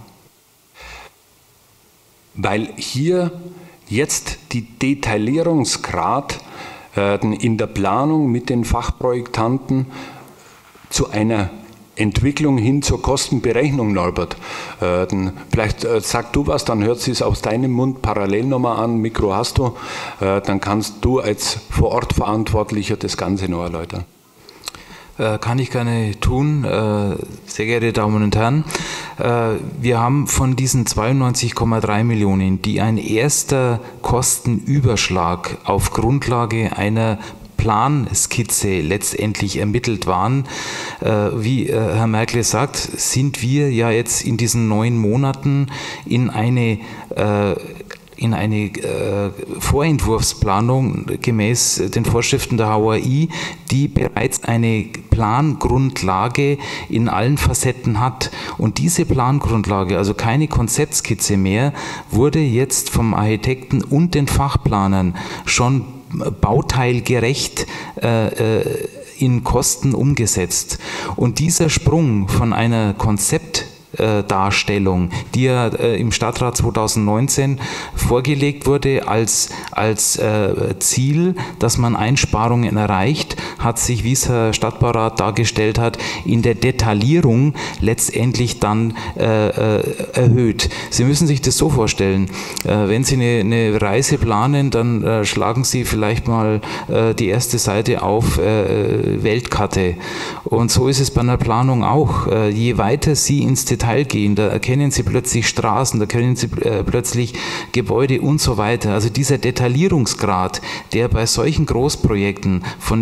Weil hier jetzt die Detaillierungsgrad äh, in der Planung mit den Fachprojektanten zu einer Entwicklung hin zur Kostenberechnung, Norbert. Äh, vielleicht äh, sag du was, dann hört sie es aus deinem Mund parallel nochmal an, Mikro hast du, äh, dann kannst du als Vorortverantwortlicher das Ganze noch erläutern. Kann ich gerne tun, sehr geehrte Damen und Herren. Wir haben von diesen zweiundneunzig Komma drei Millionen, die ein erster Kostenüberschlag auf Grundlage einer Planskizze letztendlich ermittelt waren. Wie Herr Merkle sagt, sind wir ja jetzt in diesen neun Monaten in eine in eine äh, Vorentwurfsplanung gemäß den Vorschriften der H O A I, die bereits eine Plangrundlage in allen Facetten hat. Und diese Plangrundlage, also keine Konzeptskizze mehr, wurde jetzt vom Architekten und den Fachplanern schon bauteilgerecht äh, in Kosten umgesetzt. Und dieser Sprung von einer Konzept Darstellung, die ja äh, im Stadtrat zweitausendneunzehn vorgelegt wurde als, als äh, Ziel, dass man Einsparungen erreicht, hat sich, wie es Herr Stadtbaurat dargestellt hat, in der Detaillierung letztendlich dann äh, äh, erhöht. Sie müssen sich das so vorstellen, äh, wenn Sie eine, eine Reise planen, dann äh, schlagen Sie vielleicht mal äh, die erste Seite auf äh, Weltkarte. Und so ist es bei einer Planung auch. Äh, je weiter Sie ins Detail gehen, da erkennen Sie plötzlich Straßen, da erkennen Sie äh, plötzlich Gebäude und so weiter. Also dieser Detaillierungsgrad, der bei solchen Großprojekten von den ersten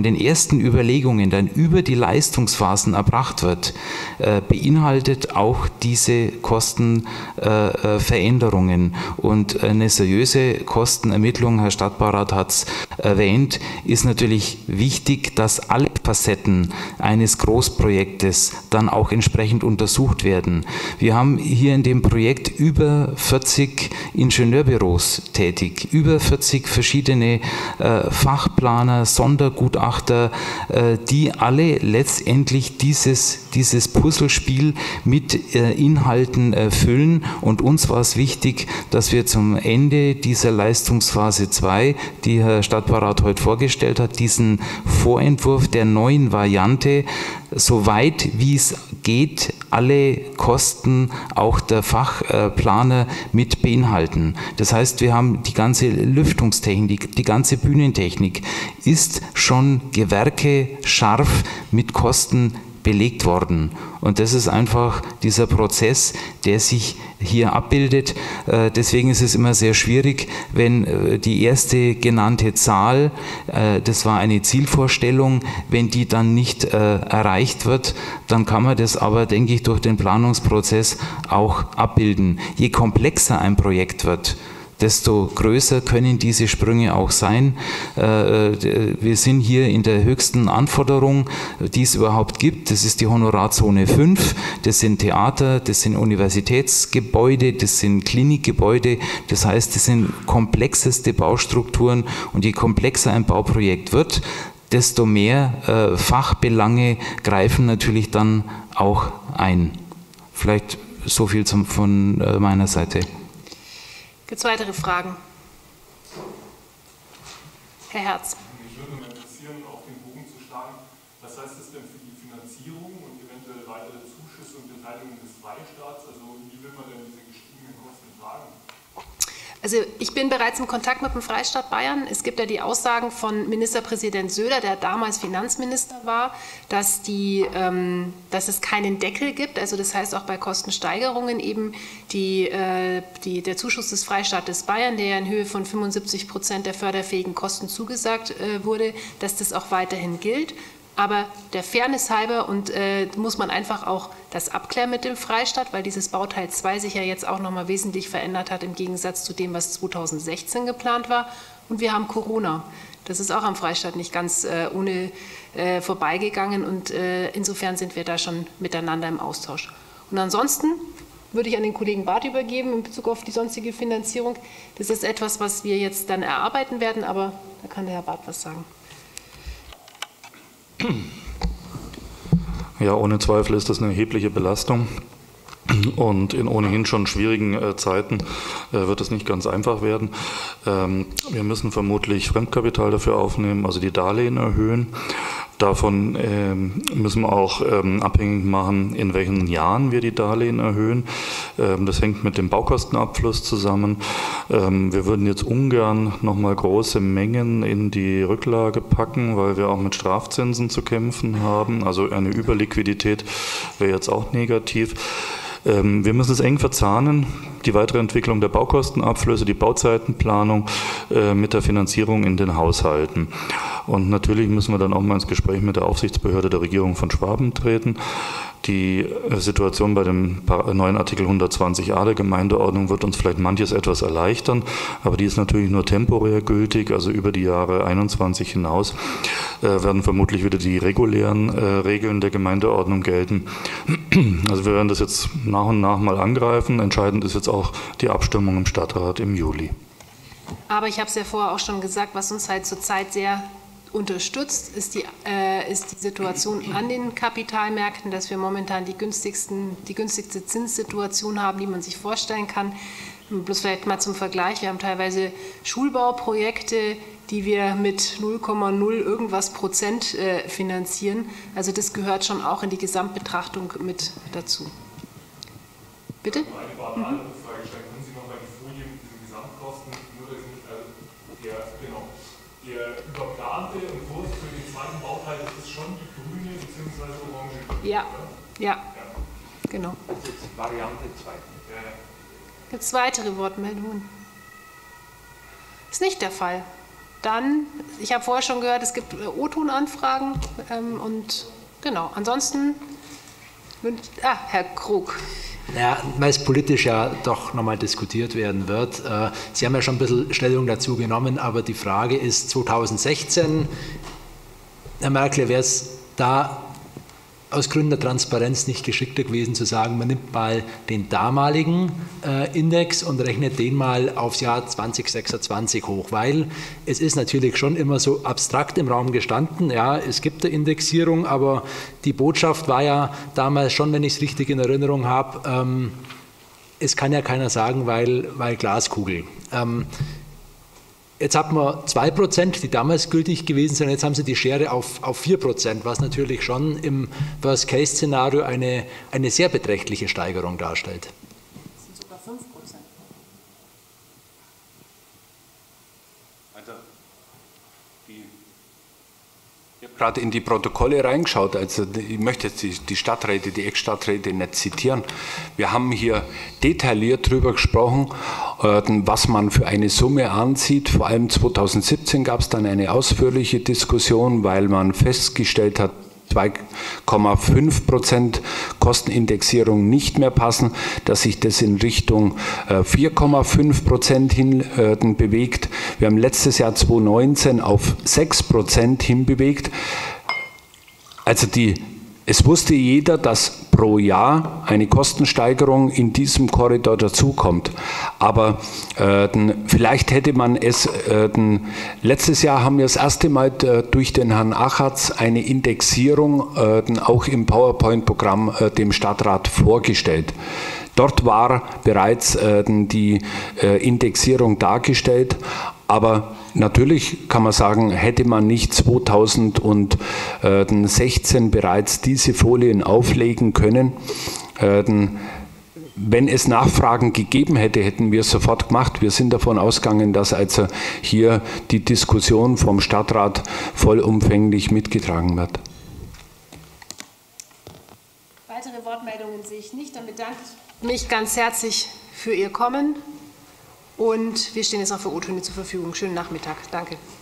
letzten Überlegungen dann über die Leistungsphasen erbracht wird, äh, beinhaltet auch diese Kostenveränderungen. Äh, Und eine seriöse Kostenermittlung, Herr Stadtbaurat hat es erwähnt, ist natürlich wichtig, dass alle Facetten eines Großprojektes dann auch entsprechend untersucht werden. Wir haben hier in dem Projekt über vierzig Ingenieurbüros tätig, über vierzig verschiedene äh, Fachplaner, Sondergutachter, äh, die alle letztendlich dieses, dieses Puzzlespiel mit äh, Inhalten erfüllen. Und uns war es wichtig, dass wir zum Ende dieser Leistungsphase zwei, die Herr Stadtbaurat heute vorgestellt hat, diesen Vorentwurf der neuen Variante, soweit wie es geht, alle Kosten auch der Fachplaner mit beinhalten. Das heißt, wir haben die ganze Lüftungstechnik, die ganze Bühnentechnik ist schon gewerkescharf mit Kosten belegt worden. Und das ist einfach dieser Prozess, der sich hier abbildet. Deswegen ist es immer sehr schwierig, wenn die erste genannte Zahl, das war eine Zielvorstellung, wenn die dann nicht erreicht wird, dann kann man das aber, denke ich, durch den Planungsprozess auch abbilden. Je komplexer ein Projekt wird, desto größer können diese Sprünge auch sein. Wir sind hier in der höchsten Anforderung, die es überhaupt gibt. Das ist die Honorarzone fünf. Das sind Theater, das sind Universitätsgebäude, das sind Klinikgebäude. Das heißt, das sind komplexeste Baustrukturen. Und je komplexer ein Bauprojekt wird, desto mehr Fachbelange greifen natürlich dann auch ein. Vielleicht so viel zum, von meiner Seite. Gibt es weitere Fragen? Herr Herz. Mich würde mal interessieren, auf den Bogen zu schlagen, was heißt das denn für die Finanzierung und eventuell weitere Zuschüsse und Beteiligung des Freistaats? Also wie will man denn diese gestiegenen Kosten tragen? Also ich bin bereits in Kontakt mit dem Freistaat Bayern. Es gibt ja die Aussagen von Ministerpräsident Söder, der damals Finanzminister war, dass, die, ähm, dass es keinen Deckel gibt. Also das heißt auch bei Kostensteigerungen eben die, äh, die, der Zuschuss des Freistaates Bayern, der ja in Höhe von fünfundsiebzig Prozent der förderfähigen Kosten zugesagt äh, wurde, dass das auch weiterhin gilt. Aber der Fairness halber und äh, muss man einfach auch das abklären mit dem Freistaat, weil dieses Bauteil zwei sich ja jetzt auch nochmal wesentlich verändert hat im Gegensatz zu dem, was zweitausendsechzehn geplant war. Und wir haben Corona. Das ist auch am Freistaat nicht ganz äh, ohne äh, vorbeigegangen und äh, insofern sind wir da schon miteinander im Austausch. Und ansonsten würde ich an den Kollegen Barth übergeben in Bezug auf die sonstige Finanzierung. Das ist etwas, was wir jetzt dann erarbeiten werden, aber da kann der Herr Barth was sagen. Ja, ohne Zweifel ist das eine erhebliche Belastung. Und in ohnehin schon schwierigen äh, Zeiten äh, wird es nicht ganz einfach werden. Ähm, wir müssen vermutlich Fremdkapital dafür aufnehmen, also die Darlehen erhöhen. Davon ähm, müssen wir auch ähm, abhängig machen, in welchen Jahren wir die Darlehen erhöhen. Ähm, das hängt mit dem Baukostenabfluss zusammen. Ähm, wir würden jetzt ungern nochmal große Mengen in die Rücklage packen, weil wir auch mit Strafzinsen zu kämpfen haben. Also eine Überliquidität wäre jetzt auch negativ. Wir müssen es eng verzahnen, die weitere Entwicklung der Baukostenabflüsse, die Bauzeitenplanung äh, mit der Finanzierung in den Haushalten. Und natürlich müssen wir dann auch mal ins Gespräch mit der Aufsichtsbehörde der Regierung von Schwaben treten. Die Situation bei dem neuen Artikel hundertzwanzig a der Gemeindeordnung wird uns vielleicht manches etwas erleichtern, aber die ist natürlich nur temporär gültig, also über die Jahre einundzwanzig hinaus äh, werden vermutlich wieder die regulären äh, Regeln der Gemeindeordnung gelten. Also wir werden das jetzt nach und nach mal angreifen. Entscheidend ist jetzt auch die Abstimmung im Stadtrat im Juli. Aber ich habe es ja vorher auch schon gesagt, was uns halt zurzeit sehr unterstützt, ist die, äh, ist die Situation an den Kapitalmärkten, dass wir momentan die, günstigsten, die günstigste Zinssituation haben, die man sich vorstellen kann. Bloß vielleicht mal zum Vergleich, wir haben teilweise Schulbauprojekte, die wir mit null Komma null irgendwas Prozent äh, finanzieren. Also das gehört schon auch in die Gesamtbetrachtung mit dazu. Bitte? Eine banale Frage stellen. Können Sie noch mal die Folie mit diesen Gesamtkosten, nur dass nicht, also der, genau, der überplante Entwurf für den zweiten Bauteil, das ist schon die grüne bzw. orange Folie, Ja, oder? ja, ja, genau. Das ist Variante zwei. Ja, ja. Gibt es weitere Wortmeldungen? Ist nicht der Fall. Dann, ich habe vorher schon gehört, es gibt O-Ton-Anfragen ähm, und genau, ansonsten, ah, Herr Krug. Ja, weil es politisch ja doch nochmal diskutiert werden wird. Sie haben ja schon ein bisschen Stellung dazu genommen, aber die Frage ist, zweitausendsechzehn, Herr Merkel, wäre es da aus Gründen der Transparenz nicht geschickter gewesen zu sagen, man nimmt mal den damaligen äh, Index und rechnet den mal aufs Jahr zweitausendsechsundzwanzig hoch, weil es ist natürlich schon immer so abstrakt im Raum gestanden, ja, es gibt eine Indexierung, aber die Botschaft war ja damals schon, wenn ich es richtig in Erinnerung habe, ähm, es kann ja keiner sagen, weil, weil Glaskugel. Ähm, Jetzt hat man zwei Prozent, die damals gültig gewesen sind, jetzt haben sie die Schere auf, auf vier Prozent, was natürlich schon im Worst-Case-Szenario eine, eine sehr beträchtliche Steigerung darstellt. Das sind sogar fünf Prozent. Also, die, ich habe gerade in die Protokolle reingeschaut, also ich möchte jetzt die, die Stadträte, die Ex-Stadträte nicht zitieren. Wir haben hier detailliert darüber gesprochen, was man für eine Summe ansieht. Vor allem zweitausendsiebzehn gab es dann eine ausführliche Diskussion, weil man festgestellt hat, zwei Komma fünf Prozent Kostenindexierung nicht mehr passen, dass sich das in Richtung vier Komma fünf Prozent hin äh, bewegt. Wir haben letztes Jahr zweitausendneunzehn auf sechs Prozent hinbewegt. Also die Es wusste jeder, dass pro Jahr eine Kostensteigerung in diesem Korridor dazukommt. Aber äh, vielleicht hätte man es, äh, letztes Jahr haben wir das erste Mal äh, durch den Herrn Achatz eine Indexierung äh, auch im PowerPoint-Programm äh, dem Stadtrat vorgestellt. Dort war bereits äh, die äh, Indexierung dargestellt, aber natürlich kann man sagen, hätte man nicht zweitausendsechzehn bereits diese Folien auflegen können. Wenn es Nachfragen gegeben hätte, hätten wir es sofort gemacht. Wir sind davon ausgegangen, dass also hier die Diskussion vom Stadtrat vollumfänglich mitgetragen wird. Weitere Wortmeldungen sehe ich nicht. Dann bedanke ich mich ganz herzlich für Ihr Kommen. Und wir stehen jetzt auch für O-Töne zur Verfügung. Schönen Nachmittag. Danke.